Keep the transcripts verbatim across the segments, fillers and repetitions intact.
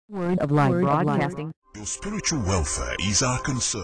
Word of Life Broadcasting. Your spiritual welfare is our concern.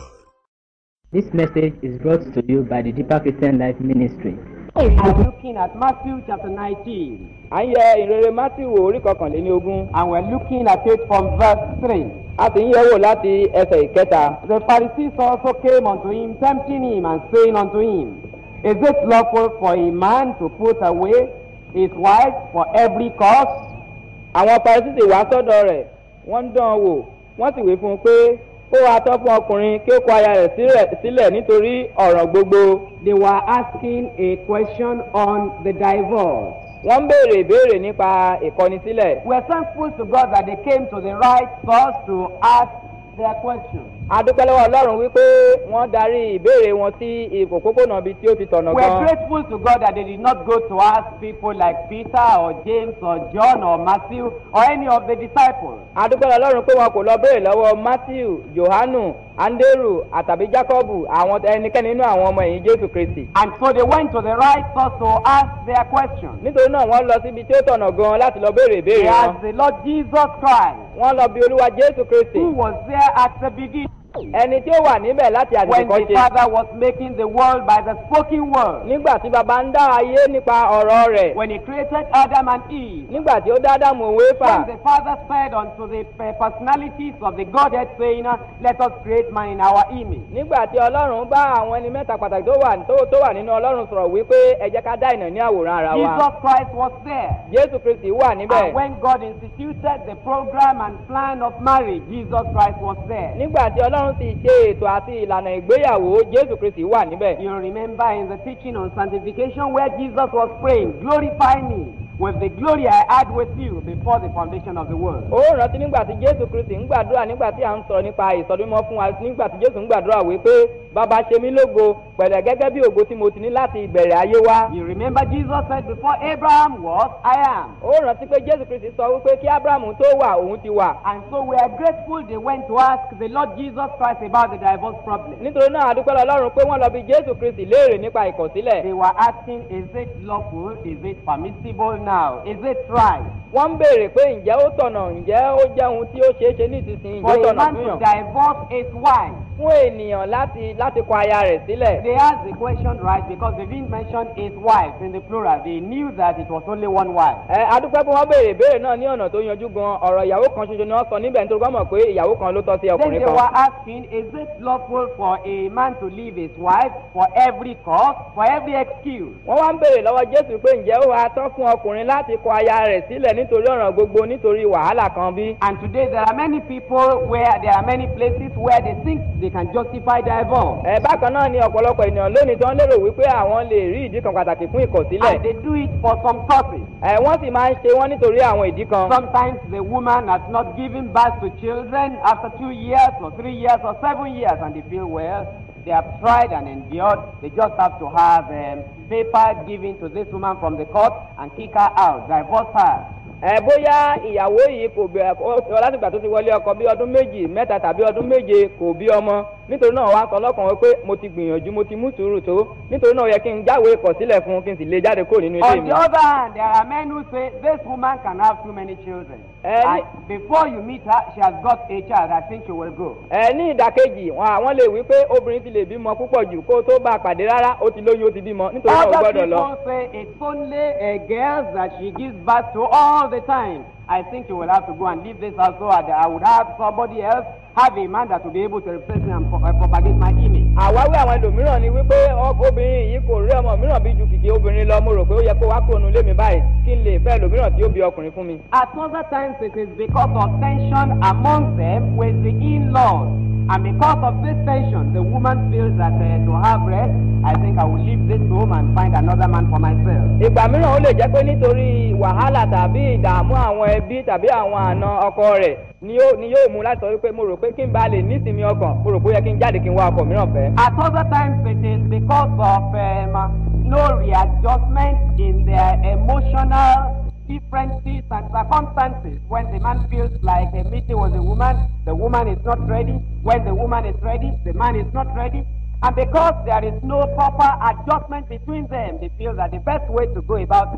This message is brought to you by the Deeper Christian Life Ministry. We are looking at Matthew chapter nineteen. À ń yẹ ìrere Matthew wò orí kọkànléní ogún. And we're looking at it from verse three. A sì ń yẹ̀ wò láti ẹsẹ̀ ìkẹta. The Pharisees also came unto him, tempting him, and saying unto him, Is it lawful for a man to put away his wife for every cause? Àwọn Pharisee sì wá sọ́dọ̀ rẹ̀, wọ́n ń dán an wò, wọ́n sì wí fún un pé ó wá tọ́ fún ọkùnrin kí ó kọ aya rẹ̀ sílẹ̀ nítorí ọ̀ràn gbogbo. They were asking a question on the divorce. Wọ́n ń béèrè ìbéèrè nípa ìkọnisílẹ̀. We are thankful to God that they came to the right source to ask their question. A dúpẹ́ lọ́wọ́ Ọlọ́run wípé wọ́n darí ìbéèrè wọn sí ìfòpópónà bíi tí ó ti tọ̀nà gan. We are grateful to God that they did not go to ask people like Peter or James or John or Matthew or any of the disciples. A dúpẹ́ lọ́wọ́ Ọlọ́run pé wọn kò lọ béèrè lọ́wọ́ Matthew, Johanu, Anderu àtàbí Jacobu àwọn ẹnikẹ́ni nínú àwọn ọmọ ẹ̀yìn Jésù Kristi. And so they went to the right source to ask their question. Nítorí náà wọ́n lọ síbi tí ó tọ̀nà gan láti lọ béèrè ìbéèrè They wọn. asked the Lord Jesus Christ, Wọ́n lọ bí Olúwa Jésù Kristi. who was there at the beginning Ẹni tí ó wà níbẹ̀ láti when àtìkọ́ the ṣe. Father was making the world by the spoken word. Nígbà tí baba ń dá ayé nípa ọ̀rọ̀ rẹ̀. When he created Adam and Eve. Nígbà tí ó dá Ádámù òun Éfà. When the Father said unto the personalities of the Godhead, saying, Let us create man in our image. Nígbà tí Ọlọ́run bá àwọn ẹni mẹ́ta pàtàkì tó wà tó tó wà nínú Ọlọ́run sọ̀rọ̀ wípé ẹ jẹ́ ká dá ènìyàn ní àwòrán ara wa. Jesus Christ was there. Jésù Kristi wà níbẹ̀. And when God instituted the program and plan of marriage, Jesus Christ was there. Nígbà tí Ọlọ́run sì ṣe ètò àti ìlànà ìgbéyàwó, Jésù Kristi wà níbẹ̀. You remember in the teaching on sanctification where Jesus was praying, Glorify me with the glory I had with you before the foundation of the world. Ó rántí nígbà tí Jésù Kristi ń gbàdúrà nígbà tí à ń sọ̀rọ̀ nípa ìsọdúnmọ́ fún wa nígbà tí Jésù ń gbàdúrà wípé bàbá ṣe mí lógo pẹ̀lẹ́ gẹ́gẹ́ bí ògo tí mo ti ní láti ìbẹ̀rẹ̀ ayé wá. You remember Jesus said before Abraham was, I am. Ó rántí pé Jésù Kristi sọ wípé kí Ábúráhámù tó wà òun ti wà. And so we are grateful they went to ask the Lord Jesus Christ about the divorce problem. Nítorí náà a dúpẹ́ lọ́rùn pé wọ́n lọ bí Jésù Kristi léèrè nípa ìkọ̀sílẹ̀. They were asking, is it lawful? Is it permissible now? Is it right? Wọ́n ń béèrè pé ǹjẹ́ ó tọ̀nà ǹjẹ́ ó jẹ́ ohun tí ó ṣeé ṣe ní ìsinsìnyí For ǹjẹ́ ó a tọ̀nà man fún to yàn. divorce his wife. Fún ènìyàn láti láti kọ aya rẹ̀ sílẹ̀. They asked the question right because they didn't mention his wife in the plural. They knew that it was only one wife. Ẹ adúpẹ́ pé wọ́n béèrè ìbéèrè náà ní ọ̀nà tó yanjú gan ọ̀rọ̀ ìyàwó kan ṣoṣo ni wọ́n sọ níbẹ̀ nítorí wọ́n mọ̀ pé ìyàwó kan ló tọ́ sí Then ọkùnrin they kan. were asking, is it lawful for a man to leave his wife for every cause, for every excuse? Wọ́n wá ń béèrè lọ́wọ́ Jésù pé ǹjẹ́ ó wá tọ́ fún ọkùnrin láti kọ aya rẹ̀ sílẹ̀ nítorí ọ̀ràn gbogbo nítorí wàhálà kan bí. And today there are many people where there are many places where they think they can justify divorce. Ẹ bákan náà ni ọ̀pọ̀lọpọ̀ ènìyàn lónìí tó ń lérò wípé àwọn lè rí ìdí kan pàtàkì fún ìkọ̀sílẹ̀. And they do it for some causes. Ẹ wọ́n sì máa ń ṣe wọ́n nítorí àwọn ìdí kan. Sometimes the woman has not given birth to children after two years or three years or seven years and they feel, well, they have tried and endured. They just have to have um, paper given to this woman from the court and kick her out, divorce her. Ẹ bóyá ìyàwó yìí kò bí ọ látìgbà tó ti wọlé ọkọ bí ọdún méjì mẹ́ta tàbí ọdún méje kò bí ọmọ nítorí náà wá sọ lọ́kàn wọn pé mo ti gbìyànjú mo ti mú sùúrù tó nítorí náà ó yẹ kí n jáwé ìkọ̀sílẹ̀ fún kí n sì lè jáde kúrò nínú ilé On mi. the other hand, there are men who say this woman can have too many children. Eh, And before you meet her, she has got a child. I think she will go. Ẹ ní ìdàkejì wọn àwọn lè wí pé obìnrin ti lè bímọ púpọ̀ jù kó tó bá a pàdé rárá ó ti lóyún ó ti bímọ nítorí náà ó Other gbọ́dọ̀ lọ. people say it's only a girl that she gives birth to all the time. I think you will have to go and leave this house so that I would have somebody else, have a man that will be able to replace me and pro- uh, propagate my image. Àwáwí àwọn ẹlòmíràn ni wípé ọ- obìnrin yìí kò rí ọmọ mìíràn bí ju kìkì obìnrin lọ mo rò pé ó yẹ kó wá kúrò nílé mi báyìí kí n lè fẹ́ ẹlòmíràn tí ó bí ọkùnrin fún mi. At other times, it is because of tension among them with the in-laws. And because of this tension, the woman feels that uh, to have rest, I think I will leave this home and find another man for myself. Ìgbà mìíràn ó lè jẹ́ pé nítorí wàhálà tàbí ìdààmú àwọn ẹbí tàbí àwọn àna ọkọ rẹ̀ ni yóò ni yóò mú láti sọ wípé mo rò pé kí n bá lè nísinmi ọkàn mo rò pé ó yẹ kí n jáde kí n wá ọkọ mìíràn fẹ́. At other times, it is because of um, no readjustment in their emotional differences and circumstances. When the man feels like a meeting with the woman, the woman is not ready. When the woman is ready, the man is not ready. And because there is no proper adjustment between them, they feel that the best way to go about it,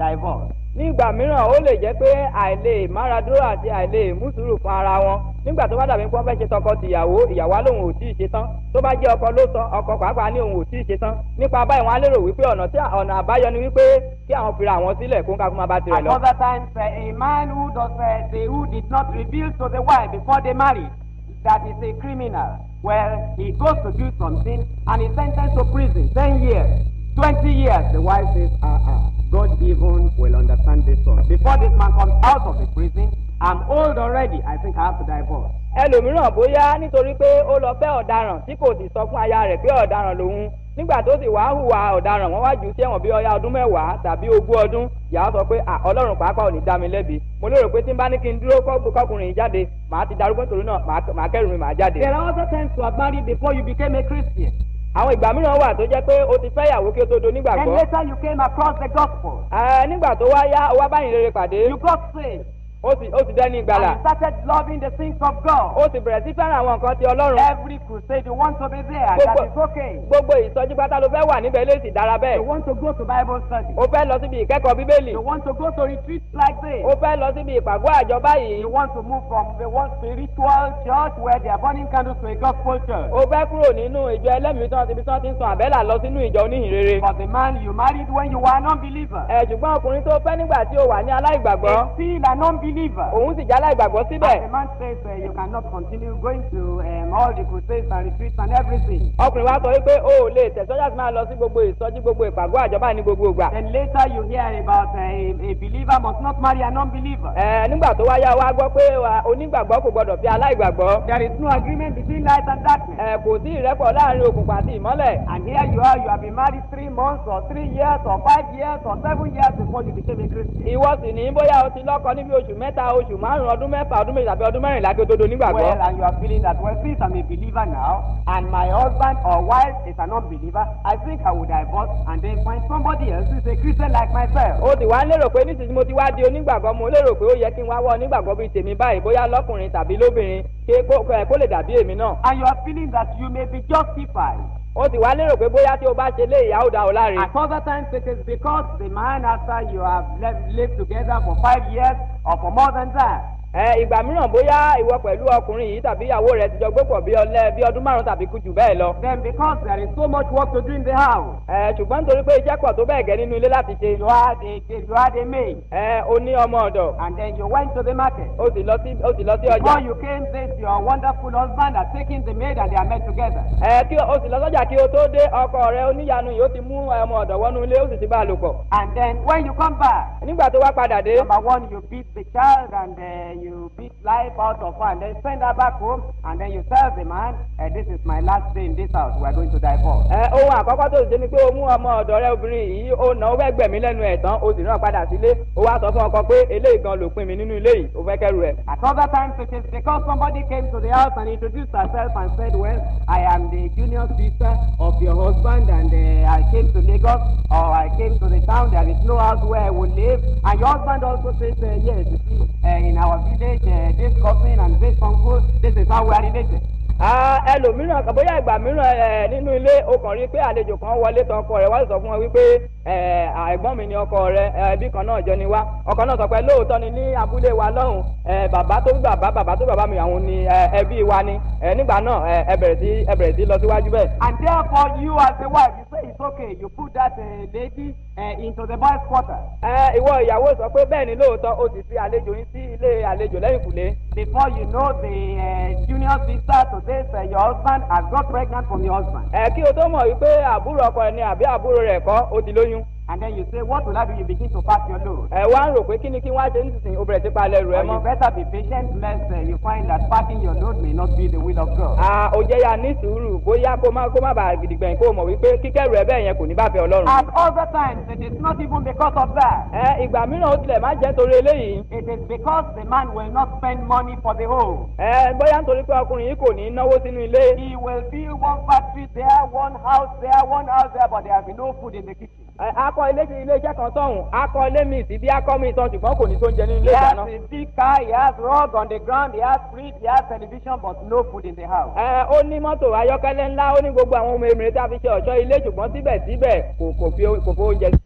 divorce. ní ìgbà mìíràn ó lè jẹ́ pé àìlè máradúró àti àìlè mú sùúrù fún ara wọn nígbà tó bá dàbí pé wọ́n fẹ́ ṣe tọkọ tìyàwó ìyàwó á lóun ò tí ì ṣe tán tó bá jẹ́ ọkọ ló sọ ọkọ pàápàá ní òun ò tí ì ṣe tán nípa báyìí wọn á lérò wípé ọ̀nà tí ọ̀nà àbáyọ ni wípé kí àwọn fira àwọn sílẹ̀ kó ń kakú máa bá tirẹ̀ At lọ. other times, uh, a man who does uh, the, who did not reveal to the wife before they married that is a criminal. Well, he goes to do something and is sentenced to prison ten years, twenty years. The wife says, ah, ah, God even will understand this one. Before this man comes out of the prison, I'm old already. I think I have to divorce. ẹlòmíràn bóyá nítorí pé ó lọ fẹ́ ọ̀daràn tí kò sì sọ fún aya rẹ̀ pé ọ̀daràn lòun nígbà tó sì wá hùwà ọ̀daràn wọ́n wá jù sí ẹ̀wọ̀n bí ọya ọdún mẹ́wàá tàbí ogún ọdún ìyàwó sọ pé ọlọ́run pàápàá ò ní dá mi lẹ́bi mo lérò pé tí n bá ní kí n dúró kọkùnrin yìí jáde màá ti darúgbó nítorí náà màá kẹ́rù mi màá jáde. There are other times to have married before you became a Christian. àwọn ìgbà mìíràn wà tó jẹ́ pé o ti fẹ́ ìyàwó kí o tó do nígbàgbọ́. Then later you came across the gospel. ẹ nígbà tó wá yá o wá báyìí rere pàdé. You got saved. ó sì ó sì dẹ́ni ìgbàlà. And you started loving the things of God. ó sì bẹ̀rẹ̀ sí fẹ́ràn àwọn nǹkan ti ọlọ́run. Every crusade you want to be there, and that is okay. gbogbo ìsọjí pátá ló fẹ́ wà níbẹ̀ lè sì dára bẹ́ẹ̀. You want to go to Bible study. o fẹ́ lọ síbi ìkẹ́kọ̀ọ́ bíbélì. You want to go to retreats like this. o fẹ́ lọ síbi ìpàgọ́ àjọ báyìí. You want to move from the one spiritual church where they are burning candles to a gospel church. o fẹ́ kúrò nínú ìjọ ẹlẹ́mìí tí wọ́n ti fi tí wọ́n ti ń sun àbẹ́là lọ sínú ìjọ oníhìnrere. For the man you married when you were an unbeliever. ẹ ṣùgbọ́n ọkùnrin tó fẹ́ nígbà tí o wà ní aláìgbàgbọ́. Is still an unbeliever. òun sì jẹ́ aláìgbàgbọ́ síbẹ̀. And the man says uh, you cannot continue going to um, all the crusades and retreats and everything. ọkùnrin wa sọ wípé o ò lè tẹ̀sọ́jà sí máa lọ sí gbogbo ìsọjí gbogbo ìpàgọ́ àjọba ní gbogbo ìgbà. Then later you hear about uh, a, a believer must not marry an unbeliever. ẹ nígbà tó wáyá wa gbọ́ pé onígbàgbọ́ kò gbọdọ̀ fi aláìgbàgbọ́. There is no agreement between light and darkness. ẹ kò sí ìrẹ́pọ̀ láàrin òkùnkùn àti ìmọ́lẹ̀. And here you are, you have been married three months or three years or five years or seven years before you became a Christian. ìwọ sì ní bóyá o ti lọ́kọ níbi oṣù mẹ́ta oṣù márùn-ún ọdún mẹ́fà ọdún méjì tàbí ọdún mẹ́rìnlá kí o tó do nígbàgbọ́. Well, and you are feeling that, well, since I'm a believer now, and my husband or wife is an unbeliever, I think I would divorce and then find somebody else who is a Christian like myself. o ti wá lérò pé nísinsìnyí mo ti wá di onígbàgbọ́ mo lérò pé ó yẹ kí n wá wọ onígbàgbọ́ bíi tèmi báyìí bóyá lọ́kùnrin tàbí lóbìnrin kó lè dàbí èmi náà. And you are feeling that you may be justified. o ti wá lérò pé bóyá tí o bá ṣe lé ìyá ò dá o láre. At other times it is because the man after you have lived, lived together for five years or for more than that. ẹ ìgbà mìíràn bóyá ìwọ pẹ̀lú ọkùnrin yìí tàbí ìyàwó rẹ ti jọ gbé pọ̀ bí ọlẹ́ bí ọdún márùn tàbí kú jù bẹ́ẹ̀ lọ. Then because there is so much work to do in the house. ẹ ṣùgbọ́n nítorí pé iṣẹ́ pọ̀ tó bẹ́ẹ̀ gẹ́ nínú ilé láti ṣe. You had a you had a maid. ẹ o ní ọmọ ọ̀dọ̀. And then you went to the market. o sì lọ sí o sì lọ sí ọjà. Before you came, this your wonderful husband had taken the maid and they are met together. ẹ kí o sì lọ sọ́jà kí o tó dé ọkọ rẹ oníyanu yìí ó ti mú ọmọ ọ̀dọ̀ wọnú ilé ó sì ti bá a lò pọ̀. And then when you come back. nígbà tó wá padà dé. Number one, you beat the child and uh, you beat life out of her and then send her back home and then you tell the man uh, this is my last day in this house, we are going to divorce. ẹ ohun àkọ́kọ́ tó ṣe ni pé o mú ọmọ ọ̀dọ̀ rẹ obìnrin yìí ó nà ó fẹ́ gbẹ̀mí lẹ́nu ẹ̀ tán o sì rán padà sílé o wá sọ fún ọkọ pé eléyìí gan ló pin mi nínú ilé yìí o fẹ́ kẹ́rù ẹ̀. At other times it is because somebody came to the house and introduced herself and said, well, I am the junior sister of your husband and uh, I came to Lagos or I came to the town, there is no house where I will live. And your husband also says, uh, yes, you see, uh, in our village, uh, this cousin and this uncle, this is how we are related. ẹlòmíràn bóyá ìgbà mìíràn ẹ nínú ilé o kàn rí pé àlejò kan wọlé tán ọkọ rẹ wá sọ fún ọ wípé ẹ ẹ̀gbọ́n mi ni ọkọ rẹ ẹbí kan náà jọ ni wá ọkọ náà sọ pé lóòótọ́ ni ní abúlé wa lọ́hùn ẹ bàbá tó bí bàbá bàbá tó bàbá mi àwọn ni ẹbí wa ni ẹ nígbà náà ẹ bẹ̀rẹ̀ sí ẹ bẹ̀rẹ̀ sí lọ síwájú bẹ́ẹ̀. And therefore you as a wife you say it's okay you put that uh, lady uh, into the boys' quarter. ẹ ìwọ ìyàwó sọ pé bẹ́ẹ̀ ni lóòótọ́ o sì fi àlejò yín sí ilé àlejò lẹ́yìn kùlé. Before you know the uh, junior sister to this uh, your husband has got pregnant from your husband. ẹ kí o tó mọ̀ wípé àbúrò ọkọ rẹ ni àbí àbúrò rẹ̀ kọ́ ó ti lóyún. And then you say, what will I do? You begin to pack your load. ẹ wá ń rò pé kí ni kí wọ́n á ṣe nísinsìnyí o bẹ̀rẹ̀ sí palẹ̀ rẹ̀ mọ́. You better be patient lest uh, you find that packing your load may not be the will of God. a ò jẹ́ ya ní sùúrù bóyá kó má kó má bàa gidigbẹ̀yìn kó mọ̀ wípé kíkẹ́rù ẹ bẹ́ẹ̀ yẹn kò ní bá fẹ́ ọlọ́run. At other times it is not even because of that. ẹ ìgbà mìíràn ó tilẹ̀ má jẹ́ torí eléyìí. It is because the man will not spend money for the home. ẹ bóyá nítorí pé ọkùnrin yìí kò ní náwó sínú ilé. He will build one factory there, one house there, one house there, but there will be no food in the kitchen. akọ ilé ilé iṣẹ́ kan sọ̀hún akọ ilé mi sí bí akọ mi tán ṣùgbọ́n kò ní tó ń jẹ nínú ilé He has ìdáná. a big car, he has rug on the ground, he has fridge, he has television, but no food in the house. ẹ ó ní mọ́tò ayọ́kẹ́lẹ́ ńlá ó ní gbogbo àwọn ohun èmìrì tí a fi ṣe ọ̀ṣọ́ ilé ṣùgbọ́n síbẹ̀síbẹ̀ kò kò fi kò fi oúnjẹ.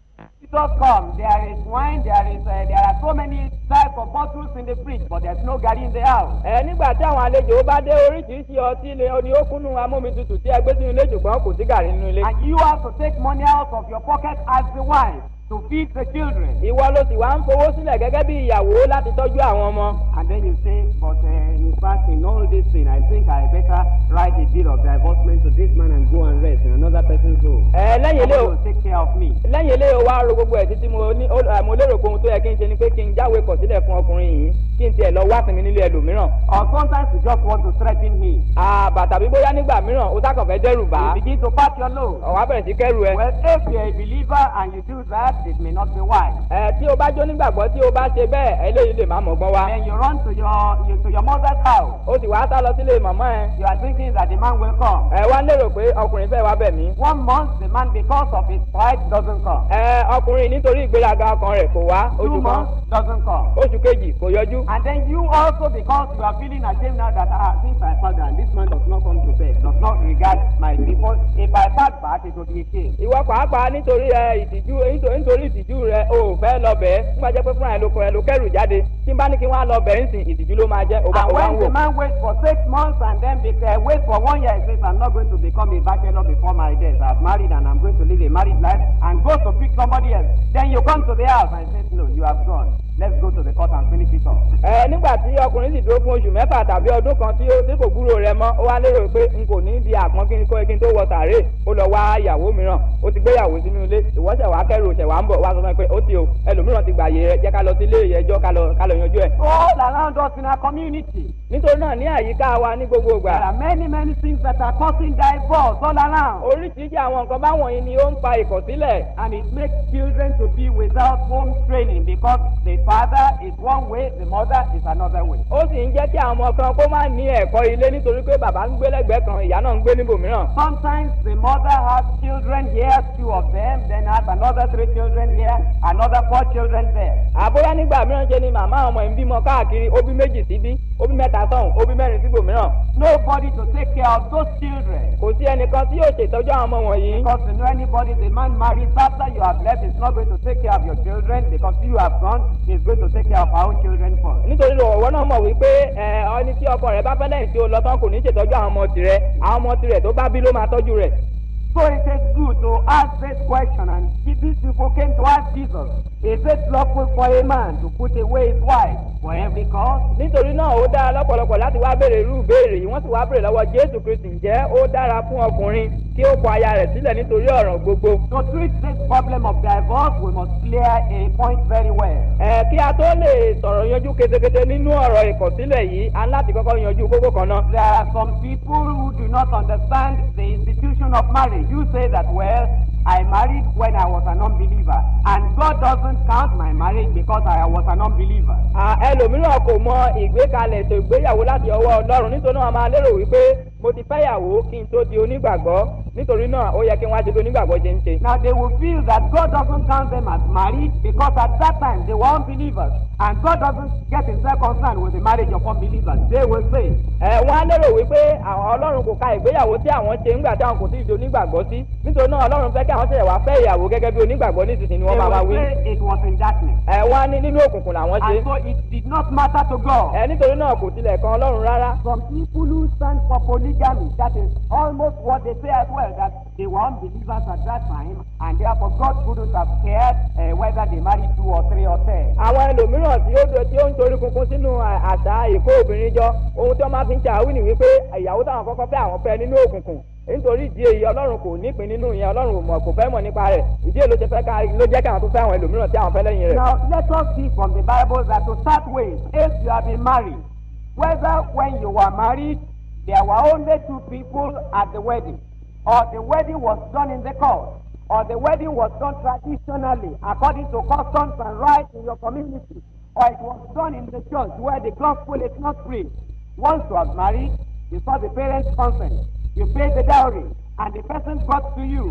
visitors come, there is wine, there is uh, there are so many types of bottles in the fridge, but there's no garri in the house. ẹ nígbà tí àwọn àlejò bá dé oríṣiríṣi ọtí ilé oní ókúnnú amómitutù tí ẹ gbé sínú ilé ṣùgbọ́n kò sí gàrí nínú ilé. And you have to take money out of your pocket as the wife to feed the children. ìwọ ló sì wá ń fowó sílẹ̀ gẹ́gẹ́ bí ìyàwó láti tọ́jú àwọn ọmọ. And then you say, but uh, in fact, in all this thing, I think I better write a bill of divorcement to this man and go and rest in another person's home. ẹ lẹ́yìn ilé o will take care of me. lẹ́yìn ilé o wá ro gbogbo ẹ̀ títí mo ní mo lérò pé ohun tó yẹ kí n ṣe ni pé kí n jáwé kọ̀ sílẹ̀ fún ọkùnrin yìí kí n tiẹ̀ lọ wá sinmi nílé ẹlòmíràn. Or sometimes you just want to threaten him. àbà tàbí bóyá nígbà mìíràn o sákàn fẹ́ dẹ́rù bá. You begin to pack your load. ọ̀wá bẹ̀rẹ̀ sí kẹ́rù ẹ. Well, if you're a believer and you do that, it may not be wise. ẹ tí o bá jó nígbàgbọ́ tí o bá ṣe bẹ́ẹ̀ eléyìí lè má mọ̀gbọ́n wá. Then you run to your you, to your mother's house. o sì wá sá lọ sílé màmá ẹ. You are thinking that the man will come. ẹ wá lérò pé ọkùnrin fẹ́ wá bẹ̀ mí. One month, the man, because of his pride, doesn't come. ẹ ọkùnrin nítorí ìgbéraga ọkàn rẹ̀ kò wá Two oṣù kan months, doesn't come. oṣù kejì kò yọjú. And then you also, because you are feeling ashamed now that ah, since I found that this man does not come to bed, does not regard my people. If I pack back, it will be a shame. ìwọ pàápàá nítorí ẹ ìtìjú nítorí ìtìjú rẹ o ò fẹ́ lọ bẹ́ẹ̀ nígbà jẹ́ pé fúnra ẹ ló kọ ẹ ló kẹ́rù jáde tí n bá ní kí wọ́n á lọ bẹ́ẹ̀ ń sìn ìtìjú ló máa jẹ́ o bá And o bá ń when the wò. man waits for six months and then be, uh, wait for one year, he says, I'm not going to become a bachelor before my death. I've married and I'm going to live a married life, and goes to pick somebody else. Then you come to the house and say, no, you have gone. Let's go to the court and finish it off. ẹ nígbà tí ọkùnrin sì dúró fún oṣù mẹ́fà tàbí ọdún kan tí ó tí kò gbúrò rẹ̀ mọ́ ó wá lérò pé n kò ní di àpọ́n kí n kó kí n tó wọ sàárè ó lọ wá ìyàwó mìíràn ó ti gbéyàwó sínú ilé ìwọ́sẹ̀ wá kẹ́rù òṣẹ̀ wá ń bọ̀ wá sọ fún mi pé ó ti o ẹlòmíràn ti gbàyè rẹ jẹ́ ká lọ sí ilé ẹjọ́ ká lọ ká lọ yanjú ẹ̀. All around us in our community, nítorí náà ní àyíká wa ní gbogbo ìgbà there are many, many things that are causing divorce all around. oríṣiríṣi àwọn nǹkan báwọn yìí ni ó ń fa ìkọ̀sílẹ̀. And it makes children to be without home training because the father is one way, the mother is another way. ó sì ń jẹ́ kí àwọn ọmọ kan kó má ní ẹ̀kọ́ ilé nítorí pé bàbá ń gbé lẹ́gbẹ̀ẹ́ kan ìyá náà ń gbé níbòmíràn. Sometimes the mother has children here, two of them, then has another three children here, another four children there. àbóyá nígbà mìíràn ṣe ni màmá ọmọ ẹ̀ ń bímọ káàkiri ó bí méjì síbí ó bí mẹ́ta sọ̀hún ó bí mẹ́rin síbòmíràn. Nobody to take care of those children. kò sí ẹnìkan tí yóò ṣètọ́jú àwọn ọmọ wọ̀nyí. Because you know anybody, the man marries after you have left, is not going to take care of your children because you have gone, he's going to take care of our own children first. nítorí ọ̀wọ́ náà mọ̀ wípé ẹ ọni tí ọkọ rẹ̀ bá fẹ́ lẹ́yìn tí ó lọ tán kò ní ṣètọ́jú àwọn ọmọ tirẹ̀ àwọn ọmọ tirẹ̀ tó bá bí ló máa tọ́jú rẹ̀. So it is good to ask this question, and these people came to ask Jesus, is it lawful for a man to put away his wife for every cause? nítorí náà ó dára lọ́pọ̀lọpọ̀ láti wá béèrè irú ìbéèrè yìí wọ́n sì wá béèrè lọ́wọ́ Jésù Kristi ǹjẹ́ ó dára fún ọkùnrin kí ó kọ aya rẹ̀ sílẹ̀ nítorí ọ̀ràn gbogbo. To treat this problem of divorce, we must clear a point very well. ẹ kí a tó lè sọ̀rọ̀ yanjú ketekete nínú ọ̀rọ̀ ìkọ̀sílẹ̀ yìí a ní láti kọ́kọ́ yanjú kókó kan náà. There are some people who do not understand the institution of marriage. You say that, well, I married when I was an unbeliever, and God doesn't count my marriage because I was an unbeliever. ẹlòmíràn kò mọ ìgbékalẹ̀ ètò ìgbéyàwó láti ọwọ́ Ọlọ́run nítorí náà a máa lérò wípé mo ti fẹ́yàwó kí n tó di onígbàgbọ́ nítorí náà ó yẹ kí wọ́n á ti di onígbàgbọ́ ṣe ń ṣe. Now they will feel that God doesn't count them as married because at that time they were unbelievers, and God doesn't get himself concerned with the marriage of unbelievers. They will say, ẹ wọ́n á lérò wípé àwọn Ọlọ́run kò ka ìgbéyàwó tí àwọn ṣe ńgbà tí àwọn kò tí ì di onígbàgbọ́ sí nítorí náà Ọlọ́run fẹ́ kí àwọn ṣẹ̀ṣẹ̀ wá fẹ́ ìyàwó gẹ́gẹ́ bí onígbàgbọ́ nísinsìnyí ni they wọ́n máa wá will wí. say it was in darkness. ẹ wọ́n á ní nínú òkùnkùn làwọn ṣe. And so it did not matter to God. ẹ nítorí náà kò tilẹ̀ kan Ọlọ́run rárá. Some people who stand for polygamy, that is almost what they say as well, that they were unbelievers at that time, and therefore God couldn't have cared uh, whether they married two or three or ten. àwọn ẹlòmíràn tí ó tí ó ń torí kunkun sínú àṣà ìkó obìnrin jọ ohun tí wọ́n máa fi ń ṣe àwìn ní wípé ìyàwó táwọn kọ́kọ́ fẹ́ àwọn fẹ́ nínú òkùnkùn nítorí ìdí èyí Ọlọ́run kò nípìn nínú ìyẹn Ọlọ́run mọ̀ kò fẹ́ mọ̀ nípa rẹ̀ ìdí èyí ló ṣe fẹ́ ká ló jẹ́ kí àwọn tó fẹ́ àwọn ẹlòmíràn tí àwọn fẹ́ lẹ́yìn rẹ̀. Now let us see from the Bible that to start with, if you have been married, whether when you were married there were only two people at the wedding, or the wedding was done in the court, or the wedding was done traditionally according to customs and rites in your community, or it was done in the church where the gospel is not preached. Once you are married, you saw the parents' consent, you paid the dowry, and the person got to you.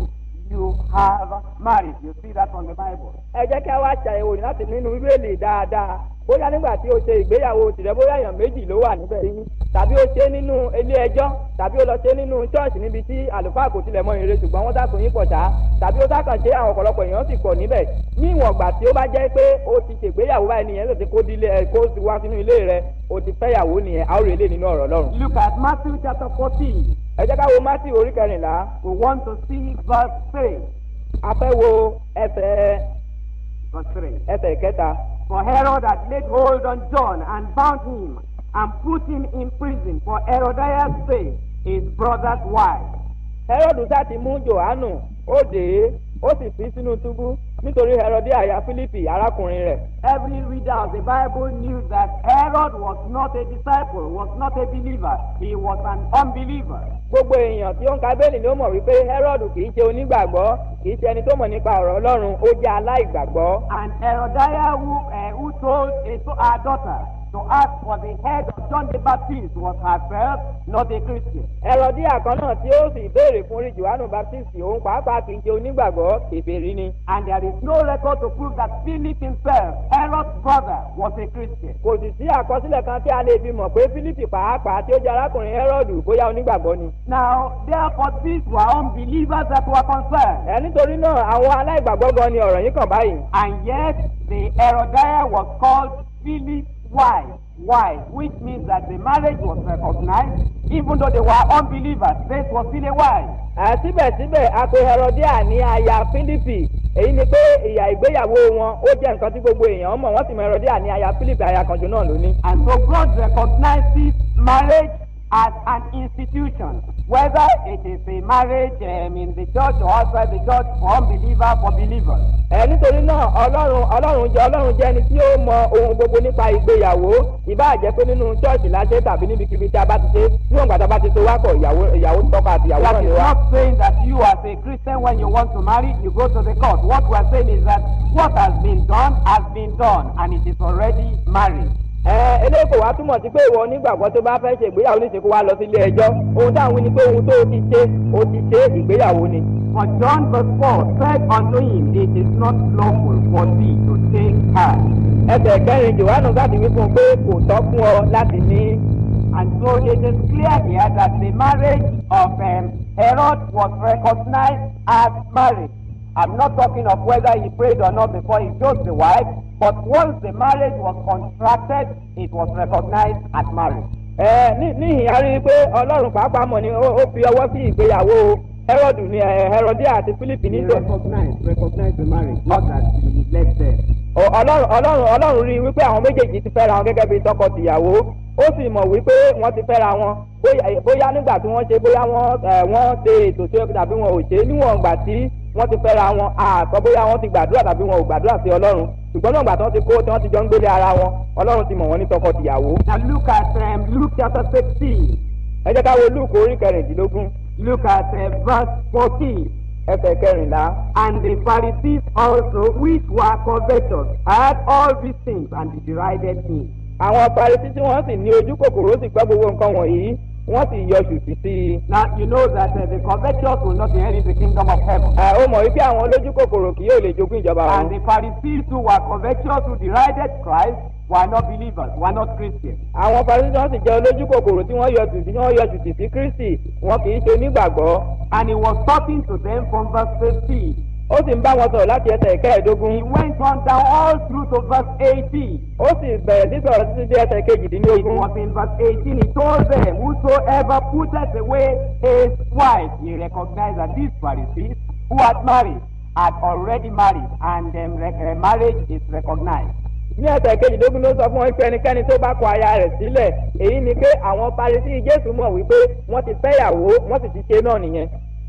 you have married. You see that from the Bible. ẹ jẹ́ kí a wá ṣàyẹ̀wò láti nínú bíbélì dáadáa bóyá nígbà tí o ṣe ìgbéyàwó tìrẹ bóyá èèyàn méjì ló wà níbẹ̀ tàbí o ṣe nínú ilé ẹjọ́ tàbí o lọ ṣe nínú ṣọ́ọ̀ṣì níbi tí àlùfáà kò tilẹ̀ mọ ìrere ṣùgbọ́n wọ́n sàkó yín pọ̀ ṣá tàbí o sàkàn ṣe àwọn ọ̀pọ̀lọpọ̀ èèyàn sì pọ̀ níbẹ̀ ní ìwọ̀n ìgbà tí ó bá jẹ́ pé o ti ṣègbéyàwó báyìí nìyẹn ló ti kó dílé ẹ kó ti wá sínú ilé rẹ o ti fẹ́yàwó nìyẹn a ó rè lé nínú ọ̀rọ̀ Ọlọ́run. Look at Matthew chapter fourteen. ẹ jẹ́ ká wo Matthew orí kẹrìnlá. We want to see verse three. a fẹ́ wo ẹsẹ̀ Verse three. ẹsẹ̀ kẹta. For Herod had laid hold on John and bound him and put him in prison for Herodias' sake, his brother's wife. Hẹ́rọ́dù sá ti mú Jòhánù ó dè é ó sì fi sínú túbú nítorí Hẹ́rọ́dì àyà Fílípì arákùnrin rẹ̀. Every reader of the Bible knew that Herod was not a disciple, was not a believer. He was an unbeliever. Gbogbo èèyàn tí ó ń ka bẹ́ẹ̀lì ni ó mọ̀ wípé Hẹ́rọ́dù kì í ṣe onígbàgbọ́ kì í ṣe ẹni tó mọ̀ nípa ọ̀rọ̀ Ọlọ́run ó jẹ́ aláìgbàgbọ́. And Herodiah, who, uh, who told a, her daughter to ask for the head of John the Baptist, was herself not a Christian. Hẹ́rọ́dì àkànnà tí ó sì béèrè fún orí Jòhánù Baptist òun pàápàá kì í ṣe onígbàgbọ́ kèfèrí ni. And there is no record to prove that Philip himself, Herod's brother, was a Christian. Kò sì sí àkọsílẹ̀ kan tí a lè fi mọ̀ pé Fílípì pàápàá tí ó jẹ́ arákùnrin Hẹ́rọ́dù bóyá onígbàgbọ́ ni. Now, therefore, these were unbelievers that were concerned. Ẹ nítorí náà àwọn aláìgbàgbọ́ gan ni ọ̀rọ̀ yìí kàn báyìí. And yet, the Herodiah was called Philip's wife. Why? Which means that the marriage was recognized, even though they were unbelievers. This was still a wife. Síbẹ̀síbẹ̀ a pe Herodia ní aya Fílípì èyí ni pé ìyà ìgbéyàwó wọn ó jẹ́ nǹkan tí gbogbo èèyàn mọ̀ wọ́n sì mọ Herodia ní aya Fílípì aya kanjú náà lóní. And so God recognizes marriage as an institution, whether it is a marriage um, in the church or outside the church, for unbeliever, for believers. Ẹ nítorí náà Ọlọ́run Ọlọ́run jẹ́ Ọlọ́run jẹ́ ẹni tí ó mọ ohun gbogbo nípa ìgbéyàwó ìbáà jẹ́ pé nínú ṣọ́ọ̀ṣì láṣẹ tàbí níbikíbi tí a bá ti ṣe níwọ̀n gbàtà bá ti so wá pọ̀ ìyàwó ìyàwó tọ́kọ àti ìyàwó náà ni wá. That is not saying that you as a Christian when you want to marry you go to the court. What we are saying is that what has been done has been done and it is already married. ẹ eléyìí kò wá túmọ̀ sí pé ìwọ onígbàgbọ́ tó bá fẹ́ ṣe ìgbéyàwó ní ìsìnkú wa lọ sí ilé ẹjọ́ ohun táwọn wí ni pé ohun tó o ti ṣe o ti ṣe ìgbéyàwó ni. For John verse four said unto him, it is not lawful for thee to take her. ẹsẹ̀ kẹrin Jòhánù láti wí fún un pé kò tọ́ fún ọ láti ní. And so it is clear here that the marriage of um, Herod was recognized as marriage. I'm not talking of whether he prayed or not before he chose the wife, but once the marriage was contracted, it was recognized as marriage. ẹ níhìn a rí i pé Ọlọ́run pàápàá mọ̀ ni ó fi ọwọ́ sí ìgbéyàwó Herod ní Herodia àti Fílípì ní. He recognized recognized the marriage, not that he left them. Ọlọ́run Ọlọ́run Ọlọ́run rí i wípé àwọn méjèèjì ti fẹ́ra wọn gẹ́gẹ́ bí tọkọ-tìyàwó ó sì mọ̀ wípé wọ́n ti fẹ́ra wọn bóyá nígbà tí wọ́n ṣe bóyá wọ́n ṣe ètò tó tàbí wọn ò ṣe níwọ̀n ìgbà tí wọ́n ti fẹ́ra wọn àsọ bóyá wọ́n ti gbàdúrà tàbí wọn ò gbàdúrà sí Ọlọ́run ṣùgbọ́n náà gbà tí wọ́n ti kó tí wọ́n ti jọ ń gbélé ara wọn Ọlọ́run ti mọ̀ wọ́n ní tọkọ-tìyàwó. Now look at um, Luke chapter sixteen. ẹ jẹ́ ká wo Luke orí kẹrìndínlógún. Look at uh, verse fourteen. ẹsẹ̀ kẹrìnlá. And the Pharisees also, which were covetous, had all these things, and they derided him. Àwọn Farisí tí wọ́n sì ní ojú kòkòrò sì gbọ́ gbogbo nǹkan wọ̀nyí wọ́n sì yọ ṣùtì sí i. Now you know that uh, the covetous will not inherit the kingdom of heaven. ẹ ó mọ̀ wípé àwọn olójú kòkòrò kì yóò lè jogún ìjọba ọ̀run. And the Pharisees who were covetous, who derided Christ, were not believers, were not Christians. Àwọn Farisí tí wọ́n sì jẹ́ olójú kòkòrò tí wọ́n yọ ṣùtì tí wọ́n yọ ṣùtì sí Kristi wọn kì í ṣe onígbàgbọ́. And he was talking to them from verse fifteen. Ó sì ń bá wọn sọ̀rọ̀ láti ẹsẹ̀ ìkẹẹ̀ẹ́dógún. He went on down all through to verse eighteen. Ó sì bẹ̀rẹ̀ sí sọ̀rọ̀ títí dé ẹsẹ̀ It kejìdínlógún. was in verse eighteen. He told them, whosoever putteth away his wife, he recognized that these Pharisees who had married had already married, and um, uh, marriage is recognized. Ní ẹsẹ̀ kejìdínlógún ló sọ fún wọn pé ẹnikẹ́ni tó bá kọ aya rẹ̀ sílẹ̀ èyí ni pé àwọn Farisí Jésù mọ̀ wípé wọ́n ti fẹ́yàwó wọ́n sì ti ṣe náà nìyẹn.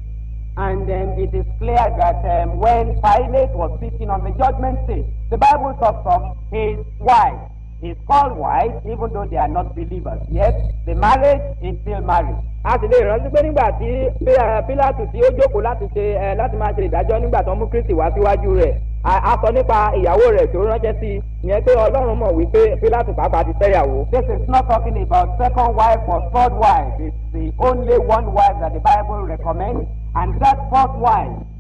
And um, it is clear that um, when Pilate was sitting on the judgment seat, the Bible talks of his wife. He's called wife, even though they are not believers. Yet the marriage is still marriage. A sì lè rántí pé nígbà tí Pílátù tí ó jókòó láti ṣe láti máa ṣe ìdájọ́ nígbà tó mú Kristi wá síwájú rẹ̀ a sọ nípa ìyàwó rẹ̀ tó ránṣẹ́ sí i ìyẹn pé Ọlọ́run mọ̀ wípé Pílátù pàápàá ti fẹ́yàwó. This is not talking about second wife or third wife. It's the only one wife that the Bible recommends, and that fourth wife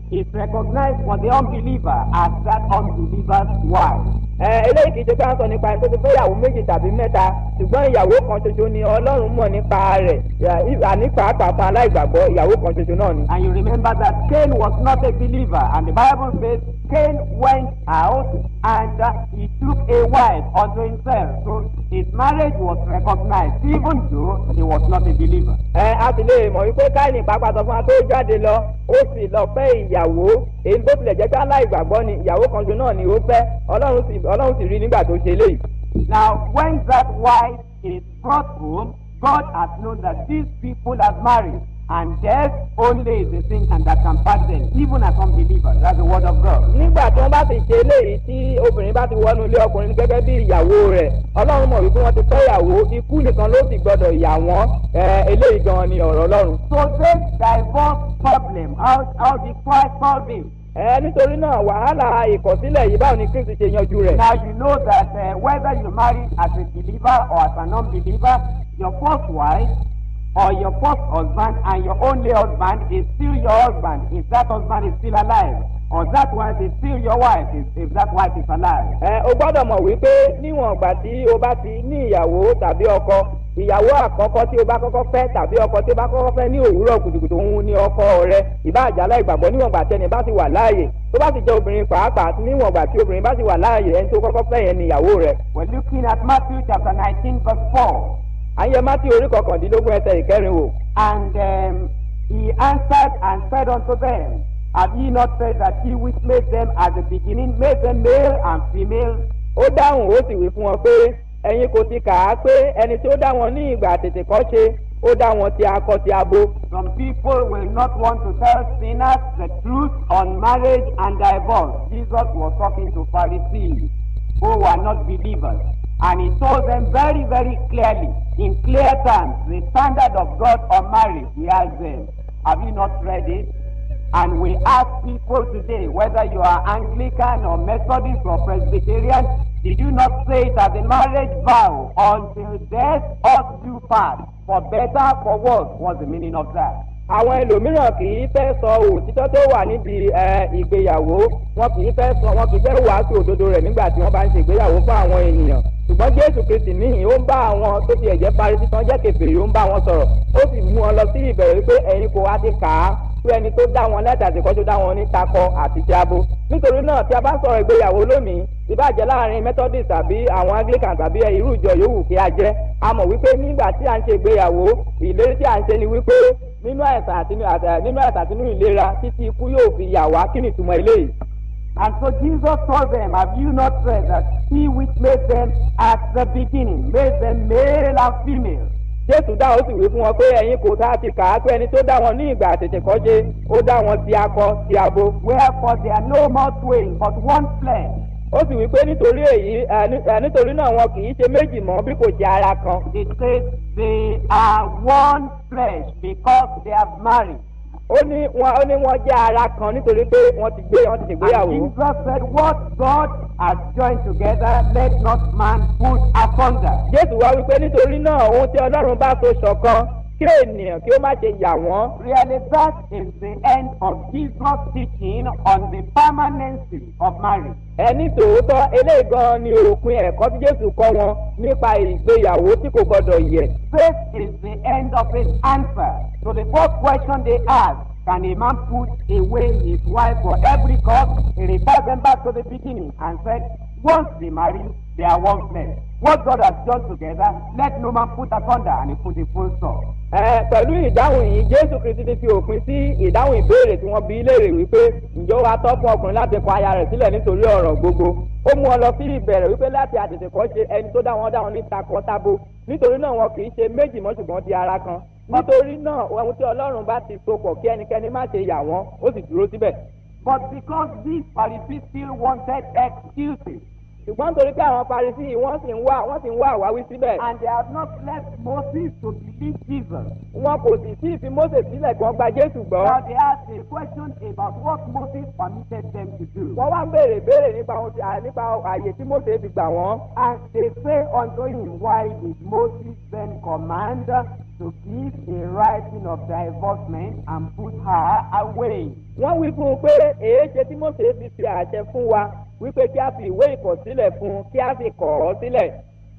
is recognized for the unbeliever as that unbeliever's wife. ẹ eléyìí kì í ṣe pé à ń sọ nípa ẹni tó ti fẹ́ ìyàwó méjì tàbí mẹ́ta ṣùgbọ́n ìyàwó kan ṣoṣo ni ọlọ́run mọ̀ nípa rẹ̀ àní pàápàá fún aláìgbàgbọ́ ìyàwó kan ṣoṣo náà ni. And you remember that Cain was not a believer, and the Bible says Cain went out and uh, he took a wife unto himself. So his marriage was recognized even though he was not a believer. ẹ a sì lè mọ̀ wípé Káínì pàápàá sọ fún wa tó jáde lọ ó sì lọ fẹ́ ìyàwó èyí tó tilẹ̀ jẹ́ pé aláìgbàgbọ́ ni ìyàwó kan ṣoṣo náà ni ó fẹ́ ọlọ́run sì ọlọ́run sì rí nígbà tó ṣe eléyìí. Now when that wife is brought home, God has known that these people have married, and death only is the thing and that can pass them, even as unbelievers. That's the word of God. nígbà tí wọ́n bá ti ṣe eléyìí tí obìnrin bá ti wọnú ilé ọkùnrin gẹ́gẹ́ bí ìyàwó rẹ̀ ọlọ́run mọ̀ wípé wọ́n ti fẹ́ ìyàwó ikú nìkan ló sì gbọ́dọ̀ yà wọ́n eléyìí gan ni ọ̀rọ̀ ọlọ́run. So this divorce problem, how, how did Christ solve it? ẹ nítorí náà wàhálà ìkọ̀sílẹ̀ yìí báwo ni Kristi ṣe yanjú rẹ̀. Now you know that uh, whether you marry as a believer or as an unbeliever, your first wife or your first husband and your only husband is still your husband if that husband is still alive, or that wife is still your wife if, if that wife is alive. ẹ o gbọ́dọ̀ mọ̀ wípé níwọ̀n ìgbà tí o bá ti ní ìyàwó tàbí ọkọ ìyàwó àkọ́kọ́ tí o bá kọ́kọ́ fẹ́ tàbí ọkọ tí o bá kọ́kọ́ fẹ́ ní òwúrọ̀ kùtùkùtù òun ni ọkọ rẹ ìbá àjálá ìgbàgbọ́ níwọ̀n ìgbà tẹ́ni bá ti wà láàyè tó bá ti jẹ́ obìnrin pàápàá níwọ̀n ìgbà tí obìnrin bá ti wà láàyè ẹni tó kọ́kọ́ fẹ́ yẹn ni ìyàwó rẹ. We're looking at Matthew chapter nineteen verse four. àyè Mátíù orí kọkàndínlógún ẹsẹ̀ ìkẹrin wò. And um, he answered and said unto them, Have ye not said that he which made them at the beginning made them male and female? ó dáhùn ó sì wí fún wọn pé ẹ̀yin kò ti kà á pé ẹni tí ó dá wọn ní ìgbà tètè kọ́ ṣe ó dá wọn ti akọ ti abo. Some people will not want to tell sinners the truth on marriage and divorce. Jesus was talking to Pharisees who were not believers. And he told them very, very clearly, in clear terms, the standard of God on marriage. He asked them, Have you not read it? And we ask people today, whether you are Anglican or Methodist or Presbyterian, did you not say it as a marriage vow, until death us do part, for better, for worse? What's the meaning of that? àwọn ẹlòmíràn kì í fẹ́ sọ òtítọ́ tó wà níbi ìgbéyàwó wọn kì í fẹ́ sọ wọn kì í fẹ́ wàásù òdodo rẹ̀ nígbà tí wọ́n bá ń ṣe ìgbéyàwó fún àwọn ènìyàn ṣùgbọ́n Jésù Kristi níhìn ó ń bá àwọn tó ti ẹ̀jẹ̀ Farisí tán jẹ́ kèfèrí ó ń bá wọn sọ̀rọ̀ ó sì mú wọn lọ sí ìbẹ̀rẹ̀ wípé ẹ̀yin kò wá ti kà á pé ẹni tó dá wọn lẹ́tà àti kọ́jú dá wọn ní takọ àti ti abo nítorí náà tí a bá ń sọ̀rọ̀ ìgbéyàwó lónìí ìbàjẹ́ láàrin Methodist tàbí àwọn Anglican tàbí irú ìjọ yòówù kí a jẹ́ a mọ̀ wípé nígbà tí a ń ṣe ìgbéyàwó ìlérí tí a ń ṣe ni wípé nínú àìsàn àti nínú àìsàn àti nínú ìlera títí ikú yóò fi yà wá kí ni ìtumọ̀ eléyìí. And so Jesus told them, Have you not read that he which made them at the beginning made them male and female? Jésù dá ó sì wí fún wọn pé ẹ̀yin kò tá a ti kà á pé ẹni tó dá wọn ní ìgbà àtètè kọ́ṣe ó dá wọn ti akọ ti abo. Wherefore they are no more twain but one flesh. ó sì wí pé nítorí èyí nítorí náà wọn kì í ṣe méjì mọ́ bí kò jẹ́ ara kan. It says they are one flesh because they have married. ó ní wọn ó ní wọn jẹ́ ara kan nítorí pé wọ́n ti gbé wọ́n ti ṣègbéyàwó. And Jesus said, What God has joined together, let not man put asunder. Jésù wá wípé nítorí náà ohun tí Ọlọ́run bá so ṣọ̀kan kí ènìyàn kí ó má ṣe yà wọ́n. Really, that is the end of Jesus' teaching on the permanency of marriage. ẹni tòótọ́ eléyìí gan ni òpin ẹ̀kọ́ tí Jésù kọ́ wọn nípa ìgbéyàwó tí kò gbọdọ̀ yẹ̀. This is the end of his answer to the first question they asked. Can a man put away his wife for every cause? He referred them back to the beginning and said, once they marry, they are one flesh. What God has joined together, let no man put asunder, and he put a full stop. ẹ pẹ̀lú ìdáhùn yìí Jésù Kristi ti fi òpin sí ìdáhùn ìbéèrè tí wọ́n bi léèrè wípé ǹjọ́ wa tọ́ fún ọkùnrin láti kọ aya rẹ̀ sílẹ̀ nítorí ọ̀rọ̀ gbogbo. ó mú ọ lọ sí ìbẹ̀rẹ̀ wípé láti àtètèkọ́ṣe ẹni tó dá wọn dá wọn ní takọ-tabo nítorí náà wọn kì í ṣe méjì mọ́ ṣùgbọ́n di ara kan. nítorí náà ohun tí Ọlọ́run bá ti so pọ̀ kí ẹnikẹ́ni má ṣe yà wọ́n ó sì dúró síbẹ̀. But because these Pharisees still wanted excuses, ṣùgbọ́n torí pé àwọn Farisí wọ́n sì ń wá wọ́n sì ń wá àwáwí síbẹ̀. And they have not left Moses to believe Jesus. Wọn kò sì sí ìfi Mósè sílẹ̀ kí wọ́n gba Jésù gbọ́. Now they ask a question about what Moses permitted them to do. Wọ́n wá ń béèrè béèrè nípa ohun tí nípa àyè tí Mósè fi gbà wọ́n. And they say unto him, why did Moses then command to give a writing of divorcement and put her away? Wọ́n wí fún un pé èé ṣe tí Mósè fi fi àṣẹ fún wa wípé kí a fi ìwé ìkọ̀sílẹ̀ fún un kí a fi kọ̀ ọ́ sílẹ̀.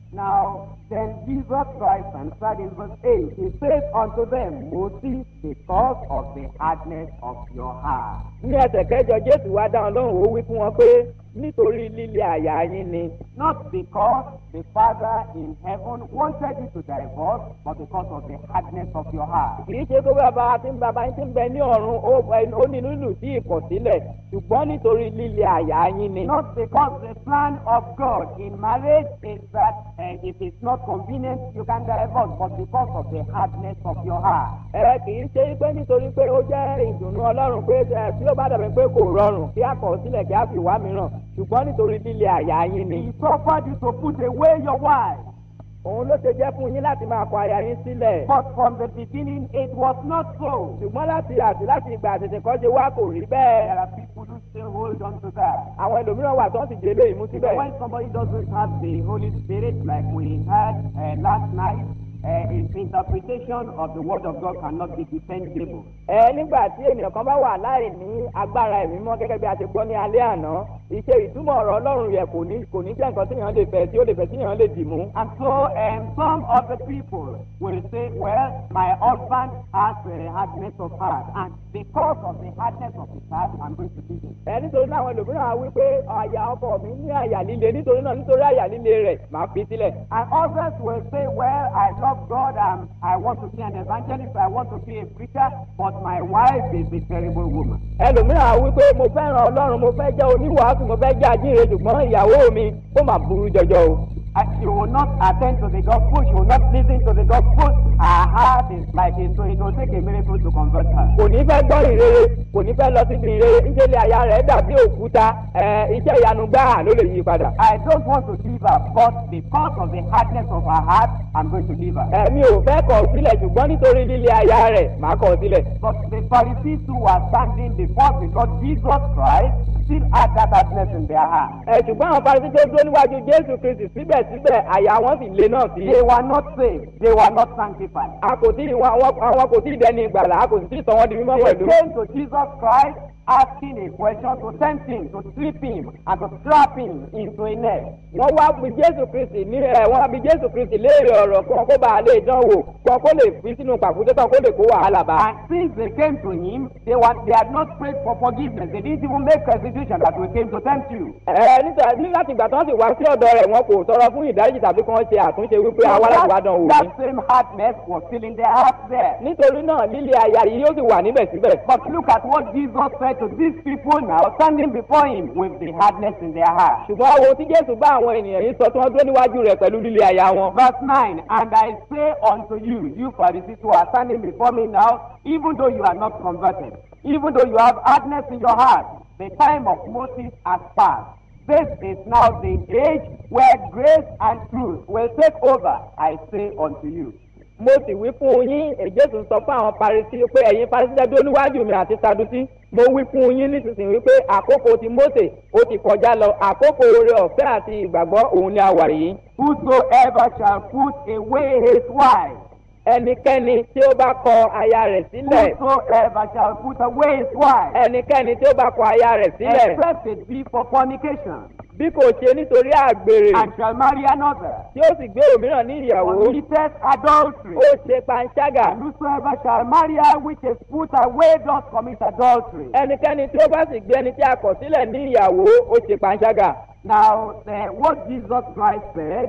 Now, then Jesus Christ answered in verse eight, he says unto them, Moses, because of the hardness of your heart. Ní ẹsẹ̀ kẹjọ Jésù wá dáhùn lóhùn ó wí fún wọn pé nítorí líle àyà yín ni. Not because the Father in heaven wanted you to divorce, but because of the hardness of your heart. Kì í ṣe pé bàbá tí bàbá yín ti ń bẹ ní ọ̀run ó ní nílùú sí ìkọ̀sílẹ̀ ṣùgbọ́n nítorí líle àyà yín ni. Not because the plan of God in marriage is that uh, if it's not convenient you can divorce, but because of the hardness of your heart. Ẹ kì í ṣe pé nítorí pé ó jẹ́ ìdùnnú Ọlọ́run pé tí ó bá dàbí pé kò rọrùn kí a kọ̀ sílẹ̀ kí a fi wá mìíràn ṣùgbọ́n nítorí líle àyà yín ni. He suffered you to put away your wife. Òun ló ṣe jẹ́ fún yín láti máa kọ aya yín sílẹ̀. But from the beginning it was not so. Ṣùgbọ́n láti àti láti ìgbà àtẹ̀tẹ̀ kan ṣe wá kò rí bẹ́ẹ̀. There are people who still hold on to that. Àwọn ẹlòmíràn wà tó ń sì jẹ́ eléyìí mú síbẹ̀. When somebody doesn't have the Holy Spirit like we had uh, last night, uh, his interpretation of the word of God cannot be dependable. Ẹ nígbà tí ènìyàn kan bá wà láì ní agbára ẹ̀mí mọ́ gẹ́gẹ́ bí a ti gbọ́ ní alẹ́ àná, ìṣe ìtumọ̀ ọ̀rọ̀ Ọlọ́run yẹ kò ní kò ní jẹ́ nǹkan tí èèyàn lè fẹ́ tí ó lè fẹ́ tí èèyàn lè dì mú. And so um, some of the people will say, well, my husband has a hardness of heart, and because of the hardness of his heart, I'm going to leave him. Ẹ nítorí náà àwọn ẹlòmíràn á wí pé àyà ọkọ mi ní àyà líle nítorí náà nítorí àyà líle rẹ̀ máa fi sílẹ̀. And others will say, well, I love God and I want to be an evangelist, I want to be a preacher, but my wife is a terrible woman. Ẹlòmíràn á wí pé mo fẹ́ràn Ọlọ́run, mo fẹ́ jẹ́ oníwàásù, mo fẹ́ jẹ́ ajíhìnrere ṣùgbọ́n ìyàwó mi ó máa burú jọjọ o. And she will not attend to the gospel, she will not listen to the gospel. Her heart is like it, so it will take a miracle to convert her. Kò ní fẹ́ gbọ́ ìrere, kò ní fẹ́ lọ síbi ìrere, ìṣẹ̀lẹ̀ àyà rẹ̀ dàbí òkúta, iṣẹ́ ìyanu gbáà ló lè yí padà. I don't want to leave her, but because of the hardness of her heart, I'm going to leave her. Ẹ̀mi ò fẹ́ kọ̀ sílẹ̀ ṣùgbọ́n nítorí líle àyà rẹ̀ màá kọ̀ sílẹ̀. But the Pharisees who were standing before the Lord Jesus Christ still had that hardness in their heart. Ẹ ṣùgbọ́n àwọn Farisí tó dúró níwájú Jésù Kristi síbẹ̀síbẹ̀ àyà wọn sì le náà sí. They were not saved, they were not sanctified. A kò tí àwọn kò tí ì dẹni ìgbàlà, a kò sì tí ì sọ wọ́n di mímọ́ They pẹ̀lú. came to Jesus Christ asking a question to tempt him, to slip him, and to trap him into a net. Wọ́n wá bí Jésù Kristi ní ẹ̀ wọ́n bí Jésù Kristi léèrè ọ̀rọ̀ kan kó bá a lè dán wò kan kó lè fi sínú pàkúté tán kó lè kó wàhálà bá. And since they came to him, they were they had not prayed for forgiveness. They didn't even make restitution that we came to tempt you. Ẹ nítorí láti ìgbà tí wọ́n sì wá sí ọ̀dọ̀ rẹ̀ wọn kò tọrọ fún ìdáríjì tàbí kí wọ́n ṣe àtúnṣe wípé àwa láti wá dán wò ní. That same hardness was still in their hearts there. Nítorí náà líle àyà yìí yóò sì wà níbẹ̀ síbẹ̀. But look at what Jesus said to these people now standing before him with the hardness in their heart. Ṣùgbọ́n àwọn tí Jésù bá àwọn ènìyàn yìí sọ tí wọ́n dúró níwájú rẹ̀ pẹ̀lú líle àyà wọn. Verse nine, and I say unto you, you Pharisees who are standing before me now, even though you are not converted, even though you have hardness in your heart, the time of Moses has passed. This is now the age where grace and truth will take over, I say unto you. Mo sì wí fún yín, Jésù sọ fún àwọn Farisí pé ẹ̀yin Farisí dúró níwájú mi àti Sadusí. Mo wí fún yín nísinsìnyí wípé àkókò ti Mósè ó ti kọjá lọ, àkókò oore ọ̀fẹ́ àti ìgbàgbọ́ òun ni a wà yìí. Whosoever shall put away his wife, ẹnikẹ́ni tí ó bá kọ aya rẹ̀ sílẹ̀. whosoever shall put away his wife, ẹnikẹ́ni tí ó bá kọ aya rẹ̀ sílẹ̀. except it be for fornication, bí kò ṣe nítorí àgbèrè. and shall marry another, tí ó sì gbé òmíràn ní ìyàwó. committed adultery. ó ṣe panṣágà. And whosoever shall marry her which is put away does commit adultery. ẹnikẹ́ni tí ó bá sì gbé ẹni tí a kọ̀ sílẹ̀ ní ìyàwó ó ṣe panṣágà. Now, uh, what Jesus Christ said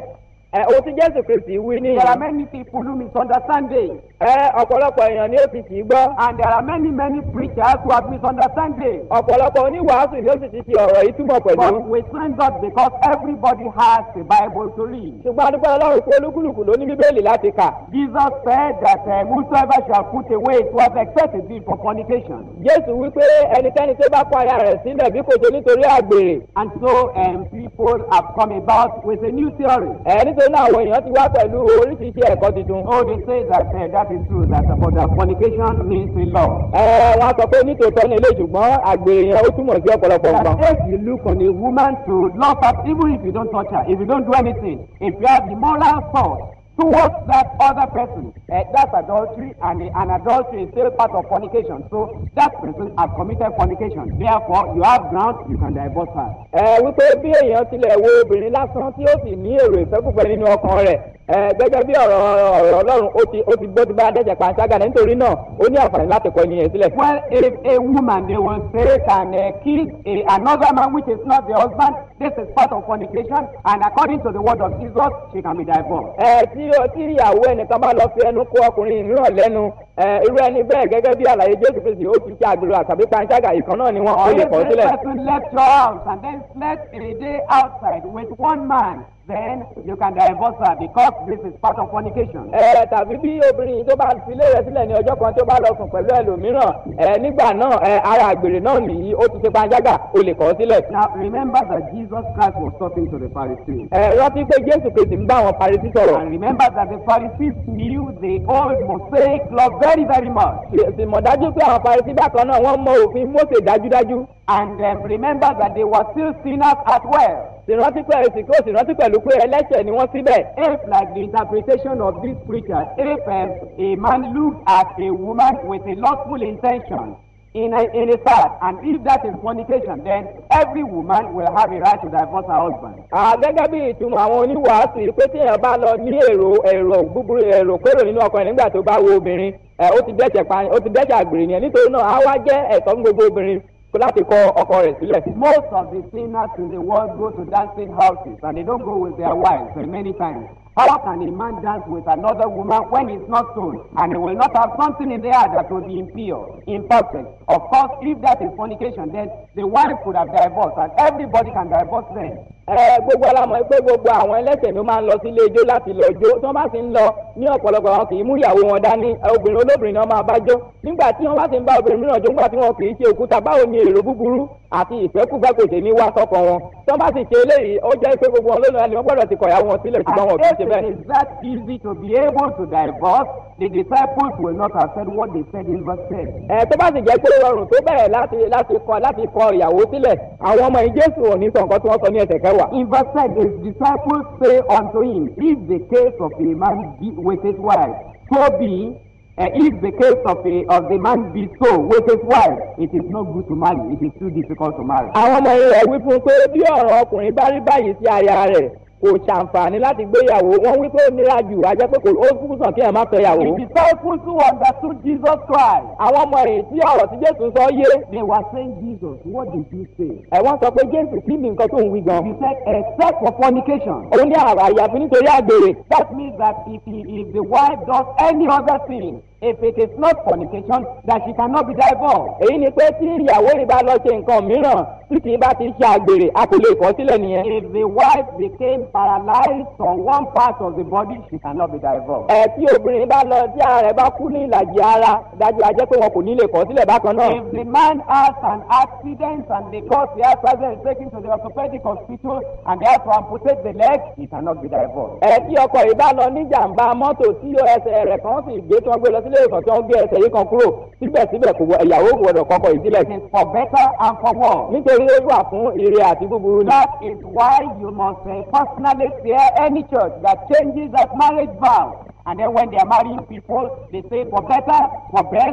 ẹ ohun tí Jésù Kristi wí ní. There are many people who misunderstand it. ẹ ọ̀pọ̀lọpọ̀ èèyàn ni ó ti kì í gbọ́. And there are many, many preachers who have misunderstand it. ọ̀pọ̀lọpọ̀ oníwàásù ni ó sì ti fi ọ̀rọ̀ yìí túmọ̀ pẹ̀lú. But we thank God because everybody has the Bible to read. ṣùgbọ́n a dúpẹ́ Ọlọ́run pé olúkúlùkù ló ní Bíbélì láti kà. Jesus said that uh, whosoever shall put away it was accepted it for fornication. Jésù wí pé ẹnikẹ́ni tó bá kọ aya rẹ̀ sílẹ̀ bí kò ṣe nítorí àgbèrè. And so um, people have come about with a new theory. ẹ nítorí náà àwọn èèyàn ti wá pẹ̀lú oríṣiríṣi ẹ̀kọ́ tuntun. Oh, they say that uh, that is true, that uh, that fornication means a law. ẹ wọ́n sọ pé nítòótọ́ ní ilé ṣùgbọ́n àgbèrè yẹn ó túmọ̀ sí ọ̀pọ̀lọpọ̀ nǹkan. That if you look on a woman to love her, even if you don't touch her, if you don't do anything, if you have the moral thought towards that other person, uh, that's adultery, and uh, an adultery is still part of fornication. So that person has committed fornication. Therefore, you have grounds, you can divorce her. ẹ wípé bí èèyàn tilẹ̀ wo obìnrin lásán tí ó sì ní èrò ìfẹ́kùfẹ́ nínú ọkàn rẹ̀ ẹ gẹ́gẹ́ bí ọ̀rọ̀ ọ̀rọ̀ Ọlọ́run ó ti ó ti gbọ́ ti bá dẹ́ṣẹ̀ panṣágà nítorí náà ó ní àǹfààní láti kọ ènìyàn sílẹ̀. Well, if a woman, they will say, can uh, kill a, another man which is not the husband, this is part of fornication, and according to the word of Jesus, she can be divorced. ẹ tí tí ìyàwó ẹnìkan bá lọ fi ẹnu kó ọkùnrin mìíràn lẹ́nu ẹ irú ẹni bẹ́ẹ̀ gẹ́gẹ́ bí àlàyé Jésù Kristi ó ti ṣe àgbèrè àtàbí panṣágà ìkan náà ni wọ́n ó lè kọ̀ sílẹ̀. Or if this person left your house and then slept a day outside with one man, then you can divorce her because this is part of fornication. ẹ tàbí bí obìnrin tó bá filé rẹ̀ sílẹ̀ ní ọjọ́ kan tó bá lọ sùn pẹ̀lú ẹlòmíràn ẹ nígbà náà ẹ ara àgbèrè náà nìyí ó ti ṣe panṣágà ó lè kọ̀ sílẹ̀. Now remember that Jesus Christ was talking to the Pharisees. ẹ rántí pé Jésù Kristi ń bá àwọn Farisí sọ̀rọ̀. And remember that the Pharisees knew the old Mosaic law very very much. sì mọ̀ dájú pé àwọn Farisí bákan náà wọ́n mọ òfin Mósè dájúdájú. And um, remember that they were still sinners as well. sì rántí pé èsì kó sì rántí pẹ̀lú pé ẹlẹ́ṣẹ̀ ni wọ́n síbẹ̀. If like the interpretation of these preachers, if um, a man looks at a woman with a lustful intention in a, in his heart, and if that is fornication, then every woman will have a right to divorce her husband. gẹ́gẹ́ bí ìtumọ̀ àwọn oníwàásù pé tí èèyàn bá lọ ní èrò èrò búburú èrò kérò nínú ọkàn rẹ̀ nígbà tó bá wo obìnrin ó ti dẹ́ṣẹ̀ pa ó ti dẹ́ṣẹ̀ àgbèrè nìyẹn nítorí náà á wá jẹ́ ẹ̀tọ́ fún gbogbo obìnrin láti kọ ọkọ rẹ̀ sílẹ̀. Most of the sinners in the world go to dancing houses and they don't go with their wives many times. How can a man dance with another woman when he's not sold and he will not have something in the heart that will be impure, imperfect? Of course, if that is fornication, then the wife could have divorced and everybody can divorce them. ẹ gbogbo alamọ pé gbogbo àwọn ẹlẹ́ṣẹ̀ ló máa ń lọ sílé ijó láti lọ jó tí wọ́n bá sì ń lọ ní ọ̀pọ̀lọpọ̀ àwọn kì í mú ìyàwó wọn dání obìnrin olóbìnrin náà máa bá jó nígbà tí wọ́n bá sì ń bá obìnrin mìíràn jó nígbà tí wọ́n kì í ṣe òkúta báwo ni èrò búburú àti ìfẹ́kùfẹ́ kò ṣe ní wá sọ́kàn wọn tí wọ́n bá sì ṣe eléyìí ó jẹ́ pé gbogbo wọn lónìí wọ́n gbọ́dọ̀ ti kọ̀yàwó wọn sílẹ̀ ṣùgbọ́n wọn kì í ṣe bẹ́ẹ̀. And if it is that easy to be able to divorce, the disciples will not have said what they said in verse ten. ẹ tó bá sì jẹ́ pé rọrùn tó bẹ̀rẹ̀ láti láti kọ láti kọ ìyàwó sílẹ̀ àwọn ọmọ yìí Jésù ò ní sọ nǹkan tí wọ́n sọ ní ẹsẹ̀ kẹwàá. In verse ten, his disciples say unto him, if the case of a man be with his wife, so be, uh, if the case of a of the man be so with his wife, it is not good to marry. It is too difficult to marry. àwọn ọmọ yìí rẹ̀ wí fún pé bí ọ̀rọ̀ ọkùnrin bá rí báyìí sí aya rẹ̀ kò ṣàǹfààní láti gbéyàwó wọn wí pé ó nira jù ajẹ́ pé kò ó kúkú sàn kí ẹ̀ má fẹ́ yàwó. The disciples who understood Jesus Christ, àwọn ọmọ rẹ̀ tí ọ̀rọ̀ tí Jésù sọ yé. they were saying, Jesus, what did you say? ẹ̀ wọ́n sọ pé Jésù kí ni nǹkan tó ń wí gan. He said, except for fornication. òun ní àyàfi nítorí àgbèrè. That means that if, he, if the wife does any other thing, if it is not fornication, that she cannot be divorced. èyí ni pé tí ìyàwó rẹ̀ bá lọ ṣe nǹkan mìíràn tí kì í bá ti ṣe àgbèrè a kò lè kọ̀ sílẹ̀ nìyẹn. If the wife became paralyzed on one part of the body, she cannot be divorced. ẹ tí obìnrin bá lọ tí ara rẹ̀ bá kú ní ìlàjì ara dájú ajẹ́ pé wọn kò ní lè kọ̀ sílẹ̀ bákan náà. If the man has an accident and because the accident is taken to the orthopedic hospital and they have to amputate the leg, he cannot be divorced. ẹ tí ọkọ yìí bá lọ ní jàǹbá mọ́tò tí ẹsẹ̀ rẹ̀ kan sì gbé tí wọ́n gbé lọ sílé ìwòsàn tí wọ́n gbé ẹsẹ̀ yìí kan kúrò síbẹ̀síbẹ̀ kò ìyàwó gbọdọ̀ kọ́kọ́ yìí sílẹ̀. It is for better and for worse. nítorí ó wà fún ire àti búburú ni. That is why you must uh, personally fear any church that changes that marriage vow. And then when they are marrying people, they say for better, for best,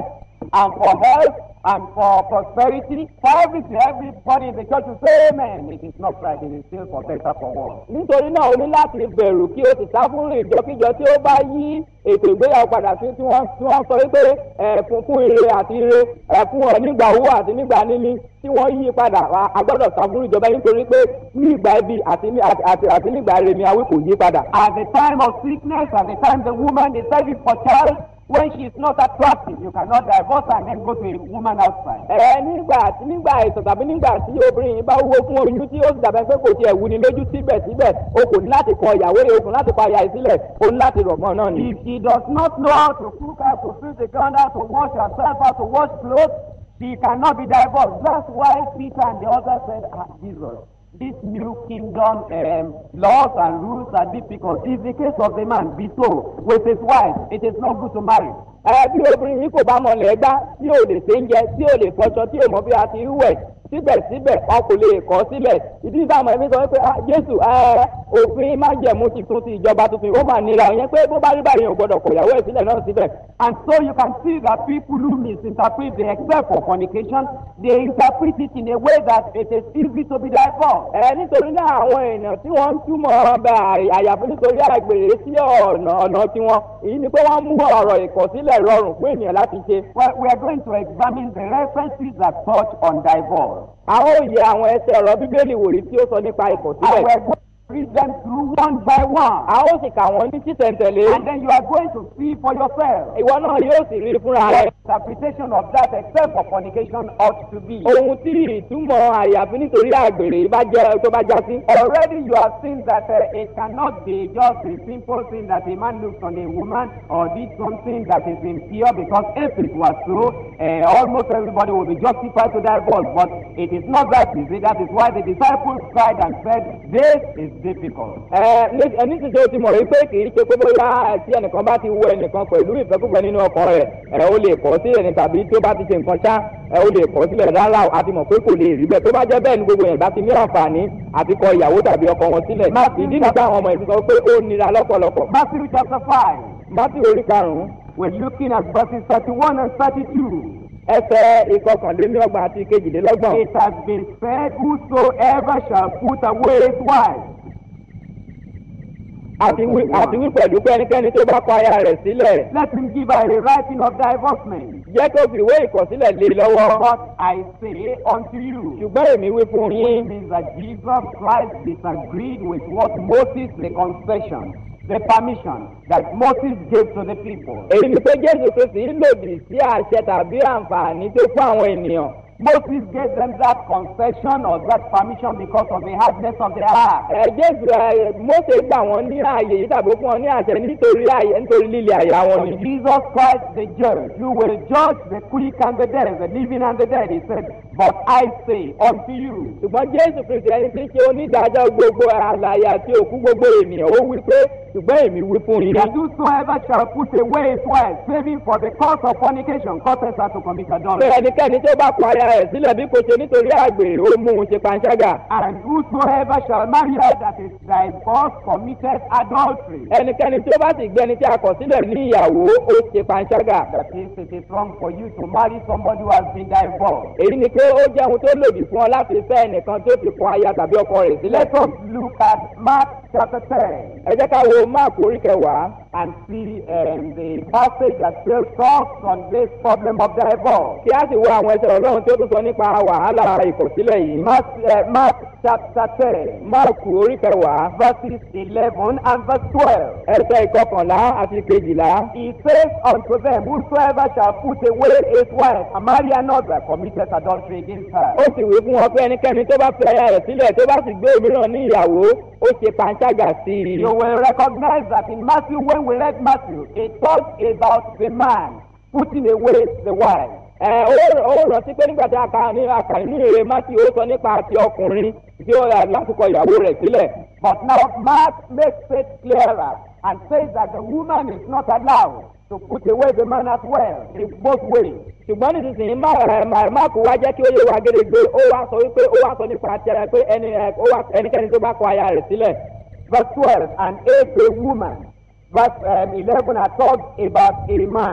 and for health and for prosperity, for everything, everybody in the church will say amen. It is not right, it is still for better for worse. nítorí náà o ní láti bẹ̀rù kí o sì sá fún ìjọkíjọ tí ó bá yí ètò ìgbéyàwó padà sí tí wọ́n tí wọ́n sọ wípé ẹ̀ fún fún ire àti ire ẹ̀ fún ọ nígbà owó àti nígbà níní tí wọ́n yí padà a gbọ́dọ̀ sá fún ìjọba nítorí pé ní ìgbà ibi àti àti àti nígbà rẹ̀ ni awí kò yí padà. At the time of sickness, at the time the woman decided for child, when she is not attractive, you cannot divorce her and then go to a woman outside. ẹ nígbà tí nígbà àìsàn tàbí nígbà tí obìnrin bá wúwo fún oyún tí ó sì dàbẹ̀ pé kò tiẹ̀ wú ni lójú síbẹ̀síbẹ̀ o kò ní láti kọ ìyàwó rẹ̀ o kò ní láti kọ aya rẹ̀ sílẹ̀ o ní láti rọ̀ mọ́ náà ni. If she does not know how to cook, how to feed the ground, how to wash herself, how to wash clothes, she cannot be divorced. That's why Peter and the others said, ah, Jesus, this new kingdom um, laws and rules are difficult. If the case of the man be so with his wife, it is not good to marry. ẹ bí obìnrin yìí kò bá mọ lẹ́gbá tí ò lè ṣe ń jẹ tí ò lè fọṣọ tí ò mọ bí a ti wẹ̀ síbẹ̀síbẹ̀ wọn kò lè kọ́ sílẹ̀ ìdí ìdáhùn ẹ̀mí sọ pé Jésù òfin májẹ̀mú tuntun ti ìjọba tuntun ó mà nira ìyẹn pé bó bá rí báyìí ò gbọdọ̀ kọ̀ ìyàwó ẹ̀ sílẹ̀ náà síbẹ̀. And so you can see that people who misinterpret the except for fornication, they interpret it in a way that it is easy to be divorced. ẹ nítorí náà àwọn èèyàn tí wọ́n ń túmọ̀ ọbẹ̀ àyàfi nítorí àgbèrè sí ọ̀nà ọ̀nà tiwọn èyí ni pé wọ́n mú ọ̀rọ̀ ìkọ̀sílẹ̀ rọrùn fún ènìyàn láti ṣe. Well, we are going to examine the references that touch on divorce. àwọn òye àwọn ẹsẹ̀ ọ̀rọ̀ bíbélì wòrí tí ó sọ nípa ìkọ̀sílẹ̀. And we are going to read them through one by one. a ó sì kà wọ́n ní títẹ̀ǹtẹ̀lé. And then you are going to see for yourself. ìwọ náà yóò sì rí fúnra rẹ. The interpretation of that except for fornication ought to be. ohun tí ìtumọ̀ àyàfi nítorí àgbèrè bá jẹ́ tó bá já sí. Already you have seen that uh, it cannot be just a simple thing that a man looks on a woman or did something that is impure, because if it was so, uh, almost everybody would be justified to divorce. But it is not that easy. That is why the disciples cried and said, this is difficult. ẹ ní ti ṣe o ti mọ̀ wípé kì í ṣe pé bóyá tí ẹnìkan bá ti wọ ẹnìkan pẹ̀lú ìfẹ́kùfẹ́ nínú ọkàn rẹ̀ ẹ ó lè kọ̀ sílẹ̀ ní tàbí tí ó bá ti ṣe nǹkan ṣá ẹ ó lè kọ̀ sílẹ̀ rárá àti mọ̀ pé kò lè rí bẹ́ẹ̀ tó bá jẹ́ bẹ́ẹ̀ ni gbogbo yẹn bá ti ní àǹfààní àti kọ ìyàwó tàbí ọkọ wọn sílẹ̀ ìdí nígbà àwọn ọmọ ìsìn sọ pé ó nira lọ́pọ̀lọpọ̀. Matthew chapter five. Matthew orí karùn-ún. We're looking at verses thirty-one and thirty-two. ẹsẹ̀ ìkọkànlélọ́gbọ̀n àti ìkejìlélọ́gbọ̀n. It has been said, whosoever shall put away his wife. àti wí àti wí pẹ̀lú pé ẹnikẹ́ni tó bá kọ aya rẹ̀ sílẹ̀. Let him give her a writing of divorcement. jẹ́ kó fi ìwé ìkọ̀sílẹ̀ lé lọ́wọ́. But I say unto you, ṣùgbọ́n èmi wí fún yín. which means that Jesus Christ disagreed with what Moses, the concession, the permission that Moses gave to the people. èyí ni pé Jésù Kristi lòdì sí àṣẹ tàbí àǹfààní tó fún àwọn ènìyàn. Moses gave them that concession or that permission because of the hardness of their heart. ẹ Jésù ẹ Mósè gbà wọ́n ní ààyè yìí tàbí fún wọn ní àṣẹ nítorí ààyè nítorí líle àyà wọn ni. Jesus Christ the judge, who will judge the quick and the dead, the living and the dead, he said, but I say unto you. ṣùgbọ́n Jésù Kristi ẹni tí ń ṣe onídàájọ́ gbogbo àlàyé àti òkú gbogbo ènìyàn ó wí pé ṣùgbọ́n èmi wí fún yín. That whosoever shall put away his wife, saving for the cause of fornication, causes her to commit adultery. pé ẹnikẹ́ni tó bá kọ aya rẹ̀ sílẹ̀ bí kò ṣe nítorí àgbèrè ó mú un ṣe panṣágà. And whosoever shall marry her that is divorced committed adultery. ẹnikẹ́ni tó bá sì gbé ẹni tí a kọ̀ sílẹ̀ ní ìyàwó ó ṣe panṣágà. That is, it is wrong for you to marry somebody who has been divorced. èyí ni pé ó jẹ́ ohun tó lòdì fún ọ láti fẹ́ ẹnìkan tó ti kọ aya tàbí ọkọ rẹ̀ sílẹ̀. Let us look at Mark chapter ten. ẹ jẹ́ ká wo Máàkù orí kẹwàá. And see um, the passage that still talks on this problem of divorce. kí a sì wo àwọn ẹsẹ̀ Ọlọ́run tí ó tún sọ nípa wàhálà ìkọ̀sílẹ̀ yìí. Mark, uh, Mark chapter ten. Máàkù orí kẹwàá. Verses eleven and verse twelve. ẹsẹ̀ ìkọkànlá àti kejìlá. He says unto them, whosoever shall put away his wife and marry another committed adultery against her. ó sì wí fún wọn pé ẹnikẹ́ni tó bá fi aya rẹ̀ sílẹ̀ tó bá sì gbé òmíràn ní ìyàwó ó ṣe panṣágà sí i. You will recognize that in Matthew, when we read Matthew, it talks about the man putting away the wife. ẹ ó rántí pé nígbà tí a kà ní àkà nínú ìrè Matthew ó sọ nípa àti ọkùnrin tí ó yà láti kọ ìyàwó rẹ̀ sílẹ̀. But now Mark makes it clearer and says that the woman is not allowed to put away the man as well. It's both ways. ṣùgbọ́n nísinsìnyí Máàkù wá jẹ́ kí ó yé wa gédégbé ó wá sọ wípé ó wá sọ nípa ti ẹ pé ẹnikẹ́ni tó bá kọ aya rẹ̀ sílẹ̀. Verse twelve, and if a woman, verse um, eleven, I talked about a man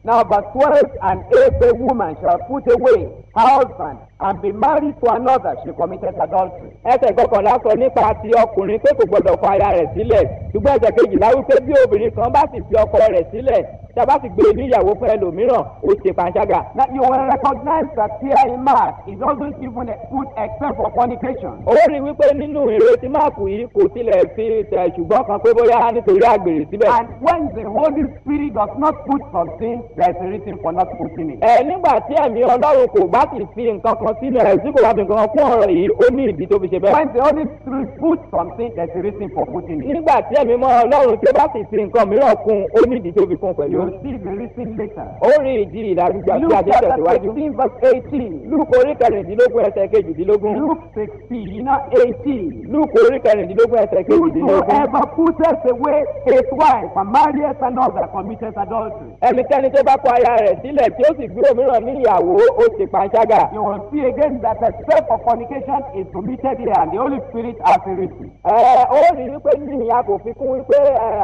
Now, verse twelve, and if a woman shall put away her husband and be married to another, she committed adultery. ẹsẹ̀ kọkànlá sọ nípa ti ọkùnrin pé kò gbọdọ̀ kọ aya rẹ̀ sílẹ̀ ṣùgbọ́n ẹsẹ̀ kejìlá wípé bí obìnrin kan bá sì fi ọkọ rẹ̀ sílẹ̀ tí a bá sì gbé níyàwó fún ẹlòmíràn ó ṣe panṣágà. Now, you will recognize that here in Mark, it doesn't even put except for fornication. ó rí wípé nínú ìrètí máàkù yìí kò tilẹ̀ fi tẹ̀ ṣùgbọ́n kan pé bóyá nítorí àgbèrè síbẹ̀. And when the Holy Spirit does not put something, there is a reason for not putting it. ẹ nígbà tí ẹ̀mí ọlọ́run kò bá sì fi nǹkan kan sínú ẹ̀ tí kò bá fi nǹkan kan kún ọ̀rọ̀ yìí ó ní ìdí tó fi ṣe bẹ́ẹ̀. When the Holy Spirit puts something, there is a reason for putting it. nígbà tí ẹ̀mí mọ́ ọlọ́run tí ó bá sì fi nǹkan mìíràn kún ó ní ìdí tó fi kún pẹ̀lú. You will see the reason later. ó rí ìdí ìdàrúgbà tí Luke a jẹ́ chapter tẹ̀síwájú. sixteen verse eighteen. lúkò orí kẹrìndínlógún ẹsẹ̀ kejìdínlógún. Luke sixteen eighteen. lúkò orí kẹrìndínlógún ẹsẹ̀ kejìdínlógún. Whosoever putteth away his wife and marrieth another committeth adultery. ẹnikẹ́ni tó bá kọ aya rẹ̀ sílẹ̀ tí ó sì gbé òmíràn ní ìyàwó ó ṣe panṣágà. You will see again that the step of fornication is committed here and the Holy Spirit has a reason. ẹ ó rí wípé ní ìyá kò fi kún wípé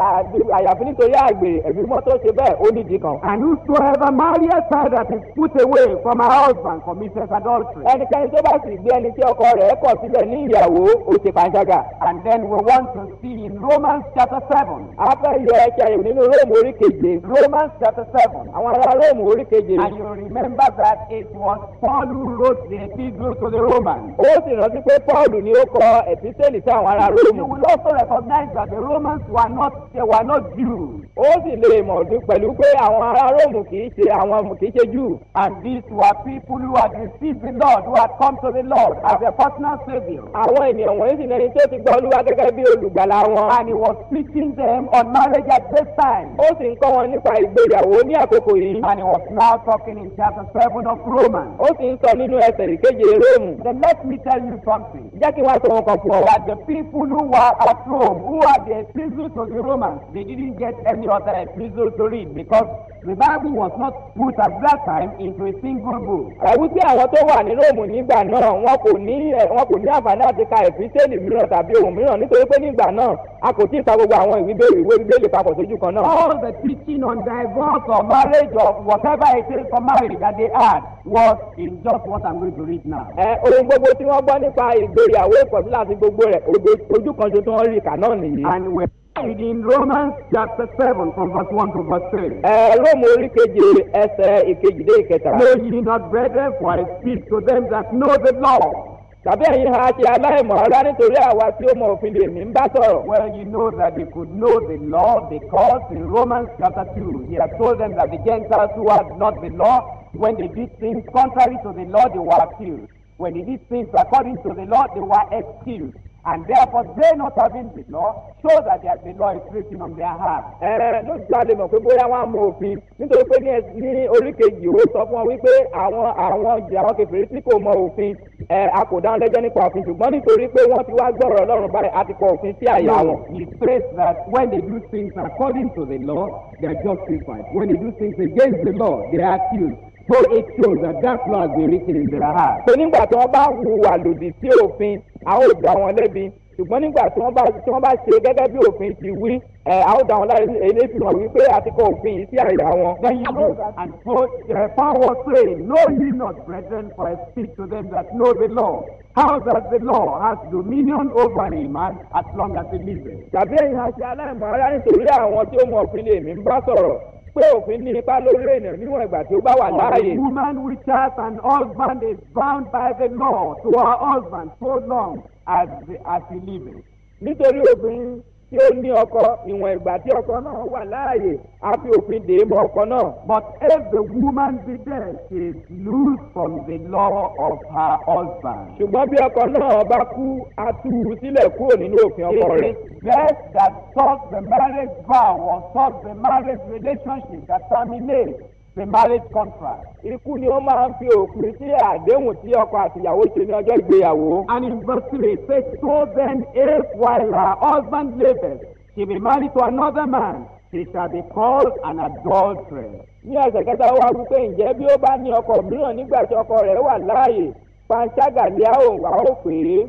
àyàfi nítorí àgbèrè ẹ̀mí mọ́ tó ṣe bẹ́ẹ̀ ó nídìí kan. And whosoever marrieth her that is put away from her husband committeth adultery. ẹnikẹ́ni tó bá sì gbé ẹni tí ọkọ rẹ̀ kọ̀ sílẹ̀ ní ìyàwó ó ṣe panṣágà. And then we want to see in Romans chapter seven. a fẹ́ yọ ẹ̀ṣẹ̀ ìwé nínú róòmù orí keje. Romans chapter seven. àwọn ará róòmù orí keje. And you remember that it was Paul who wrote the epistle to the Romans. ó sì rántí pé paul ni ó kọ ẹ̀písẹ́lì sí àwọn ará You róòmù. will also recognize that the Romans were not they were not Jews. ó sì lè mọ̀ ọdún pẹ̀lú pé àwọn ará róòmù kì í ṣe àwọn kì í ṣe júù. And these were people who had received the Lord, who had come to the Lord as a personal Savior. àwọn ènìyàn wọ̀nyí sì lẹni tó ti gbọ́ olúwa gẹ́gẹ́ bí olùgbàlà wọn. And he was teaching them on marriage at this time. ó sì ń kọ́ wọn nípa ìgbéyàwó ní àkókò yìí. And he was now talking in chapter seven of Romans. ó sì ń sọ nínú ẹsẹ̀ ìkeje róòmù. Then let me tell you something. jẹ́ kí wọ́n sọ wọn kan fún ọ. That the people who were at Rome, who had the epistle to the Romans, they didn't get any other epistle to read because the Bible was not put at that time into a single book. ẹ̀wú tí àwọn tó wà ní róòmù nígbà náà wọn kò ní wọn kò ní àǹfààní àti ka ẹ̀písẹ́lì mìíràn tàbí ohun mìíràn nítorí pé nígbà náà a kò tí ì ka gbogbo àwọn ìwé bẹ́ẹ̀ ìwé bíbélì papọ̀ sójú kan náà. All the teaching on divorce or marriage or whatever it is for marriage that they had was in just what I'm going to read now. ẹ ohun gbogbo tí wọ́n gbọ́ nípa ìgbéyàwó ìpọ̀jù láti gbogbo rẹ̀ ojú kan ṣoṣo wọn rí kà náà nìyí. And we're reading Romans chapter seven from verse one to verse three. ẹ róòmù orí keje ẹsẹ̀ ìkejì dé ìkẹta. Know ye not, brethren, for I speak to them that know the law. tàbí ẹ̀yin ha ṣe aláìmọ̀ ọ̀rá nítorí àwa tí ó mọ òfin lè mí ń bá sọ̀rọ̀. Well, you know that they could know the law because in Romans chapter two, he had told them that the Gentiles who had not the law, when they did things contrary to the law, they were accused. When they did things according to the law, they were excused. And therefore, they not having the law, show that the law is written on their heart. ẹ ló ti jáde mọ̀ pé bóyá wọ́n á mọ òfin nítorí pé ní ní orí kejì ó sọ fún wọn wípé àwọn àwọn àwọn kèfèrí tí kò mọ òfin ẹ a kò dáhùn lẹ́jọ́ nípa òfin ṣùgbọ́n nítorí pé wọ́n ti wá gbọ́rọ̀ ọlọ́run báyìí a ti kọ òfin sí àyà wọn. He says that when they do things according to the law, they are justified. When they do things against the law, they are accused. So it shows that that law has been written in their heart. pé nígbà tí wọ́n bá hùwà lòdì sí òfin a ó dá wọn lẹ́bi ṣùgbọ́n nígbà tí wọ́n bá tí wọ́n bá ṣe gẹ́gẹ́ bí òfin ti wí ẹ̀ a ó dá wọn láre eléyìí fi hàn wípé a ti kọ òfin yìí sí àyà wọn. Then you know that. And so uh, Paul was saying, know ye not, brethren, for I speak to them that know the law. How that the law has dominion over a man as long as he lives. tàbí ẹ̀yin ha ṣe aláìmọ̀ ọ̀rá nítorí àwọn tí ó mọ òfin lè mí ń bá sọ̀rọ̀ pé òfin ní ipa lórí ènìyàn níwọ̀n ìgbà tí ó bá wà láàyè. A woman which has an husband is bound by the law to her husband so long as, the, as he lives. nítorí obìnrin tí ó ní ọkọ ìwọ̀n ìgbà tí ọkọ náà wà láàyè á fi òfin dè é mọ́ ọkọ náà. But if the woman be dead, she is loose from the law of her husband. ṣùgbọ́n bí ọkọ náà bá kú á tú u sílẹ̀ kúrò nínú òfin ọkọ It rẹ̀. is best that such the marriage vow or such the marriage relationship that terminates the marriage contract. ikú ni ó máa ń fi òpin sí àdéhùn tí ọkọ àti ìyàwó ṣe ní ọjọ́ ìgbéyàwó. And in verse three it says, so then if while her husband liveth, she be married to another man, she shall be called an adulteress. ní ẹsẹ̀ kẹta ó wá wípé ǹjẹ́ bí ó bá ní ọkọ mìíràn nígbà tí ọkọ rẹ̀ wà láàyè panṣágà lé a ó wà ó pè é.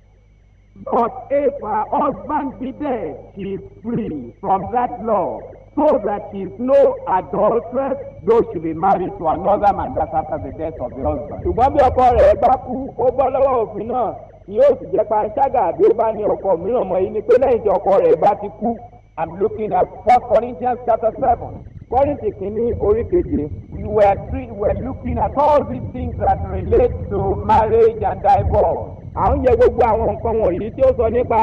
But if her husband be dead, she is free from that law. so that she is no adulteress, though she be married to another man, that's after the death of the husband. ṣùgbọ́n bí ọkọ rẹ̀ bá kú ó bọ́ lọ́wọ́ òfin náà yóò sì jẹ́ panṣágà bí ó bá ní ọkọ mìíràn mọ́ yìí ni pé lẹ́yìn tí ọkọ rẹ̀ bá ti kú. I'm looking at First Corinthians chapter seven. Kọ́ríńtì kìíní orí keje. We were, three, we were looking at all these things that relate to marriage and divorce. à ń yẹ gbogbo àwọn nǹkan wọ̀nyí tí ó sọ nípa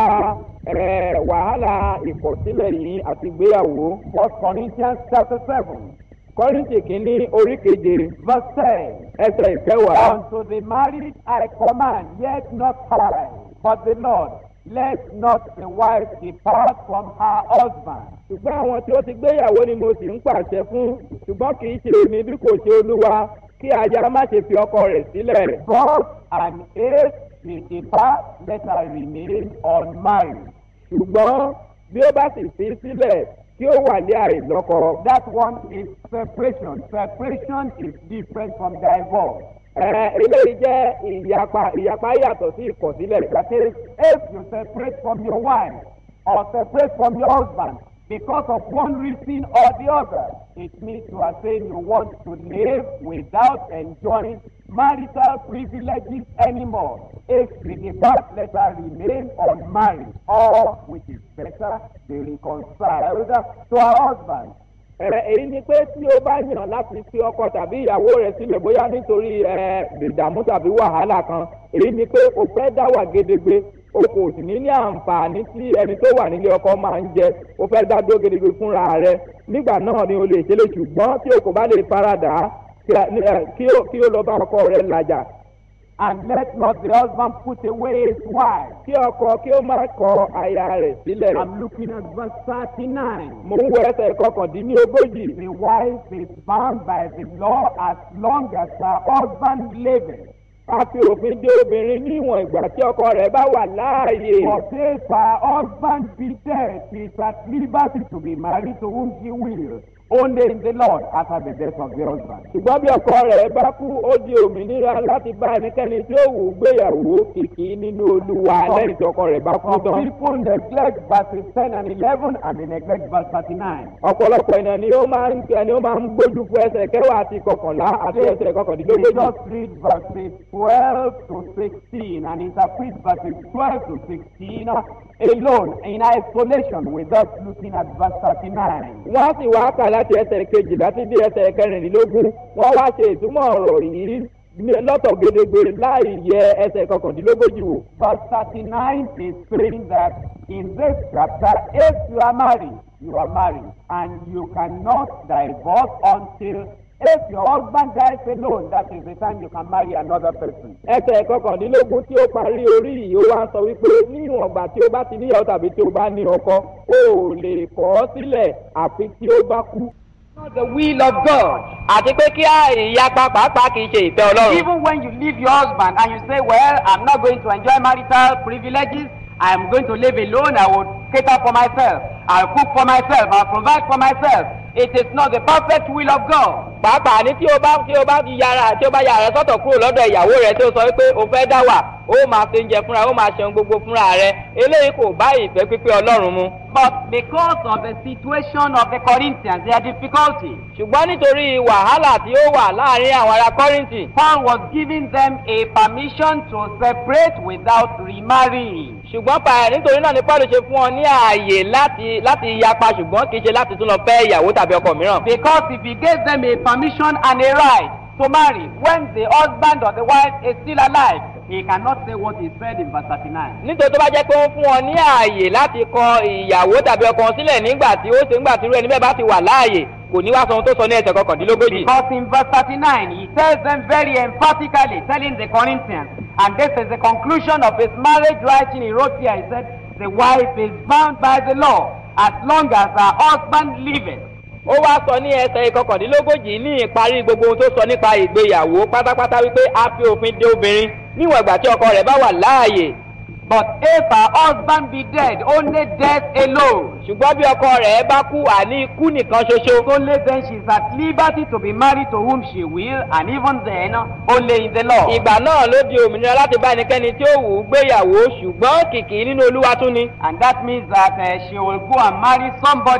wàhálà ìkọ̀sílẹ̀ yìí àti ìgbéyàwó. First Corinthians chapter seven. Kọ́ríńtì kìíní orí keje. Verse ten. ẹsẹ̀ ìkẹwàá. Unto the married I command, yet not I, but the Lord. Let not the wife depart from her husband. ṣùgbọ́n àwọn tí ó ti gbéyàwó ni mo sì ń pàṣẹ fún ṣùgbọ́n kì í ṣe èmi bí kò ṣe olúwa kí aya má ṣe fi ọkọ rẹ̀ sílẹ̀. But an if she depart, let her remain unmarried. ṣùgbọ́n bí ó bá sì fi sílẹ̀ kí ó wà ní àìlọ́kọ. That one is separation. Separation is different from divorce. eléyìí jẹ́ ìyapa ìyapa yàtọ̀ sí ìkọ̀sílẹ̀. That is, if you separate from your wife or separate from your husband because of one reason or the other, it means you are saying you want to live without enjoying marital privileges anymore. If we depart, let her remain unmarried, or, which is better, be reconciled to her husband. èyí ni pé tí o bá yàn láti fi ọkọ tàbí ìyàwó rẹ̀ sílẹ̀ bóyá nítorí ìdààmú tàbí wàhálà kan èyí ni pé o fẹ́ dá wà gédégbé o kò sì ní ní àǹfààní tí ẹni tó wà nílé ọkọ máa ń jẹ o fẹ́ dá dó gédégbé fúnra rẹ̀ nígbà náà ni o lè ṣe lè ṣùgbọ́n tí o kò bá lè faradà kí o lọ bá ọkọ rẹ̀ làjà. And let not the husband put away his wife. Kí ọkọ kí ó má kọ aya rẹ̀ sílẹ̀. I'm looking at verse thirty-nine. Mo ń wo ẹsẹ̀ kọkàndínlógójì. The wife is bound by the law as long as her husband liveth. A fi òfin dé obìnrin níwọ̀n ìgbà tí ọkọ rẹ̀ bá wà láàyè. But if her husband be dead, she is at liberty to be married to whom she will. Only in the Lord after the death of the husband. Ṣùgbọ́n bí ọkọ rẹ̀ bá kú, ó di òmìnira láti bá ẹnikẹ́ni tí ó wù gbéyàwó kìkì nínú Olúwa lẹ́yìn tí ọkọ rẹ̀ bá kú tán. Some people neglect verses ten and eleven and they neglect verse thirty-nine. Ọ̀pọ̀lọpọ̀ ènìyàn ni ó máa ń ẹni ó máa ń gbójú fún ẹsẹ̀ kẹwàá àti kọkànlá àti ẹsẹ̀ kọkàndínlógójì. We just read verses twelve to sixteen and interpret verses twelve to sixteen alone in isolation without looking at verse thirty-nine. Wọ́n sì wá kà láti ẹsẹ̀ kejìlá sí bí ẹsẹ̀ kẹrìnlélógún wọ́n wá ṣe ìtumọ̀ ọ̀rọ̀ yìí lọ́tọ̀ gédégbé láì yẹ ẹsẹ̀ kọkàndínlógójì wò. Verse thirty-nine is saying that in this chapter, if you are married, you are married, and you cannot divorce until if your husband dies alone, that is the time you can marry another person. ẹsẹ̀ kọkàndínlógún tí ó parí orí yìí ó wá sọ wípé níwọ̀n ọgbà tí ó bá ti níyàwó tàbí tí ó bá ní ọkọ ó lè kọ̀ ọ́ sílẹ̀ àfi tí ó bá kú. Not the will of God. àti pé kí ìyapa pàápàá kì í ṣe ìfẹ́ Ọlọ́run. Even when you leave your husband and you say, well, I'm not going to enjoy marital privileges, I'm going to live alone, I will cater for myself, I'll cook for myself, I'll provide for myself. It is not the perfect will of God. Pàápàá ní tí o bá tí o bá yára tí o bá yára sọ́tọ̀ kúrò lọ́dọ̀ ìyàwó rẹ̀ tí o sọ wípé o fẹ́ dá wà ó máa ṣe oúnjẹ fúnra ó máa ṣe ohun gbogbo fúnra rẹ̀ eléyìí kò bá ìfẹ́ pípé Ọlọ́run mu. But because of the situation of the Corinthians, their difficulty. Ṣùgbọ́n nítorí wàhálà tí ó wà láàrin àwọn ará Kọ́ríńtì. Paul was giving them a permission to separate without remarrying. Ṣùgbọ́n pààyàn nítorí náà ni Paul ṣe fún ọ ní ààyè láti láti yapa ṣùgbọ́n kì í ṣe láti tún lọ fẹ́ ìyàwó tàbí ọkọ mìíràn. Because if he gave them a permission and a right to marry when the husband or the wife is still alive, he cannot say what he said in verse thirty-nine. Nítorí tó bá jẹ́ pé ó fún ọ ní ààyè láti kọ ìyàwó tàbí ọkọ sílẹ̀ nígbà tí ó ṣe nígbà tí irú ẹni bẹ́ẹ̀ bá ti wà láàyè kò ní wá sọ ohun tó sọ ní ẹsẹ̀ kọkàndínlógójì. Because in verse thirty-nine he tells them very emphatically, telling the Corinthians, and this is the conclusion of his marriage writing he wrote here, he said, the wife is bound by the law as long as her husband liveth. Ó wá sọ ní ẹsẹ̀ ìkọkàndínlógójì ní ìparí gbogbo ohun tó sọ nípa ìgbéyàwó pátápátá wípé a fi òfin de obìnrin níwọ̀n ìgbà tí ọkọ rẹ̀ bá wà láàyè. But if her husband be dead, only death alone. Ṣùgbọ́n bí ọkọ rẹ̀ bá kú àní ikú nìkan ṣoṣo. Only then she is at liberty to be married to whom she will, and even then only in the Lord. Ìgbà náà ló di òmìnira láti bá ẹnikẹ́ni tí ó wù ú gbéyàwó ṣùgbọ́n kìkì nínú Olúwa tún ni. And that means that uh, she will go and marry somebody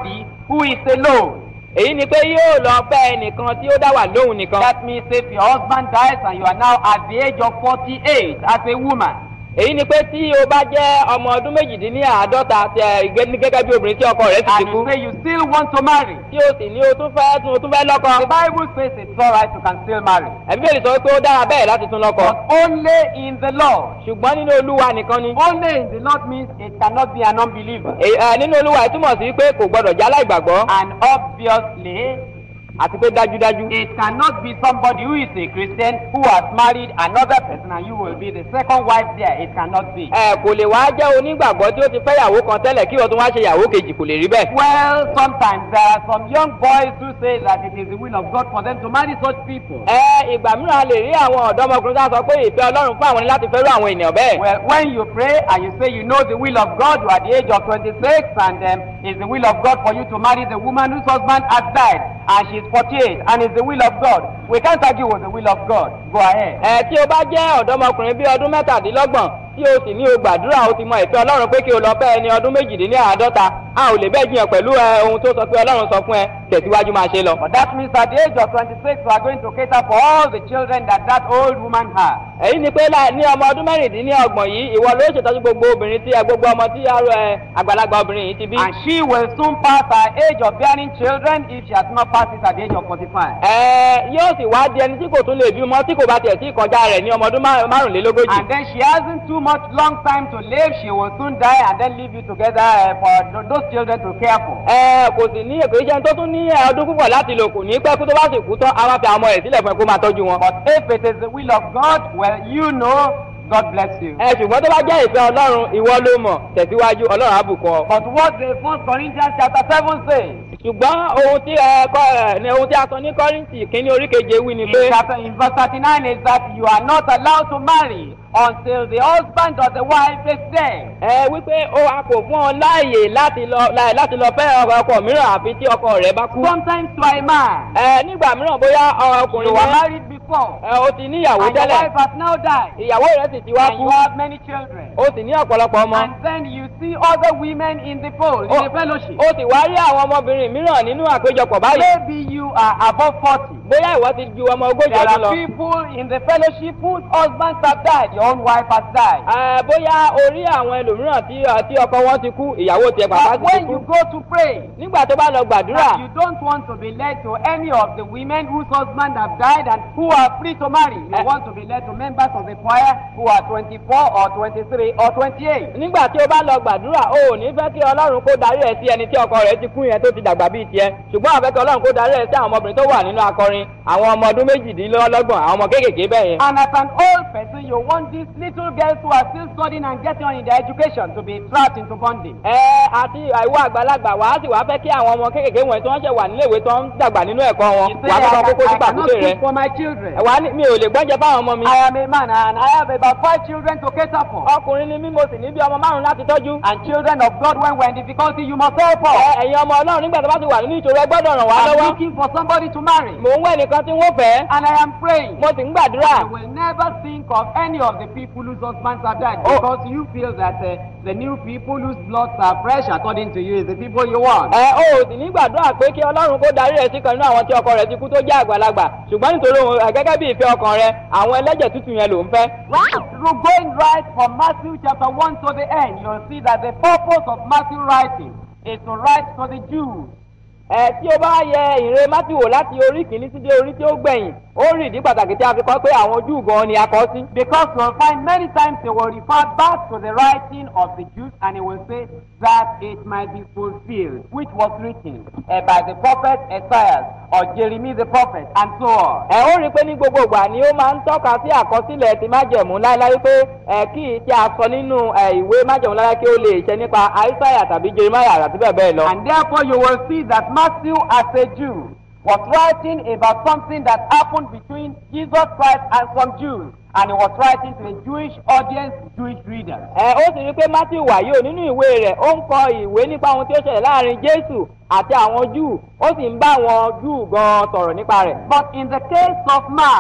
who is alone. èyí ni pé yóò lọ fẹ́ ẹnìkan tí ó dá wà lóhùn nìkan. That means if your husband dies and you are now at the age of forty-eight as a woman, èyí ni pé tí o bá jẹ́ ọmọ ọdún méjìdínláàádọ́ta gẹ́gẹ́ bí obìnrin tí ọkọ rẹ̀ sì ti and kú. you say you still want to marry, tí o sì ní o tún fẹ́ tún o tún fẹ́ lọ́kọ. the Bible says it's all right, you can still marry. ẹ̀bí bẹ́ẹ̀ sọ pé ó dára bẹ́ẹ̀ láti tún lọ́kọ. But only in the Lord. ṣùgbọ́n nínú olúwa nìkan ni. Only in the Lord means it cannot be an unbeliever. Èyí, ẹ, nínú olúwa ìtumọ̀ sí pé kò gbọdọ̀ jẹ́ aláìgbàgbọ́. And obviously, àti pé dájúdájú. it cannot be somebody who is a Christian who has married another person and you will be the second wife there. It cannot be. ẹ kò lè wá jẹ́ onígbàgbọ́ tí ó ti fẹ́ yàwó kan tẹ́lẹ̀ kí wọ́n tún wá ṣe yàwó kejì kò lè rí bẹ́ẹ̀. Well, sometimes there are some young boys who say that it is the will of God for them to marry such people. ẹ ìgbà mìíràn a lè rí àwọn ọ̀dọ́mọkùnrin tá a sọ pé ìfẹ́ ọlọ́run fún àwọn ní láti fẹ́rù àwọn ènìyàn bẹ́ẹ̀. Well, when you pray and you say you know the will of God, you are at the age of twenty-six and um, it's the will of God for you to marry the woman whose husband has died and she's forty-eight and it's the will of God. We can't argue with the will of God. Go ahead. ẹ tí o bá jẹ́ ọ̀dọ́mọkùnrin bíi ọdún mẹ́tàdínlọ́gbọ̀n tí o sì ní o gbàdúrà o ti mọ ìfẹ́ ọlọ́run pé kí o lọ fẹ́ ẹni ọdún méjìdínláàádọ́ta a ò lè bẹ́ẹ̀ jiyàn pẹ̀lú ẹ ohun tó sọ pé ọlọ́run sọ fún ẹ tẹ̀síwájú máa ṣe lọ. But that means at the age of twenty-six we are going to cater for all the children that that old woman has. èyí ni pé ní ọmọ ọdún mẹ́rìndínlọ́gbọ̀n yìí ìwọ ló ṣètọ́jú gbogbo obìnrin tí gbogbo ọmọ tí àgbàlagbà obìnrin yìí ti bí. And she will soon pass her age of bearing children if she has not passed it at the age of forty-five. ẹ yóò sì wá di ẹni tí kò tún lè bímọ tí kò bá tiẹ̀ sí ìkọjá rẹ̀ ní ọmọ ọdún márùnlélógójì. And then she hasn't too much long time to live. She will soon die and then leave you together uh, for th- those children to care for. ẹ kò sì ní èkó iṣẹ́ tó tún ní ọdún púpọ̀ láti lò kò ní pẹ́ kó tó bá sì kú tán a máa fi àwọn ọmọ rẹ̀ sílẹ̀ fún ẹ kó máa tọ́jú wọn. But if it is the will of God, well, you know, God bless you. ẹ ṣùgbọ́n tó bá jẹ́ ìfẹ́ ọlọ́run ìwọ ló mọ̀ tẹ̀síwájú ọlọ́run á bùkún ọ. But what the First Corinthians chapter seven says, ṣùgbọ́n ohun tí ẹ kọ́ ẹ ní ohun tí a sọ ní kọ́rìntì kínní orí keje wí ni in, pé. chapter, in verse thirty-nine, is that you are not allowed to marry until the husband or the wife is dead. ẹ wípé ó a kò fún ọ láàyè láti lọ láti lọ fẹ́ ọkọ mìíràn àfi tí ọkọ rẹ̀ bá kú. Sometimes to a man, ẹ nígbà mìíràn bóyá ọkùnrin you were yẹn married before, ẹ o ti níyàwó and your tẹ́lẹ̀ wife has now died, ìyàwó rẹ̀ sì ti wá and kú you have many children. o sì ní ọ̀pọ̀lọpọ̀ ọmọ. And then you see other women in the fold, in Oh. the fellowship. o sì wá rí àwọn ọmọbìnrin mìíràn nínú àpéjọpọ̀ báyìí. Maybe you are above forty. bóyá ìwọ ti ju ọmọ ogójì There ọdún lọ. are people in the fellowship whose husbands have died. Your own wife has died. ẹ bóyá o rí àwọn ẹlòmíràn tí tí ọkọ wọn ti kú ìyàwó tiẹ̀ pàpà But ti when kú. you go to pray, nígbà tó bá lọ gbàdúrà you don't want to be led to any of the women whose husbands have died and who are free to marry. You Eh. want to be led to members of the choir who are twenty-four or twenty-three or twenty-eight. nígbà tí o bá lọ gbàdúrà o ò ní fẹ́ kí ọlọ́run kó darí ẹ sí ẹni tí ọkọ rẹ̀ ti kú yẹn tó ti dàgbà bíi tiẹ̀ ṣùgbọ́n àwọn fẹ́ kí ọlọ́run kó darí ẹ sí àwọn ọmọbìnrin tó wà nínú akọrin àwọn ọmọ ọdún méjìdínlọ́gbọ̀n àwọn ọmọ kéékèèké bẹ́ẹ̀ yẹn. And as an old person, you want these little girls who are still studying and getting on in their education to be trapped into bondage. ẹ àti àìwọ àgbàlagbà wà á sì wá fẹ́ kí àwọn ọmọ kéékèèké wọ̀nyí tí wọ́n ṣẹ̀ wà níléèwé tó ń dàgbà nínú ẹ̀kọ́ wọn You say, wà á fẹ́ I, kọ́ kókó can, sí I cannot pàkúté rẹ. speak for my children. ẹ wà á ní mi ò lè gbọ́njẹ fáwọn ọmọ mi. I am a man and I have about five children to cater for. ọkùnrin ni mí mo sì ní bí ọmọ márùn láti tọ́jú. And children of God, when we're in difficulty, you must help us. ẹ ẹ̀yin ọmọ ọlọ́run nígbà tó bá ti wà nínú ìṣòro ẹ gbọ́dọ̀ ràn wá I'm lọ́wọ́. looking for somebody to marry. mò ń wẹ̀ nìkan tí wọ́n fẹ́ And I am praying. mo sì ń gbàdúrà. You will never think of any of the people whose husbands have died Oh. because you feel that uh, the new people whose bloods are fresh, according to you, is the people you want. ẹ ó sì ní gbàdúrà pé kí ọlọ́run kó darí rẹ̀ sí kan nínú àwọn tí ọkọ rẹ̀ ti kú tó jẹ́ àgbàlagbà ṣùgbọ́n nítorí òun ẹ, gẹ́gẹ́ bí ìfẹ́ ọkàn rẹ̀ àwọn ẹlẹ́jẹ̀ tútù yẹn ló ń fẹ́. Through going right from Matthew chapter one to the end, you'll see that the purpose of Matthew writing is to write to the Jews. ẹ tí o bá yẹ ìre Mátíù wò láti orí kìíní sí dé orí tí ó gbẹ̀yìn ó rí ìdí pàtàkì tí a fi kọ pé àwọn Júù gan ni a kọ sí. Because you'll find many times they will refer back to the writing of the Jews and it will say that it might be fulfilled, which was written uh, by the prophet Isaiah or Jeremiah the prophet and so on. ẹ ó rí i pé ní gbogbo ìgbà ni ó máa ń tọ́ka sí àkọsílẹ̀ ti májẹ̀mú láéláé pé ẹ kí tí a sọ nínú ẹ ìwé májẹ̀mú láéláé kí ó lè ṣe nípa Aísáyà tàbí Jeremáyà àti bẹ́ẹ̀ bẹ́ẹ̀ lọ. And therefore you will see that Matthew as a Jew was writing about something that happened between Jesus Christ and some Jews. And he was writing to a Jewish audience, Jewish readers. ẹ ó sì rí i pé Mátíù wàyí ò nínú ìwé rẹ̀ ó ń kọ ìwé nípa ohun tí ó ṣẹlẹ̀ láàrin Jésù àti àwọn Júù ó sì ń bá àwọn Júù gan sọ̀rọ̀ nípa rẹ̀. But in the case of Mark,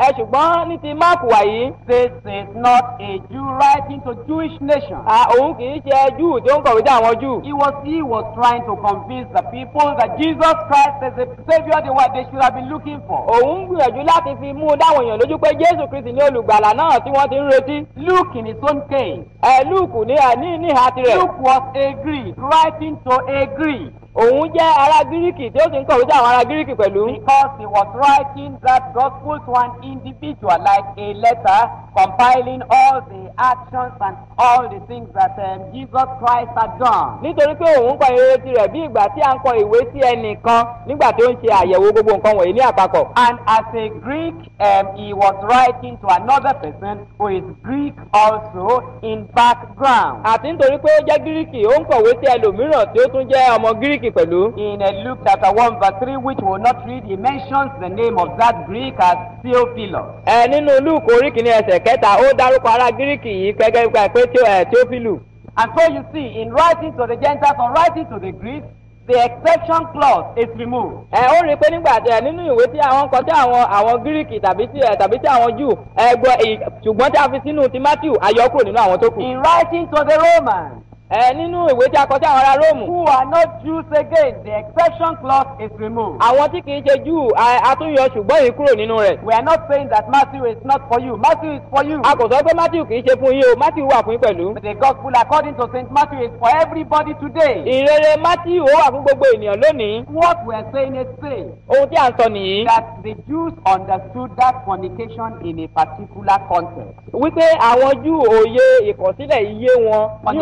ẹ ṣùgbọ́n ní ti Máàkù wàyí. This is not a Jew writing to Jewish nation. òun kì í ṣe Júù tí ó ń kọ̀wé sí àwọn Júù. He was he was trying to convince the people that Jesus Christ is the Savior they were they should have been looking for. òun ń gbìyànjú láti fi mú dáwọn èèyàn lójú pé Jésù Kristi ní olùgbàlà náà tí wọ́n ti ń retí. Luke in his own case. ẹ Lúùkù ní ní níhà tirẹ̀. Luke was a Greek writing to a Greek. òun jẹ́ ará Gíríkì tí ó sì ń kọ̀wé sí àwọn ará Gíríkì pẹ̀lú. Because he was writing that gospel to an individual like a letter, compiling all the actions and all the things that um, Jesus Christ had done. nítorí pé òun kọ ìwé tirẹ̀ bí ìgbà tí à ń kọ ìwé sí ẹnìkan nígbà tí ó ń ṣe àyẹ̀wò gbogbo nǹkan wọ̀nyí ní àpapọ̀. And as a Greek, um, he was writing to another person who is Greek also in background. àti nítorí pé ó jẹ́ Gíríkì ó ń kọ̀wé sí ẹlòmíràn tí ó tún jẹ́ ọmọ Gíríkì pẹ̀lú. In uh, Luke chapter one verse three, which we will not read, he mentions the name of that Greek as Theophilus. ẹ nínú Lúùkù orí kìíní ẹsẹ̀ kẹta ó dárúkọ ará Gíríkì yìí gẹ́gẹ́ bí pé Theophilus. And so you see, in writing to the Gentiles or writing to the Greeks, the exception clause is removed. ẹ ó rí i pé nígbà tí nínú ìwé tí àwọn kọ sí àwọn àwọn Gíríkì tàbí tí tàbí tí àwọn Júù ẹ gbọ́ ṣùgbọ́n tí a fi sínú ti Matthew àyọkúrò nínú àwọn tó kù. In writing to the Romans, ẹ nínú ìwé tí a kọ sí àwọn ará Róòmù. who are not Jews again, the exception clause is removed. àwọn tí kì í ṣe Júù àtúnyọ ṣùgbọ́n èyí kúrò nínú rẹ̀. We are not saying that Matthew is not for you. Matthew is for you. a kò sọ pé Matthew kì í ṣe fún yín o Matthew wà fún yín pẹ̀lú. The gospel according to Saint Matthew is for everybody today. ìrere Matthew ó wà fún gbogbo ènìyàn lónìí. What we are saying is saying ohun tí à ń sọ nìyí. that the Jews understood that fornication in a particular context. wípé àwọn Júù òye ìkọ̀sílẹ̀ iye wọn ní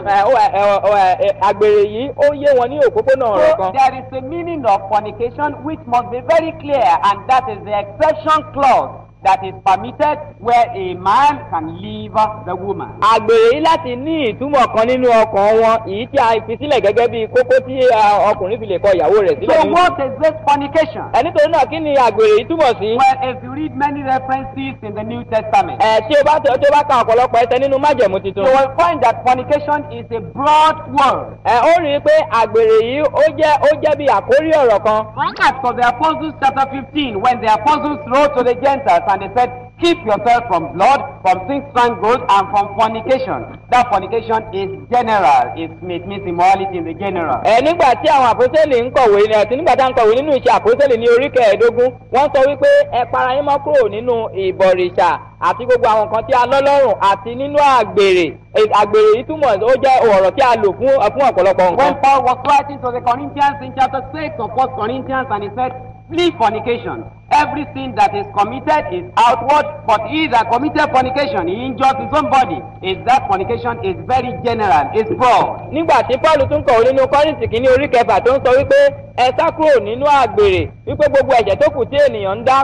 òpópónà àgbèrè yìí ó yé wọn ní òpópónà ọ̀rọ̀ kan. So there is a meaning of fornication which must be very clear, and that is the exception clause that is permitted where a man can leave the woman. àgbèrè yìí láti ní ìtumọ̀ kan nínú ọkàn wọn èyí tí a fi sílẹ̀ gẹ́gẹ́ bí kókó tí ọkùnrin fi lè kọ ìyàwó rẹ̀ sílẹ̀. So what is this fornication? ẹ nítorí náà kí ni àgbèrè yìí túmọ̀ sí. Well, if you read many references in the New Testament, ẹ tí o bá tí o bá ka ọ̀pọ̀lọpọ̀ ẹsẹ̀ nínú májẹ̀mú titun. you will find that fornication is a broad word. ẹ ó rí i pé àgbèrè yìí ó jẹ́ ó jẹ́ bí àkórí ọ̀rọ̀ kan. Acts of the Apostles chapter fifteen, when the apostles wrote to the Gentiles and they said, keep yourself from blood, from things strangled, and from fornication. That fornication is general. It means immorality in the general. ẹ nígbà tí àwọn àpòsílẹ̀ ń kọ̀wé ní àti nígbà tí wọ́n ń kọ̀wé nínú iṣẹ́ àpòsílẹ̀ ní orí kẹẹ̀ẹ́dógún wọ́n sọ wípé ẹ para yín mọ́ kúrò nínú ìbọ̀rìṣà àti gbogbo àwọn nǹkan tí a lọ́lọ́rùn àti nínú àgbèrè àgbèrè yìí túmọ̀ ó jẹ́ ọ̀rọ̀ tí a lò fún fún ọ̀pọ̀lọpọ̀ nǹkan. When Paul was writing to the Corinthians in chapter six of First Corinthians, and he said, flee fornication. Every sin that is committed is outward, but he that committed fornication, he injures his own body. Is that fornication is very general, it's broad. nígbà tí Paul tún kọ̀wé nínú Kọ́ríńtì kìíní orí kẹfà tó ń sọ wípé ẹ sá kúrò nínú àgbèrè wípé gbogbo ẹ̀ṣẹ̀ tó kù tí ènìyàn ń dá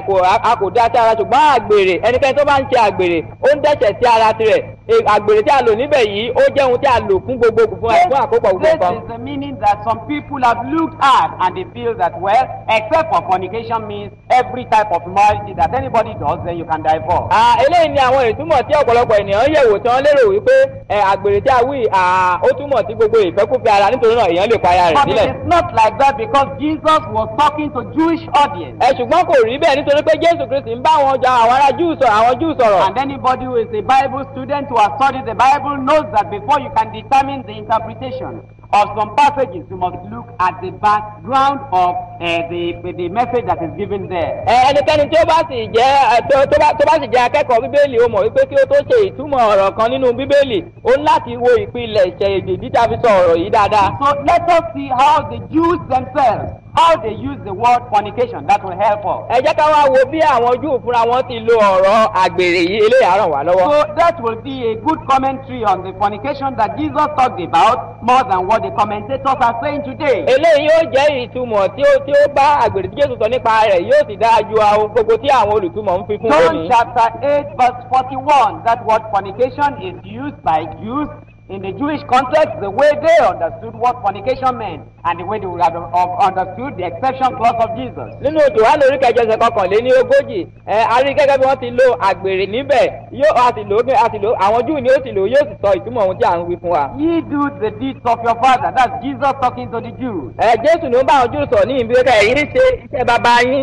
a kò dá sí ara ṣùgbọ́n àgbèrè ẹnikẹ́ni tó bá ń ṣe àgbèrè ó ń dẹ́ṣẹ̀ sí ara tirẹ̀ àgbèrè tí a lò níbẹ̀ yìí ó jẹ́ ohun tí a lò fún gbogbo fún àkópọ̀ gbogbo This kan. is the meaning that some people have looked at and they feel that, well, except for fornication means every type of immorality that anybody does, then you can divorce. eléyìí ni àwọn ìtumọ̀ tí ọ̀pọ̀lọpọ̀ ènìyàn yẹ̀wò tí wọ́n lérò wípé àgbèrè tí a wí ó túmọ̀ sí gbogbo ìfẹ́kúfẹ́ ara nítorí náà èèyàn lè pa ara rẹ̀ But sílẹ̀. it is not like that because Jesus was talking to Jewish audience. ẹ ṣùgbọ́n kò rí bẹ́ẹ̀ nítorí pé Jésù Kristi ń bá àwọn ọjà àwọn ará Júù sọ̀rọ̀ àwọn Júù sọ̀rọ̀. And anybody who is a Bible student who has studied the Bible knows that before you can determine the interpretation of some passages, you must look at the background of uh, the the message that is given there. ẹnikẹ́ni tí ó bá sì jẹ́ tó bá tó bá sì jẹ́ akẹ́kọ̀ọ́ Bíbélì ó mọ̀ wípé kí ó tó ṣe ìtumọ̀ ọ̀rọ̀ kan nínú Bíbélì ó ní láti wo ìpìlẹ̀ ìṣẹ̀ èdè dídá fi sọ ọ̀rọ̀ yìí dáadáa. So let us see how the Jews themselves, how they use the word fornication. That will help us. ẹ jẹ́ ká wá wo bí àwọn Júù fúnra wọn ti lo ọ̀rọ̀ àgbèrè yìí eléyà ràn wá lọ́wọ́. So that will be a good commentary on the fornication that Jesus talked about more than what the commentators are saying today. eléyìí yóò jẹ́ ìtumọ̀ tí ó tí ó bá àgbèrè tí Jésù sọ nípa rẹ̀ yóò sì dáa ju àwọn gbogbo tí àwọn olùtumọ̀ ń fi fún John lónìí. chapter eight verse forty-one, that word fornication is used by Jews in the Jewish context, the way they understood what fornication meant and the way they would have understood the exception clause of Jesus. nínú Jòhánù orí kẹjọ ẹsẹ̀ kọkànléní ogójì ẹ a rí gẹ́gẹ́ bí wọ́n ti lo àgbèrè níbẹ̀ yóò a sì lò a sì lò àwọn Júù ni ó sì lò yóò sì sọ ìtumọ̀ ohun tí à ń wí fún wa. Ye do the deeds of your father. That's Jesus talking to the Jews. ẹ Jésù ni ó bá àwọn Júù sọ ní ìbí kẹ ẹ̀yin ṣe iṣẹ́ bàbá yín.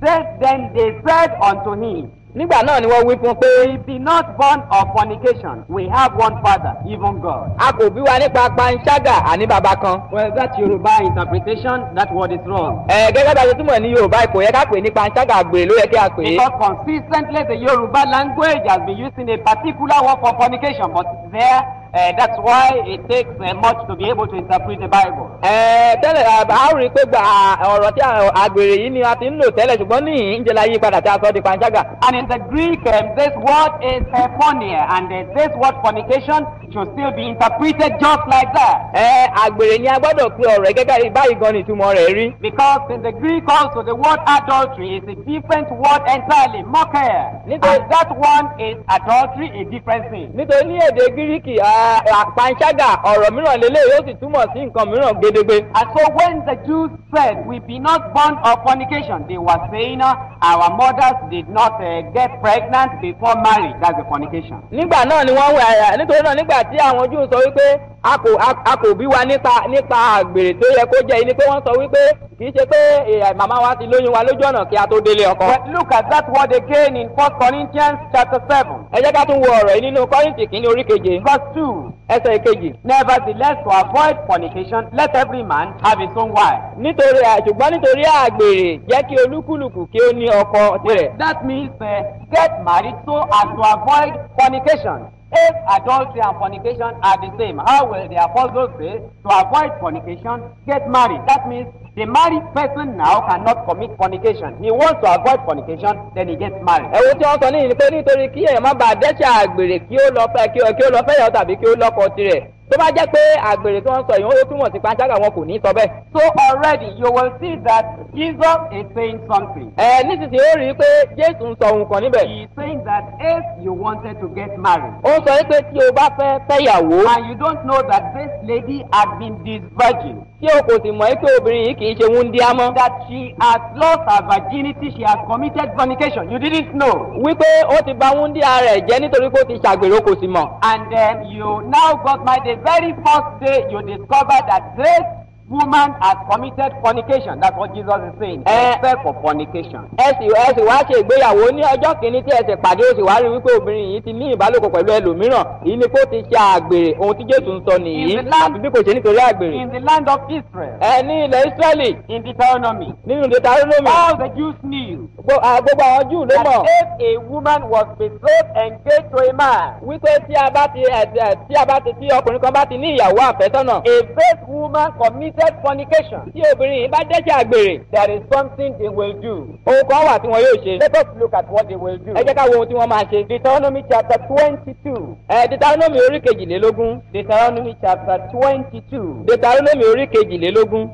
said, then they said unto him, nígbà náà ni wọ́n wí fún un pé we be not born of fornication. We have one Father, even God. a kò bí wa nípa panṣágà àní bàbá kan. Well, that Yoruba interpretation, that word is wrong. ẹ gẹ́gẹ́ bá a ṣe túmọ̀ ní Yorùbá kò yẹ ká pè ní panṣágà àgbèrè ló yẹ kí a pè é. Because consistently the Yoruba language has been using a particular word for fornication, but there, uh, that's why it takes uh, much to be able to interpret the Bible. ẹ tẹ́lẹ̀ a ó rí i pé gba ọ̀rọ̀ tí àgbèrè yìí ni a ti ń lò tẹ́lẹ̀ ṣùgbọ́n ní ìjẹ́ la yí padà tí a sọ di panṣágà. And in the Greek, um, this word is uh, porneia, and uh, this word fornication should still be interpreted just like that. ẹ àgbèrè ni a gbọ́dọ̀ pe ọ̀rọ̀ yìí gẹ́gẹ́ báyìí gan ni ìtumọ̀ rẹ̀ rí. Because in the Greek also the word adultery is a different word entirely, moker. And that one is adultery, a different thing. nítorí ní èdè gíríkì panṣágà ọ̀rọ̀ mìíràn lélẹ̀ yóò sì túmọ̀ sí nǹkan mìíràn gédégbé. And so when the Jews said, we be not born of fornication, they were saying uh, our mothers did not uh, get pregnant before marriage. That's the fornication. nígbà náà ni wọ́n wẹ̀ nítorí náà nígbà tí àwọn Júù sọ wípé a kò a kò bí wa nípa nípa àgbèrè tó yẹ kó jẹ́ ni pé wọ́n sọ wípé kì í ṣe pé màmá wa ti lóyún wa lójú ọ̀nà kí a tó délé ọkọ. But look at that word again in First Corinthians chapter seven. ẹ jẹ́ ká tún wo ọ̀rọ̀ yìí nínú Kọ́ríńtì kìíní orí keje. Verse two. ẹsẹ̀ kejì. Nevertheless, to avoid fornication, let every man have his own wife. nítorí ṣùgbọ́n nítorí àgbèrè jẹ́ kí olúkúlùkù kí ó ní ọkọ tirẹ̀. That means uh, get married so as to avoid fornication. If adultery and fornication are the same, how will the apostles say to avoid fornication, get married? That means the married person now cannot commit fornication. He wants to avoid fornication, then he gets married. ẹ̀wọ̀n tí wọ́n sọ níyìn ni pé nítorí kí èèyàn má bàa dẹ́ṣẹ̀ àgbèrè kí ó lọ fẹ́ kí ó lọ fẹ́ yàwó tàbí kí ó lọ́kọ tirẹ̀. tó bá jẹ́ pé àgbèrè tí wọ́n sọ yìí ó túmọ̀ sí panṣágà wọn kò ní sọ bẹ́ẹ̀. So already you will see that Jesus is saying something. ẹ nísinsìnyí ó rí i pé Jésù ń sọ ohun kan níbẹ̀. He is saying that if you wanted to get married, ó sọ pé tí o bá fẹ́ fẹ́yàwó. and you don't know that this lady has been this virgin, tí o kò sì mọ̀ pé obìnrin yìí kì í ṣe wúndíá mọ́. that she has lost her virginity, she has committed fornication. You didn't know. wípé ó ti bà wúndíá rẹ̀ jẹ́ nítorí pé ó ti ṣàgbèrè ó kò sì mọ̀. And then you now got married. The very first day you discovered that this woman has committed fornication. That's what Jesus is saying. Eh. Except for fornication. ẹ sì ẹ sì wá ṣe ìgbéyàwó ní ọjọ́ kìíní tí ẹ sì pàdé ó sì wá rí wípé obìnrin yìí ti ní ìbálòpọ̀ pẹ̀lú ẹlòmíràn èyí ni kó ti ṣe àgbèrè ohun tí Jésù ń sọ nìyí In the land- àti bí kò ṣe nítorí àgbèrè. In the land of Israel, ẹ ní ilẹ̀ Ísírẹ́lì in Deuteronomy, nínú Deuteronomy all the Jews knew gbo- à, gbogbo àwọn Júù ló that mọ̀ if a woman was betrothed, engaged to a man, wípé tí a bá ti ẹ ẹ tí a bá ti tí ọkùnrin kan bá ti ní ìyàwó àfẹ́sọ́nà if this woman committed fornication, tí obìnrin yìí bá dẹ́ṣẹ̀ àgbèrè there is something they will do. ohun kan wà tí wọn yóò ṣe. Let us look at what they will do. ẹ jẹ́ ká wo ohun tí wọ́n máa ṣe. Deuteronomy chapter twenty-two. ẹ Deuteronomy orí kejìlélógún. Deuteronomy chapter twenty-two. Deuteronomy orí kejìlélógún.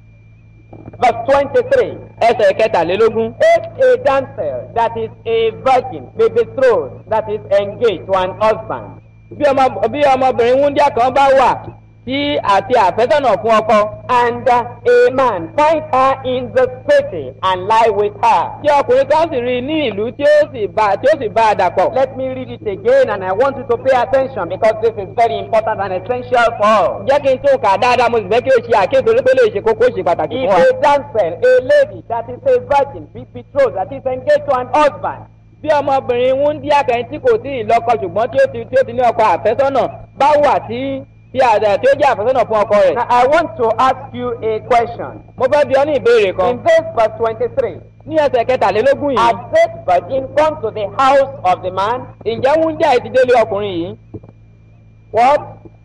Verse twenty-three. ẹsẹ̀ kẹtàlélógún. If a damsel that is a virgin be betrothed, that is engaged to an husband, bí ọmọ bí ọmọbìnrin wúndíá kan bá wà tí àti àfẹ́sọ̀nà fún ọkọ. and uh, a man find her in the city and lie with her. tí ọkùnrin kan sì rí i ní ìlú tí ó sì bá tí ó sì bá a dàpọ̀. Let me read it again, and I want you to pay attention because this is very important and essential for us. jẹ́ kí n tún kà á dáadáa mo sì fẹ́ kí o ṣe àkíyèsí orí pé lè ṣe kókó ṣe pàtàkì If fún wa. a damsel, a lady that is a virgin, be betrothed, that is engaged to an husband, bí ọmọbìnrin wúndíá kan tí kò tí ì lọ́kọ ṣùgbọ́n tí ó ti tí ó ti ní ọkọ àfẹ́sọ́nà bá wà tí tí a tí ó jẹ́ àfẹ́sọ́nà fún ọkọ rẹ̀. now I want to ask you a question. mo fẹ́ bi ọ́ ní ìbéèrè kan. In this verse twenty-three, ní ẹsẹ̀ kẹtàlélógún had yìí. this virgin come to the house of the man? ǹjẹ́ wúndíá yìí ti délé ọkùnrin yìí. What?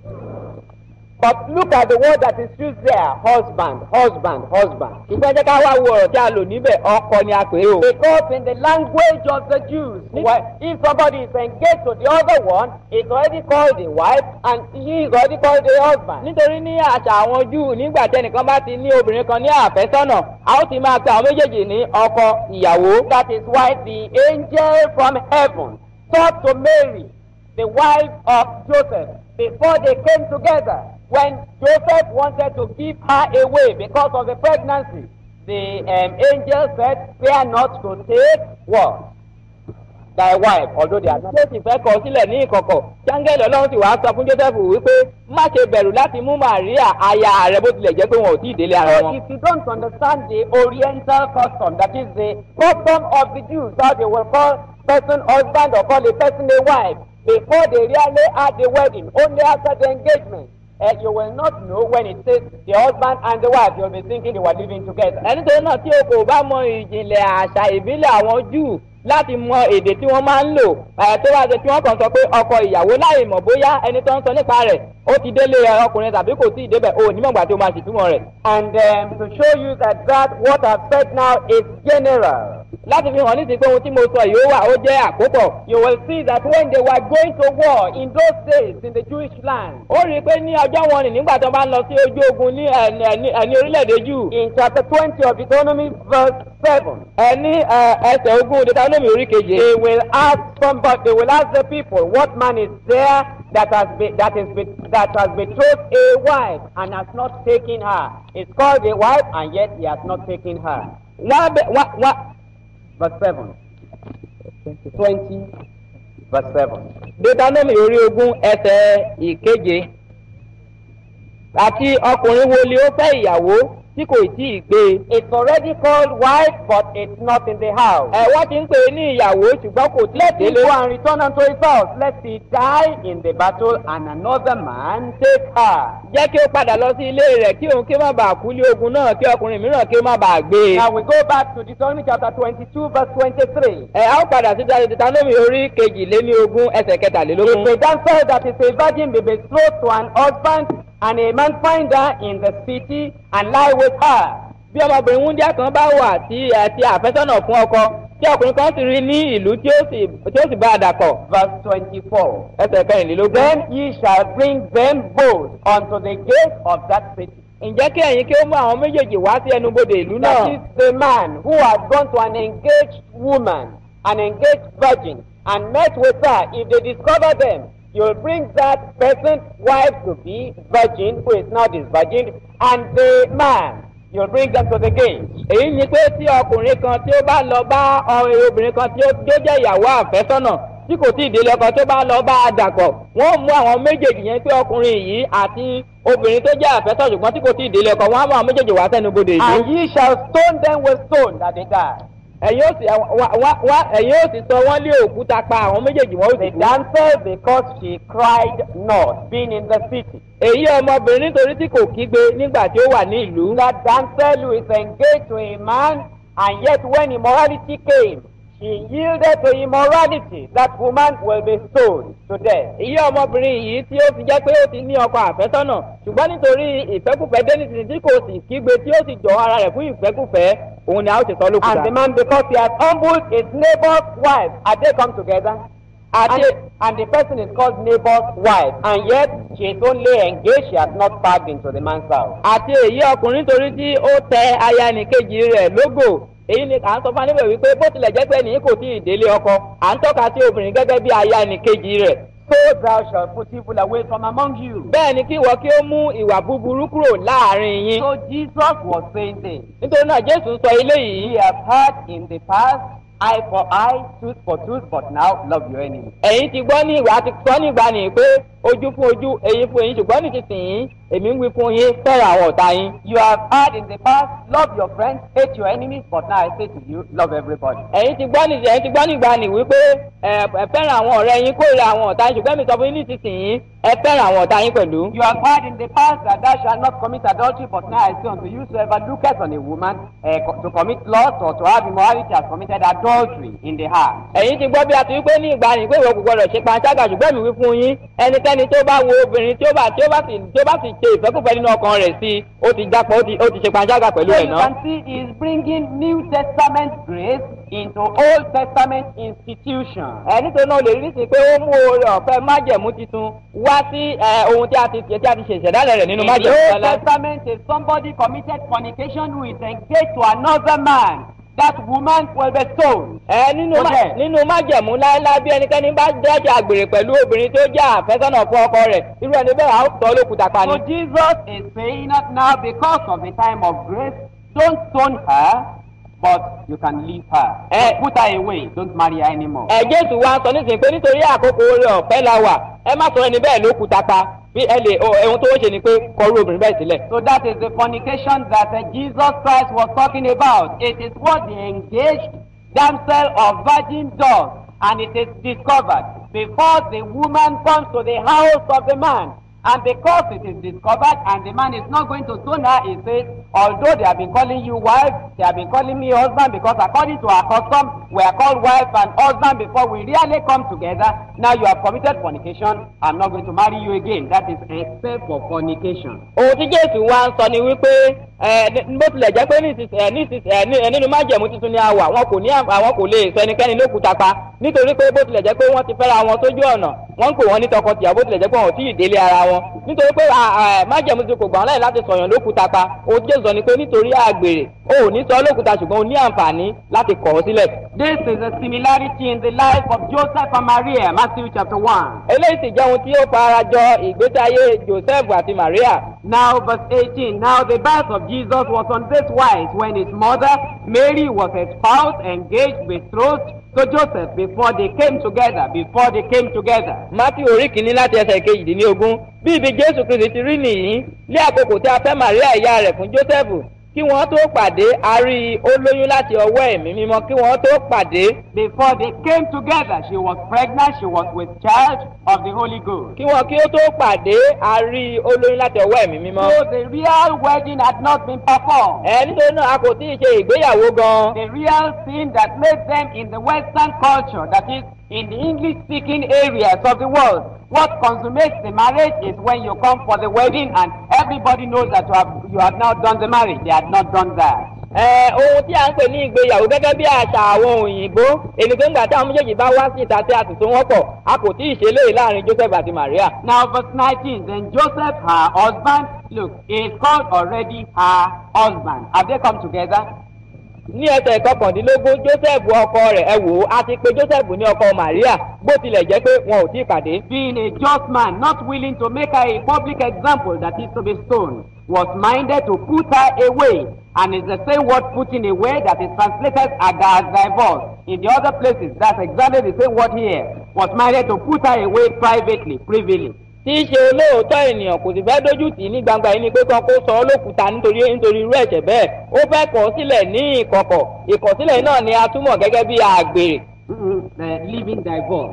But look at the word that is used there, husband, husband, husband. ṣùgbọ́n jẹ́ ká wá wo ọ̀rọ̀ tí a lò níbẹ̀ ọkọ ni a pè é o. Because in the language of the Jews, well, if somebody is engaged to the other one, it's already called a wife, and he is already called a husband. nítorí ní àṣà àwọn Júù nígbà tí ẹnìkan bá ti ní obìnrin kan ní àfẹ́sọ́nà a ó ti máa pe àwọn méjèèjì ní ọkọ ìyàwó. That is why the angel from heaven talked to Mary, the wife of Joseph, before they came together. When Joseph wanted to give her away because of the pregnancy, the um, angel said, fear not to take what? thy wife, although they are not. tó sì fẹ́ kọ sílẹ̀ ní ìkọ̀kọ̀ jángẹ́lì ọlọ́run sì wá sọ fún Jósẹ́fù wípé má ṣe bẹ̀rù láti mú Màríà aya rẹ̀ bó tilẹ̀ jẹ́ pé wọn ò tí ì délé ara So wọn. if you don't understand the Oriental custom, that is the custom of the Jews, how they will call person husband or call a person a wife before they really had the wedding, only after the engagement. Uh, you will not know when it says the husband and the wife, you'll be thinking they were living together. ẹni tó náà tí o kò bá mọ ìjìnlẹ̀ àṣà ìbílẹ̀ àwọn Júù láti mọ èdè tí wọ́n máa ń lò ẹ̀ tó bá ṣe tí wọ́n kàn sọ pé ọkọ ìyàwó láì mọ̀ bóyá ẹni tó ń sọ nípa rẹ̀ ó ti délé ọkùnrin tàbí kò tí ì débẹ̀ o nímọ̀gbà tí o máa ṣètúmọ̀ rẹ̀. And um, to show you that that what I've said now is general, láti fi hàn ní ti pé ohun tí mo sọ yìí ó wà ó jẹ́ àkópọ̀. you will see that when they were going to war in those days in the Jewish land, ó rí i pé ní ọjọ́ wọn nì nígbà tó bá ń lọ sí ojú ogun ní ẹni ẹni ẹni orílẹ̀-èdè Júù. in chapter twenty of Deuteronomy verse seven, ẹni ẹsẹ̀ ogún Deuteronomy orí keje. they will ask somebody, they will ask the people, what man is there that has been that is be, that has betrothed a wife and has not taken her? It's called a wife and yet he has not taken her. wọ́n bẹ wọ́n wọ́n. Verse seven. Twenty, verse seven. Deuteronomy orí ogún ẹsẹ̀ ìkeje. àti ọkùnrin wo ni ó fẹ́ ìyàwó tí kò tí ì gbé. It's already called wife, but it's not in the house. ẹ wọ́n ti ń pè é ní ìyàwó ṣùgbọ́n kò tí ì Let him délé. go and return unto his house, lest he die in the battle and another man take her. jẹ́ kí ó padà lọ sí ilé rẹ̀ kí òun kí ó má bàa kú lé ogun náà kí ọkùnrin mìíràn kí ó má bàa gbé. Now we go back to Deuteronomy chapter twenty-two, verse twenty-three. ẹ á ó padà sí Deuteronomy orí kejìléní ogún ẹsẹ̀ kẹtàlélógún. If a damsel that is a virgin be betrothed to an husband, and a man find her in the city and lie with her. bí ọmọbìnrin wúndíá kan bá wà tí ẹ ti àfẹ́sọ́nà fún ọkọ tí ọkùnrin kan sì rí ní ìlú tí ó sì tí ó sì bá a dàpọ̀. Verse twenty-four. ẹsẹ̀ kẹrìnlélógún. Then ye shall bring them both unto the gate of that city. ǹjẹ́ kí ẹ̀yin kí ó mú àwọn méjèèjì wá sí ẹnubodè ìlú náà. That is the man who has gone to an engaged woman, an engaged virgin, and met with her. If they discover them, you'll bring that person's wife to be virgin, who is not his virgin, and the man, you'll bring them to the gate. èyí ni pé tí ọkùnrin kan tí ó bá lọ bá ọ̀rẹ́ obìnrin kan tí ó jẹ́ ìyàwó àfẹ́sọ́nà tí kò tí ì délé ọkọ tó bá lọ bá a dàpọ̀ wọ́n mú àwọn méjèèjì yẹn pé ọkùnrin yìí àti obìnrin tó jẹ́ àfẹ́sọ́nà ṣùgbọ́n tí kò tí ì délé ọkọ wọ́n á mú àwọn méjèèjì wá sẹ́nubodè ìlú. And ye shall stone them with stone that they die. ẹ̀yin ó sì wá wá ẹ̀yin ó sì sọ wọ́n lé òkúta pa àwọn méjèèjì wọ́n ó sì The kú. damsel, because she cried not, being in the city. èyí ọmọbìnrin nítorí tí kò kígbe nígbà tí ó wà ní ìlú. That damsel who is engaged to a man, and yet when immorality came, she yielded to immorality. That woman will be stoned to death. èyí ọmọbìnrin yìí tí ó ti jẹ́ pé ó ti ní ọkọ àfẹ́sọ́nà ṣùgbọ́n nítorí ìfẹ́kùfẹ́ dénìtì tí kò sì kígbe tí ó sì jọ ara rẹ̀ fún ìfẹ́kùfẹ́ òun ni a ó ti sọ lókùúta. And the man, because he has humbled his neighbor's wife, had they come together? And, àti and the person is called neighbor's wife, and yet she is only engaged, she has not packed into the man's house. àti èyí ọkùnrin torí tí ó tẹ aya nìkejì rẹ̀ lógò èyí ni à ń sọ fún aníbẹ̀ wípé bó tilẹ̀ jẹ́ pé nìyí kò tí ì délé ọkọ à ń tọ́ka sí obìnrin gẹ́gẹ́ bí aya nìkejì rẹ̀. So thou shalt put evil away from among you. bẹ́ẹ̀ ni kí ìwọ kí ó mú ìwà búburú kúrò láàrin yín. So Jesus was saying this. nítorí náà Jésù sọ eléyìí. Ye have heard in the past, eye for eye, tooth for tooth, but now love your enemy. ẹ̀yin ti gbọ́ ní ìwà ti sọ nígbà ní pé ojú fún ojú eyín fún eyín ṣùgbọ́n ní nísinsìnyí èmi ń wí fún yín fẹ́ràn àwọn ọ̀tá yín. You have heard in the past, love your friends, hate your enemies, but now I say to you, love everybody. ẹ̀yin ti gbọ́ ní ẹ̀yin ti gbọ́ nígbà ní wípé ẹ ẹ fẹ́ràn àwọn ọ̀rẹ́ yín kórìíra àwọn ọ̀tá yín ṣùgbọ́n mi sọ fún yín nísinsìnyí ẹ fẹ́ràn àwọn ọ̀tá yín pẹ̀lú. You have heard in the past that thou shalt not commit adultery, but now I say unto you, whosoever looketh on a woman uh, co- to commit lust or to have immorality has committed adultery in the heart. ẹ̀yin ti gbọ́ bí a ti wípé ní ìgbà ní pé ìwọ kò gbọdọ̀ ṣe panṣágà ṣùgbọ́n mi wí fún yín ẹnikẹ́ni tó bá wo obìnrin tí ó bá tí ó bá sì tí ó bá sì ṣe ìfẹ́kùfẹ́ nínú ọkàn rẹ̀ sí ó ti jápọ̀ ó ti ó ti ṣe panṣágà pẹ̀lú So ẹ̀ you náà. can see he is bringing New Testament grace into Old Testament institution. ẹ nítorí náà lè rí sí pé ó mú oore ọ̀fẹ́ májẹ̀mú titun wá sí ẹ ohun tí a ti tí a ti ṣe ìṣẹ̀dálẹ̀ rẹ̀ nínú In the májẹ̀mú Old tẹ́lẹ̀. Testament, if somebody committed fornication who is engaged to another man, that woman will be stoned. ẹ nínú má- Okay. nínú májẹ̀mú láéláé bí ẹnikẹ́ni bá dẹ́ṣẹ̀ àgbèrè pẹ̀lú obìnrin tó jẹ́ àfẹ́sọ́nà fún ọkọ rẹ̀ irú ẹni bẹ́ẹ̀ á tọ́ lókùúta pa ni. So Jesus is saying that now, because of the time of grace, don't stone her. but you can leave her. Eh. So put her away. Don't marry her anymore. ẹ Jésù wa sọ nísìnyí pé nítorí àkókò oore ọ̀fẹ́ la wà ẹ má sọ ẹni bẹ́ẹ̀ ló kú tapa bí ẹ lè ohun tó ń ṣe ni pé kọrú obìnrin bẹ́ẹ̀ sílẹ̀. So that is the fornication that uh, Jesus Christ was talking about. It is what the engaged damsel or virgin does, and it is discovered before the woman comes to the house of the man. And because it is discovered and the man is not going to stone her, he says, although they have been calling you wife, they have been calling me husband, because according to our custom, we are called wife and husband before we really come together. Now you have committed fornication, I'm not going to marry you again. That is except for fornication. Ohun tí Jésù wa ń sọ ni wípé bó tilẹ̀ jẹ́ pé nínú májẹ̀mú tuntun ni a wà wọn kò ní àwọn kò lè sọ ẹnikẹ́ni lókùúta pa nítorí pé bó tilẹ̀ jẹ́ pé wọ́n ti fẹ́ra wọn sójú ọ̀nà wọ́n ń pè wọ́n ní tọkọtìyàwó bó tilẹ̀ jẹ́ pé wọn ò tí ì délé ara wọn nítorí pé májẹ̀mú tuntun kò gbà wọ́n láyè láti sọ̀yàn lókùúta pa ohun tí Jésù sọ ni pé nítorí àgbèrè o ò ní sọ lókùúta ṣùgbọ́n o ní àǹfààní láti kọ̀ ọ́ sílẹ̀. This is a similarity in the life of Joseph and Maria, Matthew chapter one. Eléyìí sì jẹ́ ohun tí ó fara jọ ìgbésí ayé Joseph àti Maria. Now verse eighteen, now the birth of Jesus was on this wise when his mother Mary was espoused, engaged, betrothed to Joseph before they came together, before they came together. Matthew orí kìíní láti ẹsẹ̀ kejìdínlógún bí ibi Jésù Kristi ti rí nìyí ní àkókò tí a fẹ́ Maria ìyá rẹ̀ fún Joseph kí wọ́n tó pàdé a rí ó lóyún láti ọwọ́ ẹ̀mí mímọ́ kí wọ́n tó pàdé. Before they came together, she was pregnant, she was with child of the Holy Ghost. Kí wọ́n kí ó tó pàdé a rí ó lóyún láti ọwọ́ ẹ̀mí mímọ́. So the real wedding had not been performed. Ẹ nítorí náà a kò tí ì ṣe ìgbéyàwó gan. The real thing that made them in the Western culture, that is, in the English-speaking areas of the world, what consummates the marriage is when you come for the wedding and everybody knows that you have, you have now done the marriage. They had not done that. Ẹ ohun tí a ń pè ní ìgbéyàwó gẹ́gẹ́ bí àṣà àwọn òyìnbó ènì tó ń gbà tí àwọn méjèèjì bá wá sí ìta tí a sì so wọ́n pọ̀ a kò tí ì ṣe léyìí láàrin Joseph àti Maria. Now verse nineteen, then Joseph her husband, look, he is called already her husband. Have they come together? Ní ẹsẹ̀ kọkàndínlógún Joseph ọkọ rẹ̀ ẹ wò ó a ti pe Joseph ní ọkọ Maria bó tilẹ̀ jẹ́ pé wọn ò tí ì pàdé. Being a just man, not willing to make her a public example that is to be stoned, was minded to put her away, and it's the same word putting away that is translated as divorce. In the other places, that's exactly the same word here. Was minded to put her away privately, privily. Tí í ṣe olóòótọ́ ènìyàn kò sì fẹ́ dójú tì í ní gbangba yìí ni pé kán kó sọ ọ́ lókùúta nítorí nítorí irú ẹ̀ṣẹ̀ bẹ́ẹ̀ ó fẹ́ kọ̀ ọ́ sílẹ̀ ní ìkọ̀kọ̀ ìkọ̀sílẹ̀ náà ni a túmọ̀ gẹ́gẹ́ bí àgbèrè. Living divorce.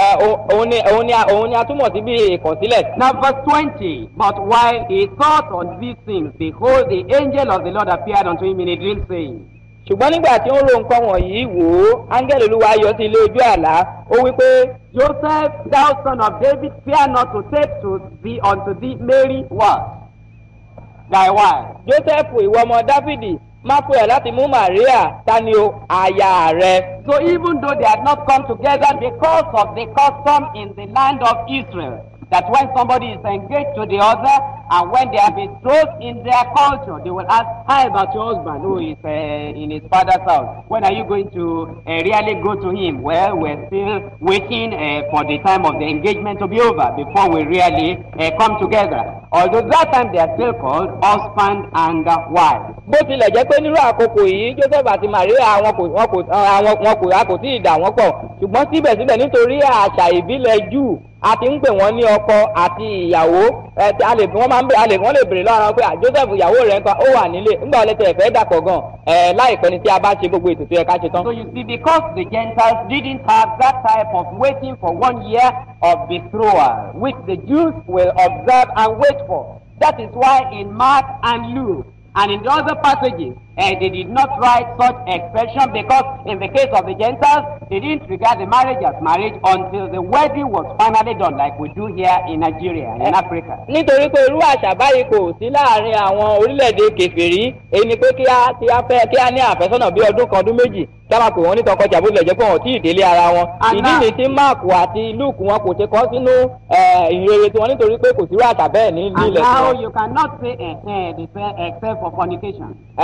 Òun ni òun ni òun ni a túmọ̀ sí bí ìkọ̀sílẹ̀. Now verse twenty, but while he thought on these things, behold, the angel of the Lord appeared unto him in a dream, saying. Ṣùgbọ́n nígbà tí ó ń ro nǹkan wọ̀nyí wò ó áńgẹ́lì Olúwa yọ sí ilé ojú àlá ó wí pé. Joseph, thou son of David, fear not to take to thee unto thee Mary what? Thy wife. Joseph ìwọ ọmọ Dáfídì má pè ẹ́ láti mú Maria tani o aya rẹ. So even though they had not come together because of the custom in the land of Israel, that when somebody is engaged to the other and when they are betrothed in their culture, they will ask, how about your husband who is uh, in his father's house? When are you going to uh, really go to him? Well, we're still waiting uh, for the time of the engagement to be over before we really uh, come together. Although that time they are still called husband and uh, wife. Bó tilẹ̀ jẹ́ pé nírú àkókò yìí Joseph àti Maria wọn kò wọn kò wọn kò a kò tí ì dà wọ́n pọ̀ ṣùgbọ́n síbẹ̀síbẹ̀ nítorí àṣà ìbílẹ̀ Júù a ti ń pè wọ́n ní ọkọ àti ìyàwó ẹ a lè wọ́n máa ń bẹ a lè wọ́n lè béèrè lọ́wọ́ pé Joseph ìyàwó rẹ̀ nǹkan ó wà nílé ńgbà wọlé tẹ̀ fẹ́ dàpọ̀ gan ẹ láìpẹ́ ni tí a bá ṣe gbogbo ètò tó yẹ ká ṣe tán. So you see, because the Gentiles didn't have that type of waiting for one year of betrothal, which the Jews will observe and wait for. That is why in Mark and Luke and in the other passages, uh, they did not write such expression because in the case of the Gentiles, they didn't regard the marriage as marriage until the wedding was finally done, like we do here in Nigeria and in Africa. Nítorí pé irú àṣà báyìí kò sí láàrin àwọn orílẹ̀-èdè kèfèrí èyí ni pé kí a ti a fẹ́ kí a ní àfẹ́sọ́nà bí ọdún kan ọdún méjì kí a máa pè wọ́n ní tọkọtaya bó tilẹ̀ jẹ́ pé wọn ò tí ì délé ara wọn. Ìdí ni tí Máàkù àti Lúùkù wọn kò ṣe kọ sínú ìrere tiwọn nítorí pé kò sí irú àṣà bẹ́ẹ̀ ní ilẹ̀ tiwọn. And now you cannot say eh, eh, they say except for fornication. Ẹ nítorí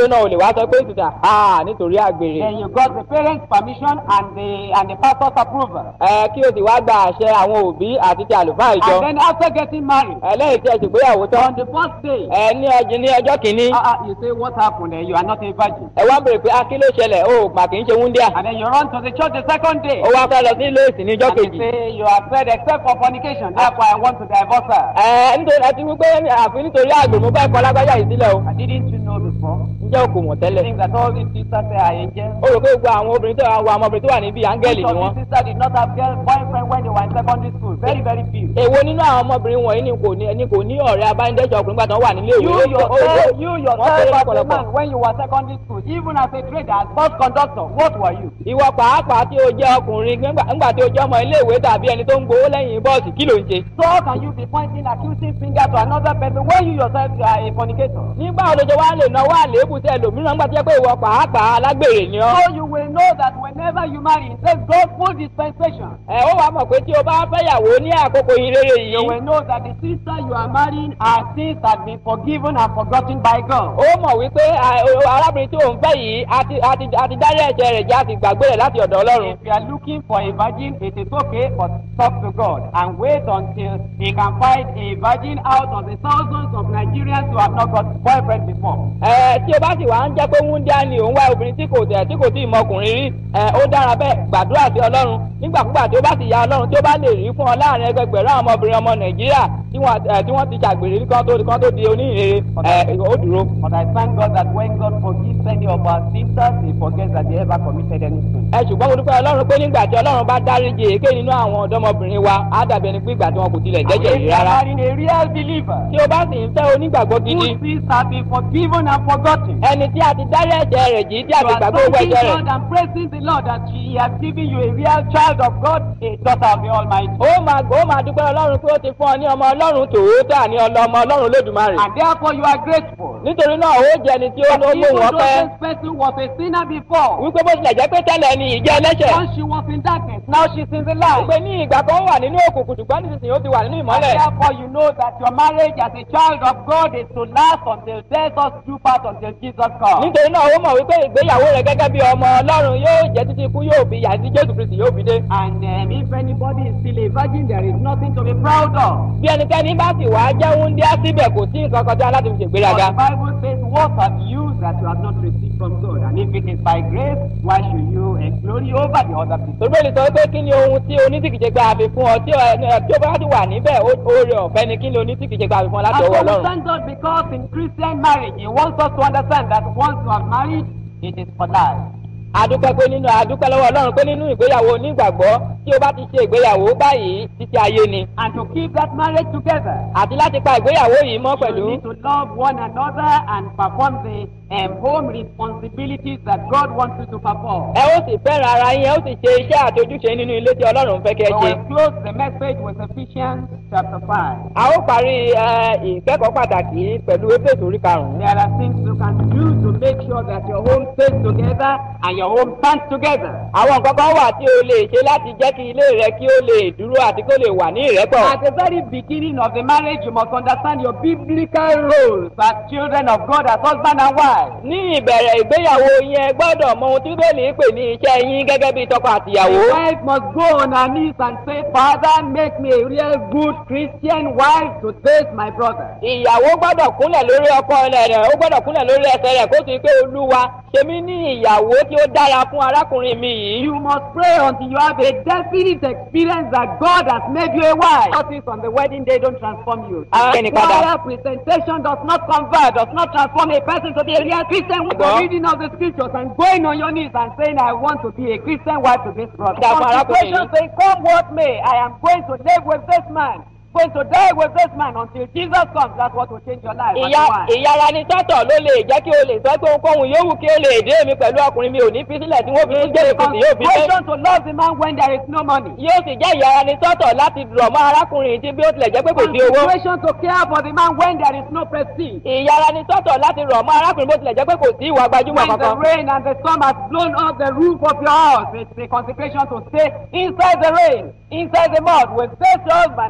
nítorí náà o lè wá sọ pé tùtà ah nítorí àgbèrè. Then you got the parents' permission and the and the pastor's approval. ẹ kí o sì wá gba àṣẹ àwọn òbí àti ti àlùfáà ìjọ. And then after getting married, ẹlẹ́yìn tí ẹ ṣègbéyàwó tán. on the first day, ẹ ní ọjọ́ ní ọjọ́ kìíní. uh, uh, you say what happened? Uh, you are not a virgin. ẹ wá ń bèrè pé a kí ló ṣẹlẹ̀ o mà kì í ṣe wúndíà. And then you run to the church the second day. ó wá fẹ́ lọ sí ilé ìsìn ní ọjọ́ And you kejì. say you have said except for fornication, therefore I want to divorce her. ẹ nítorí àti wípé àfi nítorí àgbèrè mo bá ẹ̀kọ́ lágbájá yìí sílẹ̀ o. Uh, didn't you know before? ǹjẹ́ o kò mọ̀ You tẹ́lẹ̀? think that all these sisters say are angels? ó rò pé gbogbo àwọn obìnrin tó àwọn ọmọbìnrin tó wà níbí áńgẹ́lì Most ni of wọ́n. these sisters did not have girl boyfriend when they were in secondary school. Very, very few. èwo nínú àwọn ọmọbìnrin wọ̀nyí ni kò ní ni kò ní ọ̀rẹ́ abánidẹ́sọ̀ ọkùnrin gbà tán wà nílé ìwé. You Ó- ó- yourself, ó- you wọ́n yourself kéré as a lọ́pọ̀lọpọ̀. man when you were secondary school, even as a trader, as bus conductor, what were you? ìwọ pàápàá tí o jẹ́ ọkùnrin nígbà nígbà tí o jẹ́ ọmọ ilé ìwé tàbí ẹni tó ń gbowó lẹ́yìn bọ́ọ̀sì kí ló ń ṣe. So how can you be pointing accusing finger to another person when you yourself are a fornicator? nígbà wo ló ṣe wá lè náwó àléébù sí ẹlòmíràn nígbà tí ẹ pé ìwọ pàápàá alágbèrè ni ọ́. So you will know that whenever you marry, it says gospel dispensation. ẹ ó wàá mọ̀ pé tí o bá fẹ́yàwó ní àkókò ìrere You yìí. will know that the sister you are marrying, her sins have been forgiven and forgotten by God. ó mọ̀ wípé à, o- arábìnrin tí ò ń fẹ́ yìí a ti a ti a ti dárí ẹ̀ṣẹ̀ rẹ̀ jẹ́ a ti gbàgbé rẹ̀ láti ọ̀dọ̀ ọlọ́run. If you are looking for a virgin, it is okay, but talk to God and wait until he can find a virgin out of the thousands of Nigerians who have not got boyfriend before. ẹ tí o bá sì wá ń jẹ́ pé wúndíá ni òun wá obìnrin tí kò tẹ̀ tí kò tí ì mọ ọkùnrin rí ẹ ó dára bẹ́ẹ̀ gbàdúrà sí ọlọ́run nígbàkúgbà tí ó bá sì ya ọlọ́run tí ó bá lè rí fún ọ láàrin ẹgbẹgbẹ̀rún àwọn ọmọbìnrin ọmọ nàìjíríà tí wọ́n ẹ tí wọ́n ti ṣàgbèrè ní kán tó kán tó di oníhìnrere ẹ ó dúró. But I thank God that when God forgives any of our sisters, he forgets that they ever committed any sin. ẹ ṣùgbọ́n mo dúpẹ́ ọlọ́run pé nígbà tí ọlọ́run bá dáríjì èké nínú àwọn ọ̀dọ́mọbìnrin wa á dàbí ẹni pé ìgbà tí wọn kò tilẹ̀ And jẹ́jẹ́ if yìí you are rárá. marrying a real believer, tí o bá sì ń fẹ́ onígbàgbọ́ gidi whose sins have been forgiven and forgotten, ẹni tí a ti dárí ẹ̀jẹ̀ rẹ̀ jì tí a you ti are gbàgbé owó thanking ẹ̀jẹ̀ rẹ̀. God and praising the Lord that he has given you a real child of God, a daughter of the Almighty. ó máa ó máa dúpẹ́ ọlọ́run pé ó ti fún ọ ní ọmọ ọlọ́run tòótọ́ àní ọlọ́mọ ọlọ́run lódùmarè. And therefore you are grateful. nítorí náà ó jẹ́ ẹni tí ó ló Even gbóhùn though ọpẹ́ this person was a sinner before, wípé bó tilẹ̀ jẹ́ pé tẹ́lẹ̀ ni ìjẹ́ ẹlẹ́ṣẹ̀. once she was in darkness, now she's in the light. pé ní ìgbà kan ó wà nínú òkùnkùn ṣùgbọ́n nísinsìnyí ó ti wà nínú And ìmọ́lẹ̀. therefore you know that your marriage as a child of God is to last until death us do part until Jesus comes. nítorí náà ó mọ̀ wípé ìgbéyàwó rẹ̀ gẹ́gẹ́ bí ọmọ ọlọ́run yóò jẹ́ títí ikú yóò fi yà sí jésù kristi yóò fi dé. And um, if anybody is still a virgin, there is nothing to be proud of. bí ẹnikẹ́ni bá sì wá jẹ́ wúndíá síbẹ̀ kò sí nǹkan kan tí a láti fi But ṣègbéraga. the Bible says, what have you that you have not received from God? And if it is by grace, why should you uh, glory over the other people? torí bẹ́ẹ̀ lè sọ pé kí ni ohun tí onítìkìjẹ gba àfi fún ọ tí ọ tí ó bá ti wà níbẹ̀ ó- oore ọ̀fẹ́ ni kí ni onítìkìjẹ gba àfi fún ọ láti And ọwọ́ so we ọlọ́run. thank God because in Christian marriage, He wants us to understand that once you are married, it is for life. adúpẹ́ pé nínú adúpẹ́ lọ́wọ́ ọlọ́run pé nínú ìgbéyàwó onígbàgbọ́ tí o bá ti ṣe ìgbéyàwó báyìí títí ayé ni. And to keep that marriage together, àti láti pa ìgbéyàwó yìí mọ́ you pẹ̀lú. need to love one another and perform the um, home responsibilities that God wants you to perform. ẹ ó sì fẹ́ràn ara yín ẹ ó sì ṣe iṣẹ́ àti ojúṣe nínú ilé tí ọlọ́run fẹ́ kẹ́ ẹ So ṣe. we'll close the message with Ephesians chapter five. a ó parí ẹ, ìkẹ́kọ̀ọ́ pàtàkì pẹ̀lú Éfésù orí karùn-ún. There are things you can do to make sure that your home stays together and your home stands together. àwọn nǹkan kan wà tí o lè ṣe láti jẹ́ kí ilé rẹ kí ó lè dúró àti kó lè wà ní ìrẹ́pọ̀. At the very beginning of the marriage, you must understand your biblical roles as children of God, as husband and wife. ní ìbẹ̀rẹ̀ ìgbéyàwó yẹn gbọ́dọ̀ mọ ohun tí bẹ́ẹ̀lì pè ní iṣẹ́ yín gẹ́gẹ́ bí tọkọ àtìyàwó. The wife must go on her knees and say, Father, make me a real good Christian wife to face my brother. ìyàwó gbọ́dọ̀ kúnlẹ̀ lórí ọkọ rẹ̀ ó gbọ́dọ̀ kúnlẹ̀ lórí ẹsẹ̀ rẹ̀ kó sì pé olúwa ṣe mí ní ìyàwó tí ó dára fún arákùnrin mi yìí. You must pray until you have a definite experience that God has made you a wife. Notice on the wedding day don't transform you. Ah, ẹnì padà. Prior presentation does not convert, does not transform a person to be a real Christian. With the Gbọ́. reading of the scriptures and going on your knees and saying, I want to be a Christian wife to this brother. Dàpọ̀ arákùnrin Consecration yìí. say, come what may, I am going to live with this man. Going to die with this man until Jesus comes. That's what will change your life. as a ìyá wife. ìyára ni sọ́tọ̀ ló lè jẹ́ kí o lè sọ pé ohunkóhun yòówù kí o lè dé mi pẹ̀lú ọkùnrin mi ò ní fi sílẹ̀ tí wọ́n fi tún jẹ́ ìpèsè yóò fi dé. Consecration to love the man when there is no money. yóò sì jẹ́ ìyára ni sọ́tọ̀ láti rọ̀ mọ́ arákùnrin tí bí ó tilẹ̀ jẹ́ pé kò sí owó. Consecration to care for the man when there is no prestige. ìyára ni sọ́tọ̀ láti rọ̀ mọ́ arákùnrin bó tilẹ̀ jẹ́ pé kò sí ìwà gbajúmọ̀ When the kankan. rain and the storm has blown off the roof of your house, it's a consecration to stay inside the rain, inside the mud, with face your husband and say you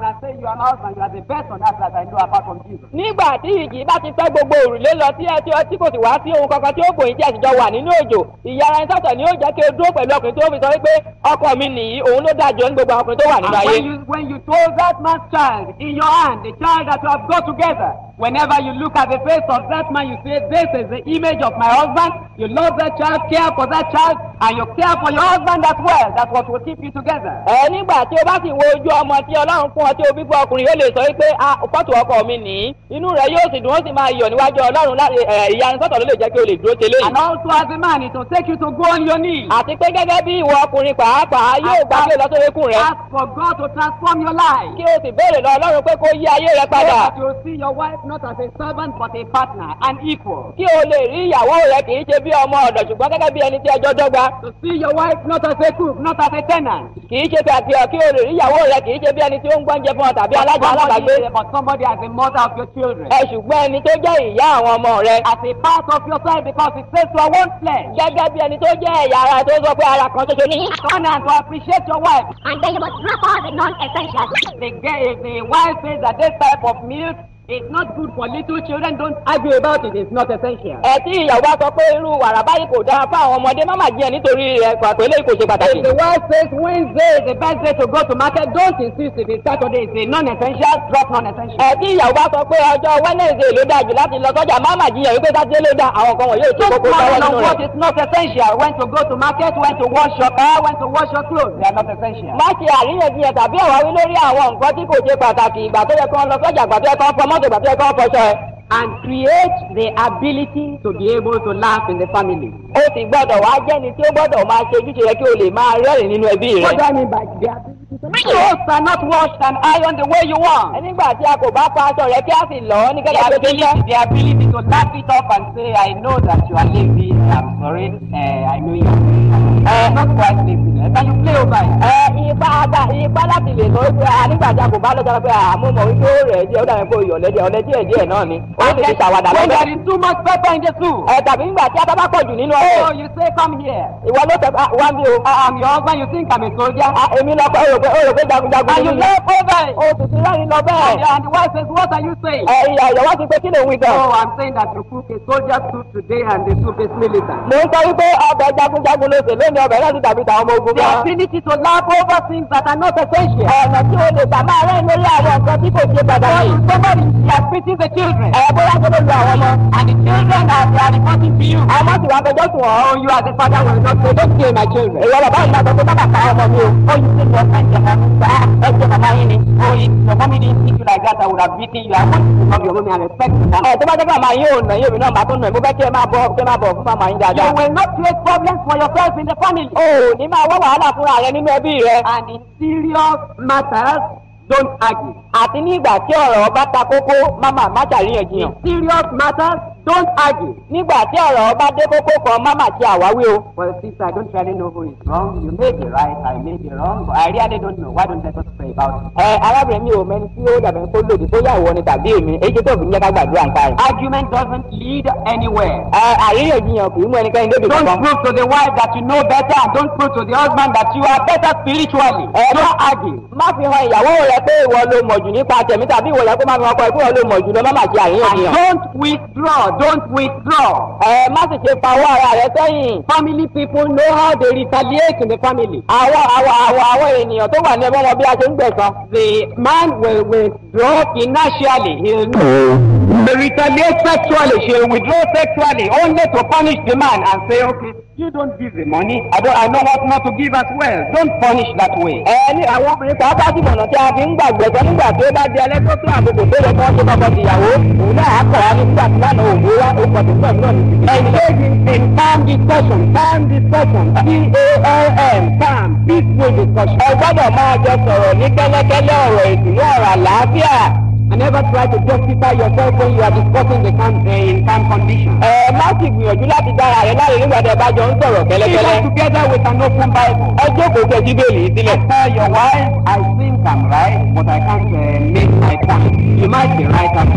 an husband, you are the best on earth that I know apart from Jesus. nígbà tí ìjì bá ti fẹ́ gbogbo òrùlé lọ tí ẹ tí kò sì wá sí ohun kankan tí ó bòyìn tí àtijọ́ wà nínú òjò ìyára ẹni sọ́tọ̀ ni ó jẹ́ kí o dúró pẹ̀lú ọkùnrin tó fi sọ wípé ọkọ mi nìyí òun ló dájọ́ ní gbogbo àwọn ọkùnrin tó wà nínú And ayé. when you, when you told that man's child in your hand, the child that you have got together, whenever you look at the face of that man, you say, this is the image of my husband. You love that child, care for that child, and you care for your husband as well. That's what will keep you together. ẹ nígbà tí o bá sì wo ojú ọmọ tí ọlọ́run fún ọ tí o bí fún ọkùnrin yóò lè sọ wípé fọ́tò ọkọ mi nìyí inú rẹ yóò sì dùn ó sì máa yọ̀ níwájú ọlọ́run ìyanu sọ́tọ̀ ló lè jẹ́ kí o lè dúró tẹ́lẹ̀. And also as a man, it will take you to go on your knees. àti pé gẹ́gẹ́ bí ìwọ ọkùnrin pàápàá yóò gbà pé lọ́sọ̀rẹ́kùn rẹ. Ask for God to transform your life. kí o sì béèrè lọ ọlọ́run pé kó yí ayé rẹ So padà. that you will see your wife not as a servant but a partner, an equal. kí o lè rí ìyàwó rẹ kì í ṣe bí ọmọ ọ̀dọ̀ ṣùgbọ́n gẹ́gẹ́ bí ẹni tí ẹjọ́ dọ́gba. To see your wife not as a cook, not as a tenant. kì í ṣe tàbí ọ kí o lè rí ìyàwó rẹ kì í ṣe bí ẹni tí ó ń gbọ́njẹ fún ọ tàbí alájà alábàgbé. Somebody, but somebody as a mother of your children. ẹ ṣùgbọ́n ẹni tó jẹ́ ìyá àwọn ọmọ rẹ. As a part of yourself, because it says to a one flesh. gẹ́gẹ́ bí ẹni tó jẹ́ ẹ̀yà ara tó sọ pé ara kan ṣoṣo ní. Honor and to appreciate your wife. And then you must drop all the non-essentials. The, if the wife says that this type of milk is not good for little children, don't argue about it. It's not essential. ẹ tí ìyàwó bá sọ pé irú wàrà báyìí kò dára fún àwọn ọmọdé má má jiyàn nítorí rẹ pàtó eléyìí kò ṣe pàtàkì. If the wife says Wednesday is the best day to go to market, don't insist if it's Saturday. It's a non-essential, drop non-essential. ẹ tí ìyàwó bá sọ pé ọjọ́ Wednesday ló dáa jù láti lọ sọ́jà má má jiyàn wípé sátidé ló dáa àwọn kan wọ̀nyí ò tó Don't kókó lọ́wọ́ quarrel nínú on rẹ̀. what is not essential. When to go to market, when to wash your car, when to wash your clothes. They are not essential. má ṣe àríyànjiyàn tàbí àwáwí lórí àwọn nǹkan tí kò ṣe pàtàkì ìgbà tó yẹ kán lọ sọ́jà ìgbà tó yẹ kán fọ mọ́tò ìgbà tó yẹ kán fọṣọ ẹ. And create the ability to be able to laugh in the family. ó sì gbọ́dọ̀ wá jẹ́ni tí ó gbọ́dọ̀ máa ṣe ojúṣe rẹ kí o lè máa rẹ́rìn nínú ẹbí rẹ. What do I mean by the ability to laugh? Clothes are not washed and ironed the way you want. nígbà tí a kò bá pa aṣọ rẹ kí a sì lọ ọ́ ní The gẹ́gẹ́ bí o ṣe ability, fẹ́. the ability to laugh it off and say, I know that you are lazy. I'm sorry. Uh, I know you are uh, not quite lazy. Can you play over it? ẹ ipa àgbà ipa láti lè sọ wípé a nígbà tí a kò bá lọ́jọ́ pé àmúmọ̀ wípé ó rẹ̀ díẹ̀ ó dàbí pé oyè ọ̀lẹ́díẹ̀ ọ̀lẹ́díẹ̀ díẹ̀ náà ni ó sì ti ṣàwàdà When lọ́bẹ̀. there is too much pepper in the soup. ẹ tàbí nígbà tí ata bá pọ̀ jù nínú Oh, ọbẹ̀ you say, come here. ìwọ ló tẹ wá bí o. Uh, I'm your husband. You think I'm a soldier? Ah, èmi lọ pé ó rò pé ó rò pé jagunjagun And you ni mí. laugh over it. o sì ti rẹ́rìn lọ And, bẹ́ẹ̀. and the wife says, what are you saying? ẹ ìyá ìyàwó ti pé kí ló ń wí gan. Oh, I'm saying that you cook a soldier soup today and the soup is militant. mo ń sọ wípé ọbẹ̀ jagunjagun ló sè lónìí ọbẹ̀ náà ti dàbí tàwọn ọmọ ogun The gan. ability to laugh over things that are not essential. ọ̀nà tí o lè gbà máa rẹ́rìn lórí àwọn nǹkan tí kò ṣe pàtàkì. Somebody has pity the children. ẹ bóyá tó ló lu àwọn ọmọ. And the children are, they are reporting to you. àwọn sì wá fẹjọ́ sùn ọ́. Oh, you as a father will not say, don't kill my children. ìwọ bàbá yìí máa sọ pé bàbá pa ọmọ mi o. Oh, you say your friend, your mom, ẹ jẹ́ mama yín ni. Oh, if your mommy didn't teach you like that, I would have beaten you. I want you to love your mommy and respect her. ẹ tó bá jẹ́ pé màmá yín ò nà yín èmi náà máa tó nà ẹ́ mo fẹ́ kí ẹ máa bọ̀ kí ẹ máa bọ̀ fún màmá yín You dáadáa. will not create problems for yourself in the family. o ò ní máa wá wàhálà fúnra rẹ nínú ẹbí rẹ. And in serious matters, don't argue. àti ní ìgbà tí ọ̀rọ̀ bá ta kókó máma má ṣàríyànjiyàn. In serious matters, don't argue. nígbà tí ọ̀rọ̀ bá dé kókó kan máma ṣe àwáwí o. Well, sister, I don't really know who is wrong. You may be right, I may be wrong, but I really don't know. Why don't let us pray about it? ẹ arábìnrin mi ò mẹni tí ó dàbẹ̀ kó lòdì bóyá ìwọ ni tàbí èmi èyí tó fi ń jẹ́ ká gbàdúrà nǹkan rẹ̀. Argument doesn't lead anywhere. ẹ àríyànjiyàn kì í mú ẹnikẹ́ni débi Don't kankan. prove to the wife that you know better, and don't prove to the husband that you are better spiritually. ẹ má Don't argue. má fi hàn ìyàwó rẹ pé ìwọ ló mọ̀ jù nípa tẹ̀mí tàbí ìwọ yẹ kó má fi hàn ọkọ ẹ pé ìwọ ló mọ̀ jù lọ má má ṣe And àríyànjiyàn. don't withdraw. Don't withdraw. ẹ má sì ṣe pawọ́ ara rẹ sẹ́yìn. Family people know how they retaliate in the family. àwọn àwọn àwọn àwọn ènìyàn tó wà ní ẹgbẹ́ wọn bí a ṣe ń gbẹ̀san. The man will withdraw financially. He'll will retaliate sexually. She'll withdraw sexually only to punish the man and say, okay, you don't give the money. I don't. I know what not to give as well. Don't punish that way. ẹ ní àwọn obìnrin pàápàá sì mọ̀nà tí a fi ń gbàgbẹ́ sọ nígbà tí ó bá di alẹ́ tó tó àkókò tó yẹ kí wọ́n ṣe kọ́kọ́ ti ìyàwó òun náà á kọ̀ wá ní nígbà tí lánàá òun wá ó kọ̀ tó fún ẹ̀mí náà ní. Engaging in calm discussion. Calm discussion. C A L M. Calm. Peaceful discussion. ẹ gbọ́dọ̀ máa jọ sọ̀rọ̀ ní kẹ́lẹ́kẹ́lẹ́ ọ̀rọ̀ ìdùnnú ọ̀rọ̀ àlàáfíà. And never try to justify yourself when you are discussing the calm, uh, in calm condition. ẹ má sì gbìyànjú láti dára rẹ láre nígbà tí ẹ bá jọ ń sọ̀rọ̀ kẹ́lẹ́kẹ́lẹ́. Sit together with an open Bible. ẹ jókòó tẹ bíbélì sílẹ̀. Tell your wife, I think I'm right, but I can't uh, make my point. You might be right, and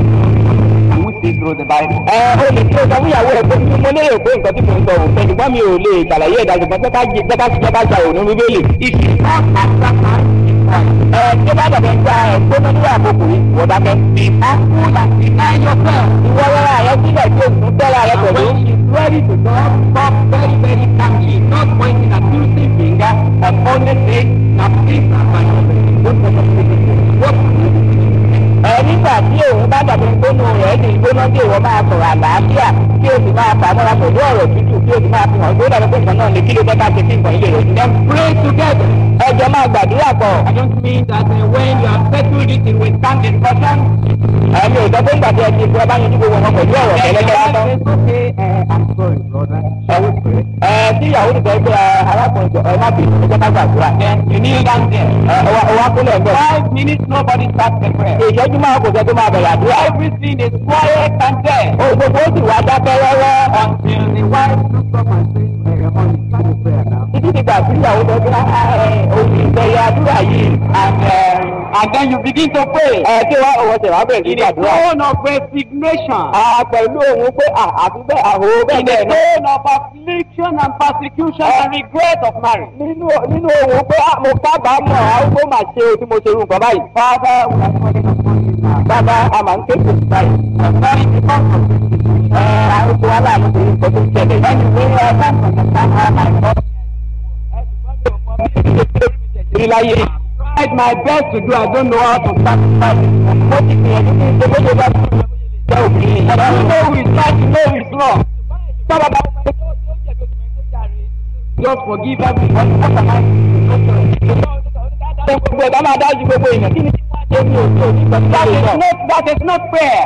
we see through the Bible. ẹ o lè tí o sọ fún ìyàwó rẹ pé mo lérò pé nǹkan tí mo ń sọ òfin ṣùgbọ́n mi ò lè ṣàlàyé ẹ̀dá ṣùgbọ́n jẹ́ ká jẹ́ ká ṣe òun bíbélì. If you talk after that, ẹ tí ó bá dàbẹ̀ gba ẹ̀ gbóná ní àkókò yìí wọ́n dákẹ́. Be humble and deny yourself. ìwọ rárá rẹ sílẹ̀ tí òkú tẹ́lá rẹ pẹ̀lú. When she's ready to talk, talk very, very calmly, not pointing accusing finger, but only say, now please, my what kind of thing is this? What ẹ nígbà tí òun bá dàbí gbóná rẹ̀ ní gbóná tí ìwọ máa sọ̀rọ̀ àlàáfíà kí o sì máa fàmọ́ra pẹ̀lú ọ̀rọ̀ tútù kí o sì máa fi hàn tó dàbí pé nǹkan náà lè kí ló fẹ́ ká ṣe kí nǹkan yìí lè ròyìn. Then pray together. ẹjọ́ máa gbàdúrà pọ̀. I don't mean that uh, when you have settled it in with stand discussion, ẹ̀mí ò sọ pé nígbà tí ẹ ti fi ọba yanjú gbogbo wọn pẹ̀lú ọ̀rọ̀ then kẹlẹ́kẹ́ God lọ́tọ́. says, okay, uh, I'm sorry, brother. Shall we pray? ẹ tí ìyàwó ti sọ pé arákùnrin jọ ẹ má bì í ẹjọ́ ká gbàdúrà. Then you kneel down there. ẹ ọwọ́ akúlẹ̀ ẹgbẹ́. Five minutes, nobody starts the prayer. ìṣẹ́jú máa kò sẹ́ tó máa bẹ̀rẹ̀ àdúrà. Everything is quiet and dead ohun gbogbo ó sì wá dákẹ́ rọ́rọ́. until the wife looks up and says, hey, honey, start the prayer now. títí dìgbà tí ìyàwó sọ pé òsì ìbẹ̀rẹ̀ àdúrà yìí. And, uh, and then you begin to pray. ẹ tí wọ́n òwò ṣe wá bẹ̀rẹ̀ sí In a àdúrà. tone of resignation. a pẹ̀lú òun pé àti bẹ́ẹ̀ àhó bẹ́ẹ̀ In a bẹ́ẹ̀ náà. tone of affliction and persecution and regret of marriage. nínú nínú òun pé mo kábàámọ̀ àwọn tó máa ṣe o tí mo ṣe irú nǹkan báyìí. Father, we are calling upon you now. bàbá a máa ń ké kò sí báyìí. I'm sorry because of this situation. ẹ àrùkù wa láàánú torí nǹkan tó ń ṣẹlẹ̀. Anyway, I can't understand how my God rí láyé. tried my best to do. I don't know how to satisfy this. mo ti gbìyànjú kí n ṣe bó ṣe bá ti ṣe òbí. And you know it's right, you know it's wrong. bàbá bá Just forgive everyone. What am I ṣe gbogbo ẹ̀dá máa dájú gbogbo èèyàn kí ni kí wọ́n ṣe ní òbí òbí pẹ̀lú That is ìgbà. not, that is not fair.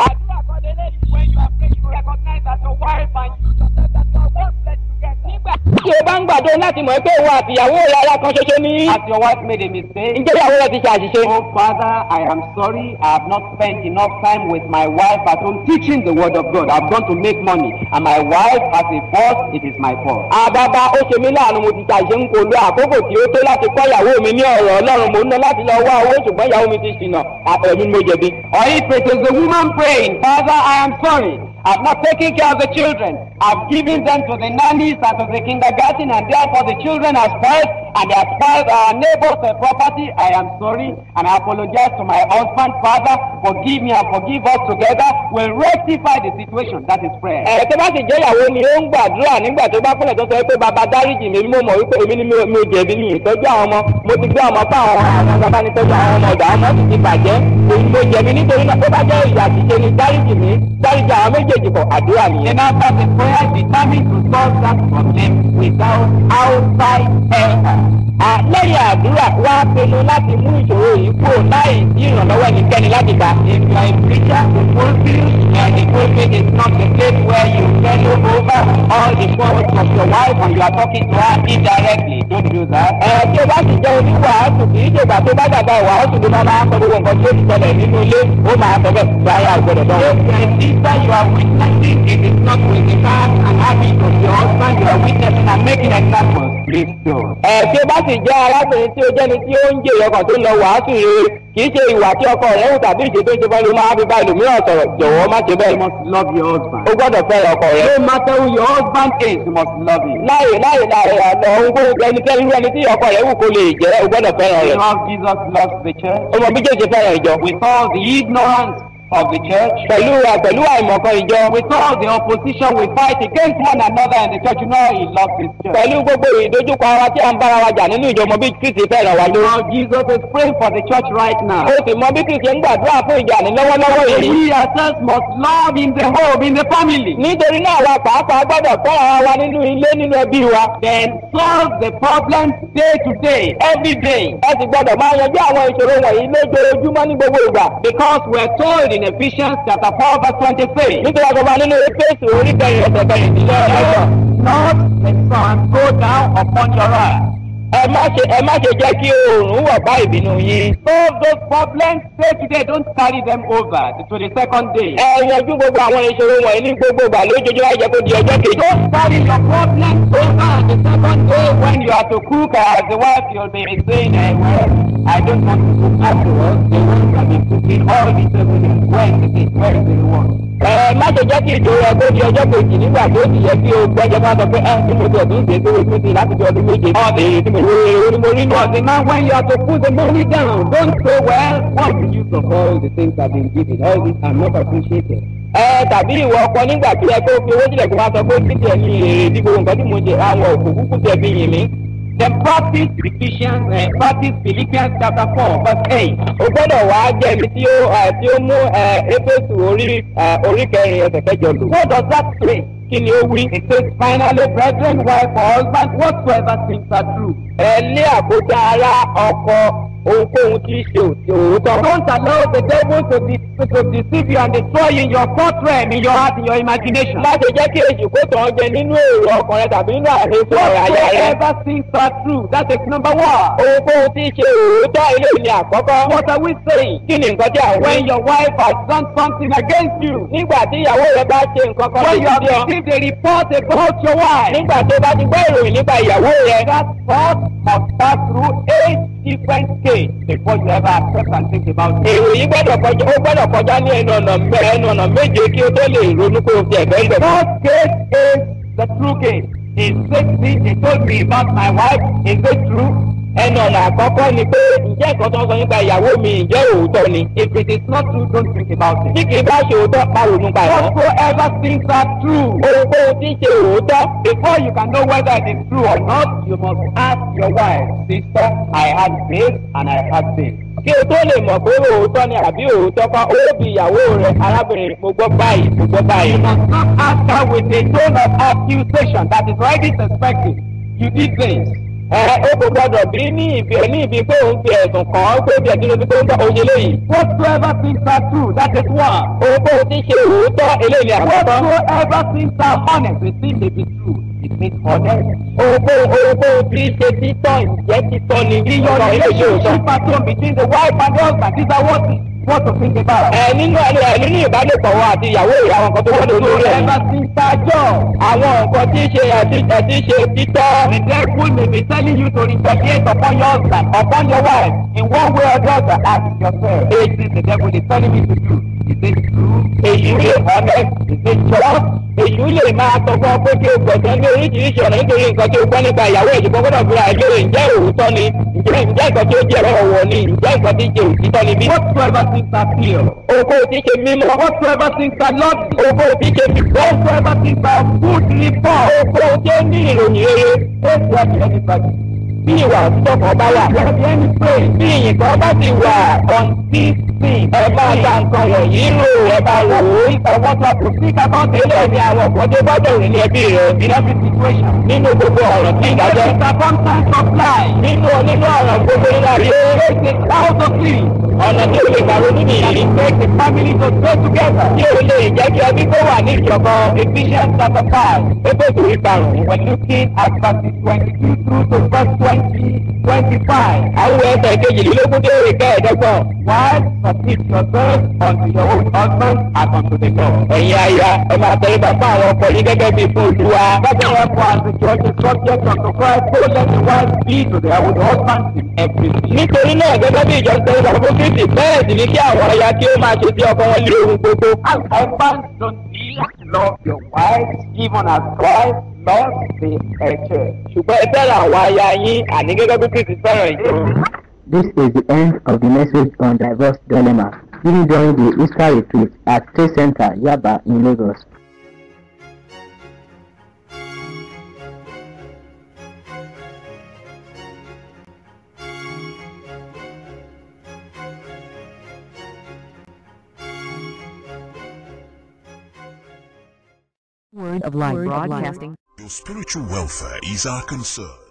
When you are praying, you recognize that your wife and you yourself that you are one flesh together. tí o bá ń gbàdúrà láti mọ̀ pé òun àti ìyàwó rẹ̀ ara kan ṣoṣo ní. As your wife made a mistake, ǹjẹ́ ìyàwó rẹ̀ ti ṣe àṣìṣe. oh Father, I am sorry. I have not spent enough time with my wife at home teaching the word of God. I've gone to make money, and my wife, as a boss, it is my fault. àbábá ó ṣe mí láàánú mo ti ṣàṣìṣe ń kó lo àkókò tí ó tó láti kọ́ ìyàwó mi ní ọ̀rọ̀ ọlọ́run mo ń ná láti lọ wá owó ṣùgbọ́n ìyàwó mi ti ṣìnà àtẹ̀mí ni mo jẹ̀bi. Or if it is the woman praying, Father, I am sorry. I've not taken care of the children. I've given them to the nannies and to the kindergarten, and therefore the children are spoiled, and they are spoiled our neighbors' uh, property. I am sorry, and I apologize to my husband. Father, forgive me and forgive us together. We'll rectify the situation. That is prayer. ẹ̀ tó bá sì jẹ́ ìyàwó ni ó ń gbàdúrà nígbà tó bá kúnlẹ̀ tó sọ pé bàbá dáríjì mi mo mọ̀ wípé èmi ni mi ò mi ò jẹ̀bi mi ìtọ́jú àwọn ọmọ mo ti gbé ọmọ fún àwọn àwọn bàbá ní tọ́jú àwọn ọmọ ọ̀dọ̀ àwọn ọmọ sì ti bàjẹ́ èmi mo jẹ̀bi nítorí náà tó bá jẹ́ ìyà àṣìṣe ni dáríjì mi dáríjì àwọn méjèèjì pọ̀ àdúrà nìyẹn. Then after the prayer, determined to solve that problem without outside help. lẹ́yìn àdúrà wá pinnu láti mú ìṣòro yìí kúrò láì sí ìrànlọ́wọ́ ẹnikẹ́ni láti gbà. If you are a preacher, the pulpit, and the pulpit is not the place where you fellow over all the faults of your wife and you are talking to her indirectly. Don't do that. ẹ tí o bá sì jẹ́ oníwàásù kì í ṣègbà tó bá dàgbà ìwàásù ló máa máa ń sọ gbogbo nǹkan tí ó ti ṣẹlẹ̀ nínú ilé ó máa sọ bẹ́ẹ̀ gbáyà ògbọ́dọ̀ dán. If you are a sister, you are witnessing. It is not with the heart and habit of your husband. You are witnessing and making examples. Please do. ẹ tí o bá sì jẹ́ arábìnrin tí ó jẹ́ni tí ó ń jèrè ọkàn tó ń lọ wàásù rere kì í ṣe ìwà tí ọkọ rẹ̀ wù tàbí ìṣe tó ń ṣe fẹ́ ló máa fi bá ẹlòmíràn sọ̀rọ̀ jọ̀wọ́ má ṣe You bẹ́ẹ̀. must love your husband. o gbọ́dọ̀ fẹ́ràn ọkọ rẹ̀. No matter who your husband is, you must love him. láyè láyè láyè àlọ́ ohun gbogbo ẹnikẹ́ni irú ẹni tí ọkọ rẹ̀ wù kó lè jẹ́ o gbọ́dọ̀ fẹ́ràn You rẹ̀. know how Jesus loves the church? o mọ̀ bí jésù fẹ́ràn ìjọ. With all the ignorance of the church, pẹ̀lú pẹ̀lú àìmọ̀kan ìjọ. with all the opposition we fight against one another in the church, you know he loves his church. pẹ̀lú gbogbo ìdojúkọ ara tí a ń bára wa jà nínú ìjọ mọ bí kristi fẹ́ràn wa ló. Now Jesus is praying for the church right now. o sì mọ bí kristi ń gbàdúrà fún ìjà ní lọ́wọ́lọ́wọ́ And yìí. we ourselves must love in the home, in the family. nítorí náà wa pàápàá gbọ́dọ̀ fẹ́ràn wa nínú ilé nínú ẹbí wa. Then solve the problems day to day, every day. ẹ sì gbọ́dọ̀ máa yanjú àwọn ìṣòro wọ̀nyí lójoojúmọ́ ní gbogbo ìgbà. Because we're told in Ephesians chapter four verse twenty-three. nítorí ọgbà nínú Éfésù orí kẹrin ẹsẹ̀ kẹrìndínlọ́gbọ̀n. Not the sun go down upon your wrath. ẹ má ṣe ẹ má ṣe jẹ́ kí oòrùn wọ̀ bá ìbínú yín. Solve those problems day to day. Don't carry them over to the second day. ẹ yanjú gbogbo àwọn ìṣòro wọ̀nyí ní gbogbo ìgbà lójoojúmọ́ ẹ jẹ́ kó di ọjọ́ kejì. Don't carry your problems over the second day when you are to cook as the wife, you'll be saying, eh, well, I don't want to cook afterwards. The one can be cooking all the time. Where is it? Where is the reward? ẹ má ṣe jẹ́ kí ìṣòro ẹ kó di ọjọ́ kejì nígbà tó ti yẹ kí o gbẹ́jọ́ bá sọ pé ẹ ní mo ti ọdún ṣe tó ojú sí láti fi ọdún méje. ọ̀dẹ̀ tí mo rí orí mo rí náà. But the man, when you are to put the money down, don't say, well, what's the use of all the things I've been given? All this are not appreciated. ẹ tàbí ìwọ ọkọ nígbà tí ẹ kó fi owó sílẹ̀ kí wọ́n sọ pé títí ẹ ní èrè tí gbogbo nǹkan tí mo ṣe àwọn òkú kúkú tẹ̀ fi yìn mí. Then practice Ephesians, uh, practice Philippians chapter four, verse eight. o gbọ́dọ̀ wá jẹ́ ibi tí ó ẹ tí ó mú ẹ Éfésù orí ẹ orí kẹrin ẹsẹ̀ kẹjọ lò. What does that say? kí ni ó wí? It says, finally, brethren, wife or husband, whatsoever things are true. ẹ lé àkójá ara ọkọ ohunkóhun tí í ṣe òótọ́. Don't allow the devil to, de- to deceive you and destroy you in your thought realm, in your heart, in your imagination. má ṣe jẹ́ kí èjì kó tàn án jẹ nínú èrò ọkàn rẹ tàbí nínú àhesọ ọ̀rọ̀ ayé rẹ. Whatsoever things are true, that is number one. ohunkóhun tí í ṣe òótọ́ ilé ní àkọ́kọ́. What are we saying? kí ni nǹkan tí àwọn When your wife has done something against you, nígbà tí ìyàwó rẹ bá ṣe nǹkan kan when you have lòdì sí ọ, received a report about your wife, nígbà tó bá ti gbọ́ ìròyìn nípa ìyàwó rẹ, that thought must pass through eight different stages before you ever accept and think about it. èrò yìí gbọ́dọ̀ kọjá ó gbọ́dọ̀ kọjá ní ẹnu ọ̀nà mẹ́ ẹnu ọ̀nà méje kí o tó lè ronú pé o ti ẹ̀fẹ́ lẹ̀. First gate is the true gate. Is this thing they told me about my wife? Is it true? ẹnu ọ̀nà àkọ́kọ́ ni pé ǹjẹ́ nǹkan tó ń sọ nípa ìyàwó mi ǹjẹ́ òótọ́ ni. If it is not true, don't think about it. tí kì í bá ṣe òótọ́ má ronú pa ẹ̀mọ́. Whatsoever things are true, ohunkóhun tí ń ṣe òótọ́, before you can know whether it is true or not, you must ask your wife, sister, I had this and I had this. kí o tó lè mọ̀ pé òótọ́ ni àbí òótọ́ kan ó bí ìyàwó rẹ arábìnrin mo gbọ́ báyìí mo gbọ́ báyìí. You must not ask her with a tone of accusation that is already suspected. You did this. ẹ ó kò gbọdọ̀ bí ní ìbí ẹ ní ìbí pé òun fi ẹ̀sùn kàn án pé bí ẹ̀dínlóbi tó ń bá oye léyìí. Whatsoever things are true, that is one. ohunkóhun tí ń ṣe òótọ́ eléyìí ni àkọ́kọ́. Whatsoever things are honest, it seems to be true. It means honest. ohunkóhun ohunkóhun tí ń ṣe títọ́ ìjẹ́ títọ́ ni In your ọ̀rọ̀ ilé ìṣe òótọ́. relationship at home between the wife and the husband, these are what what to think about. ẹ nínú ẹ nínú ìbálòpọ̀ wọn àti ìyàwó ìyá àwọn nǹkan tó gbọ́dọ̀ lórí ẹ̀. Whatsoever things are just. àwọn nǹkan tí ń ṣe ẹ̀tí ẹ̀tí ṣe títọ́. The devil may be telling you to retaliate upon your husband, upon your wife, in one way or the other. Ask yourself, is this the devil is telling me to do? Is it true? èyí lè ọ̀nẹ́ ìṣèjọ́ èyí lè máa tọgbọ́n pé kí o gbọ̀dọ̀ ní oríṣiríṣi ọ̀nà nítorí nǹkan tí o gbọ́ nípa ìyàwó ìjọba gbọ́dọ̀ fúnra ẹ̀ lóore ǹjẹ́ òótọ́ ni ǹjẹ́ ǹjẹ́ nǹkan tí ó jẹ́ ọ̀wọ̀ ni ǹjẹ́ nǹkan tí ń ṣe òtítọ́ ni bí. Whatsoever things are pure. ohunkóhun tí ń ṣe mímọ́. Whatsoever things are lovely. ohunkóhun tí ń ṣe fìfọ́. Whatsoever things are good report. ohunkóhun tí ó ní ìròyìn rere. If you have anybody, bí ìwà òtítọ́ kan bá wà. if you have any praise, bí ìyìn kan bá ti wà. on this thing, ẹ máa ta nǹkan wọ̀nyí rò ẹ máa wò ó. I want to speak about it ilé ni àwọn ọ̀pọ̀ tó gbọ́dọ̀ rìn ní ẹbí rẹ. in every situation. nínú gbogbo ọ̀rọ̀ tí In ìdájọ́. every circumstance of life. nínú nínú ọ̀rọ̀ gbogbo nígbà rí. Take it out of me. ọ̀nà tí o lè gbà ronú nìyí. Make the family to stay together. tí o lè jẹ́ kí ẹbí kó wà ní ìṣọ̀kan. Ephesians chapter five. Éfésù ìparun. We're looking at verses twenty-two through to verse twenty, twenty-five. àwọn ẹsẹ̀ kejìlélógún tó rè kẹ́ẹ̀ẹ́dọ́gbọ̀n. Wives, submit yourselves unto your own husbands as unto the Lord. ẹ̀yin aya ẹ máa tẹ̀lé bàbá àwọn ọkọ yín gẹ́gẹ́ bí fún olúwa. Therefore, as the church is subject unto Christ, so let the wives be to their own husbands in everything. nítorí náà gẹ́gẹ́ bí ìjọ tẹ̀lé bàbá fún kristi bẹ́ẹ̀ sì ni kí àwọn aya kí ó máa ṣe sí ọkọ wọn lé ohun gbogbo. As husbands, don't need love your wives, even as Christ loves the uh, church. ṣùgbọ́n ẹ fẹ́ràn àwọn aya yín àní gẹ́gẹ́ bí kristi fẹ́ràn ìjọ. This is the end of the message on divorce dilemma given during the Easter retreat at State Center, Yaba in Lagos. Word of Life Broadcasting. Your spiritual welfare is our concern.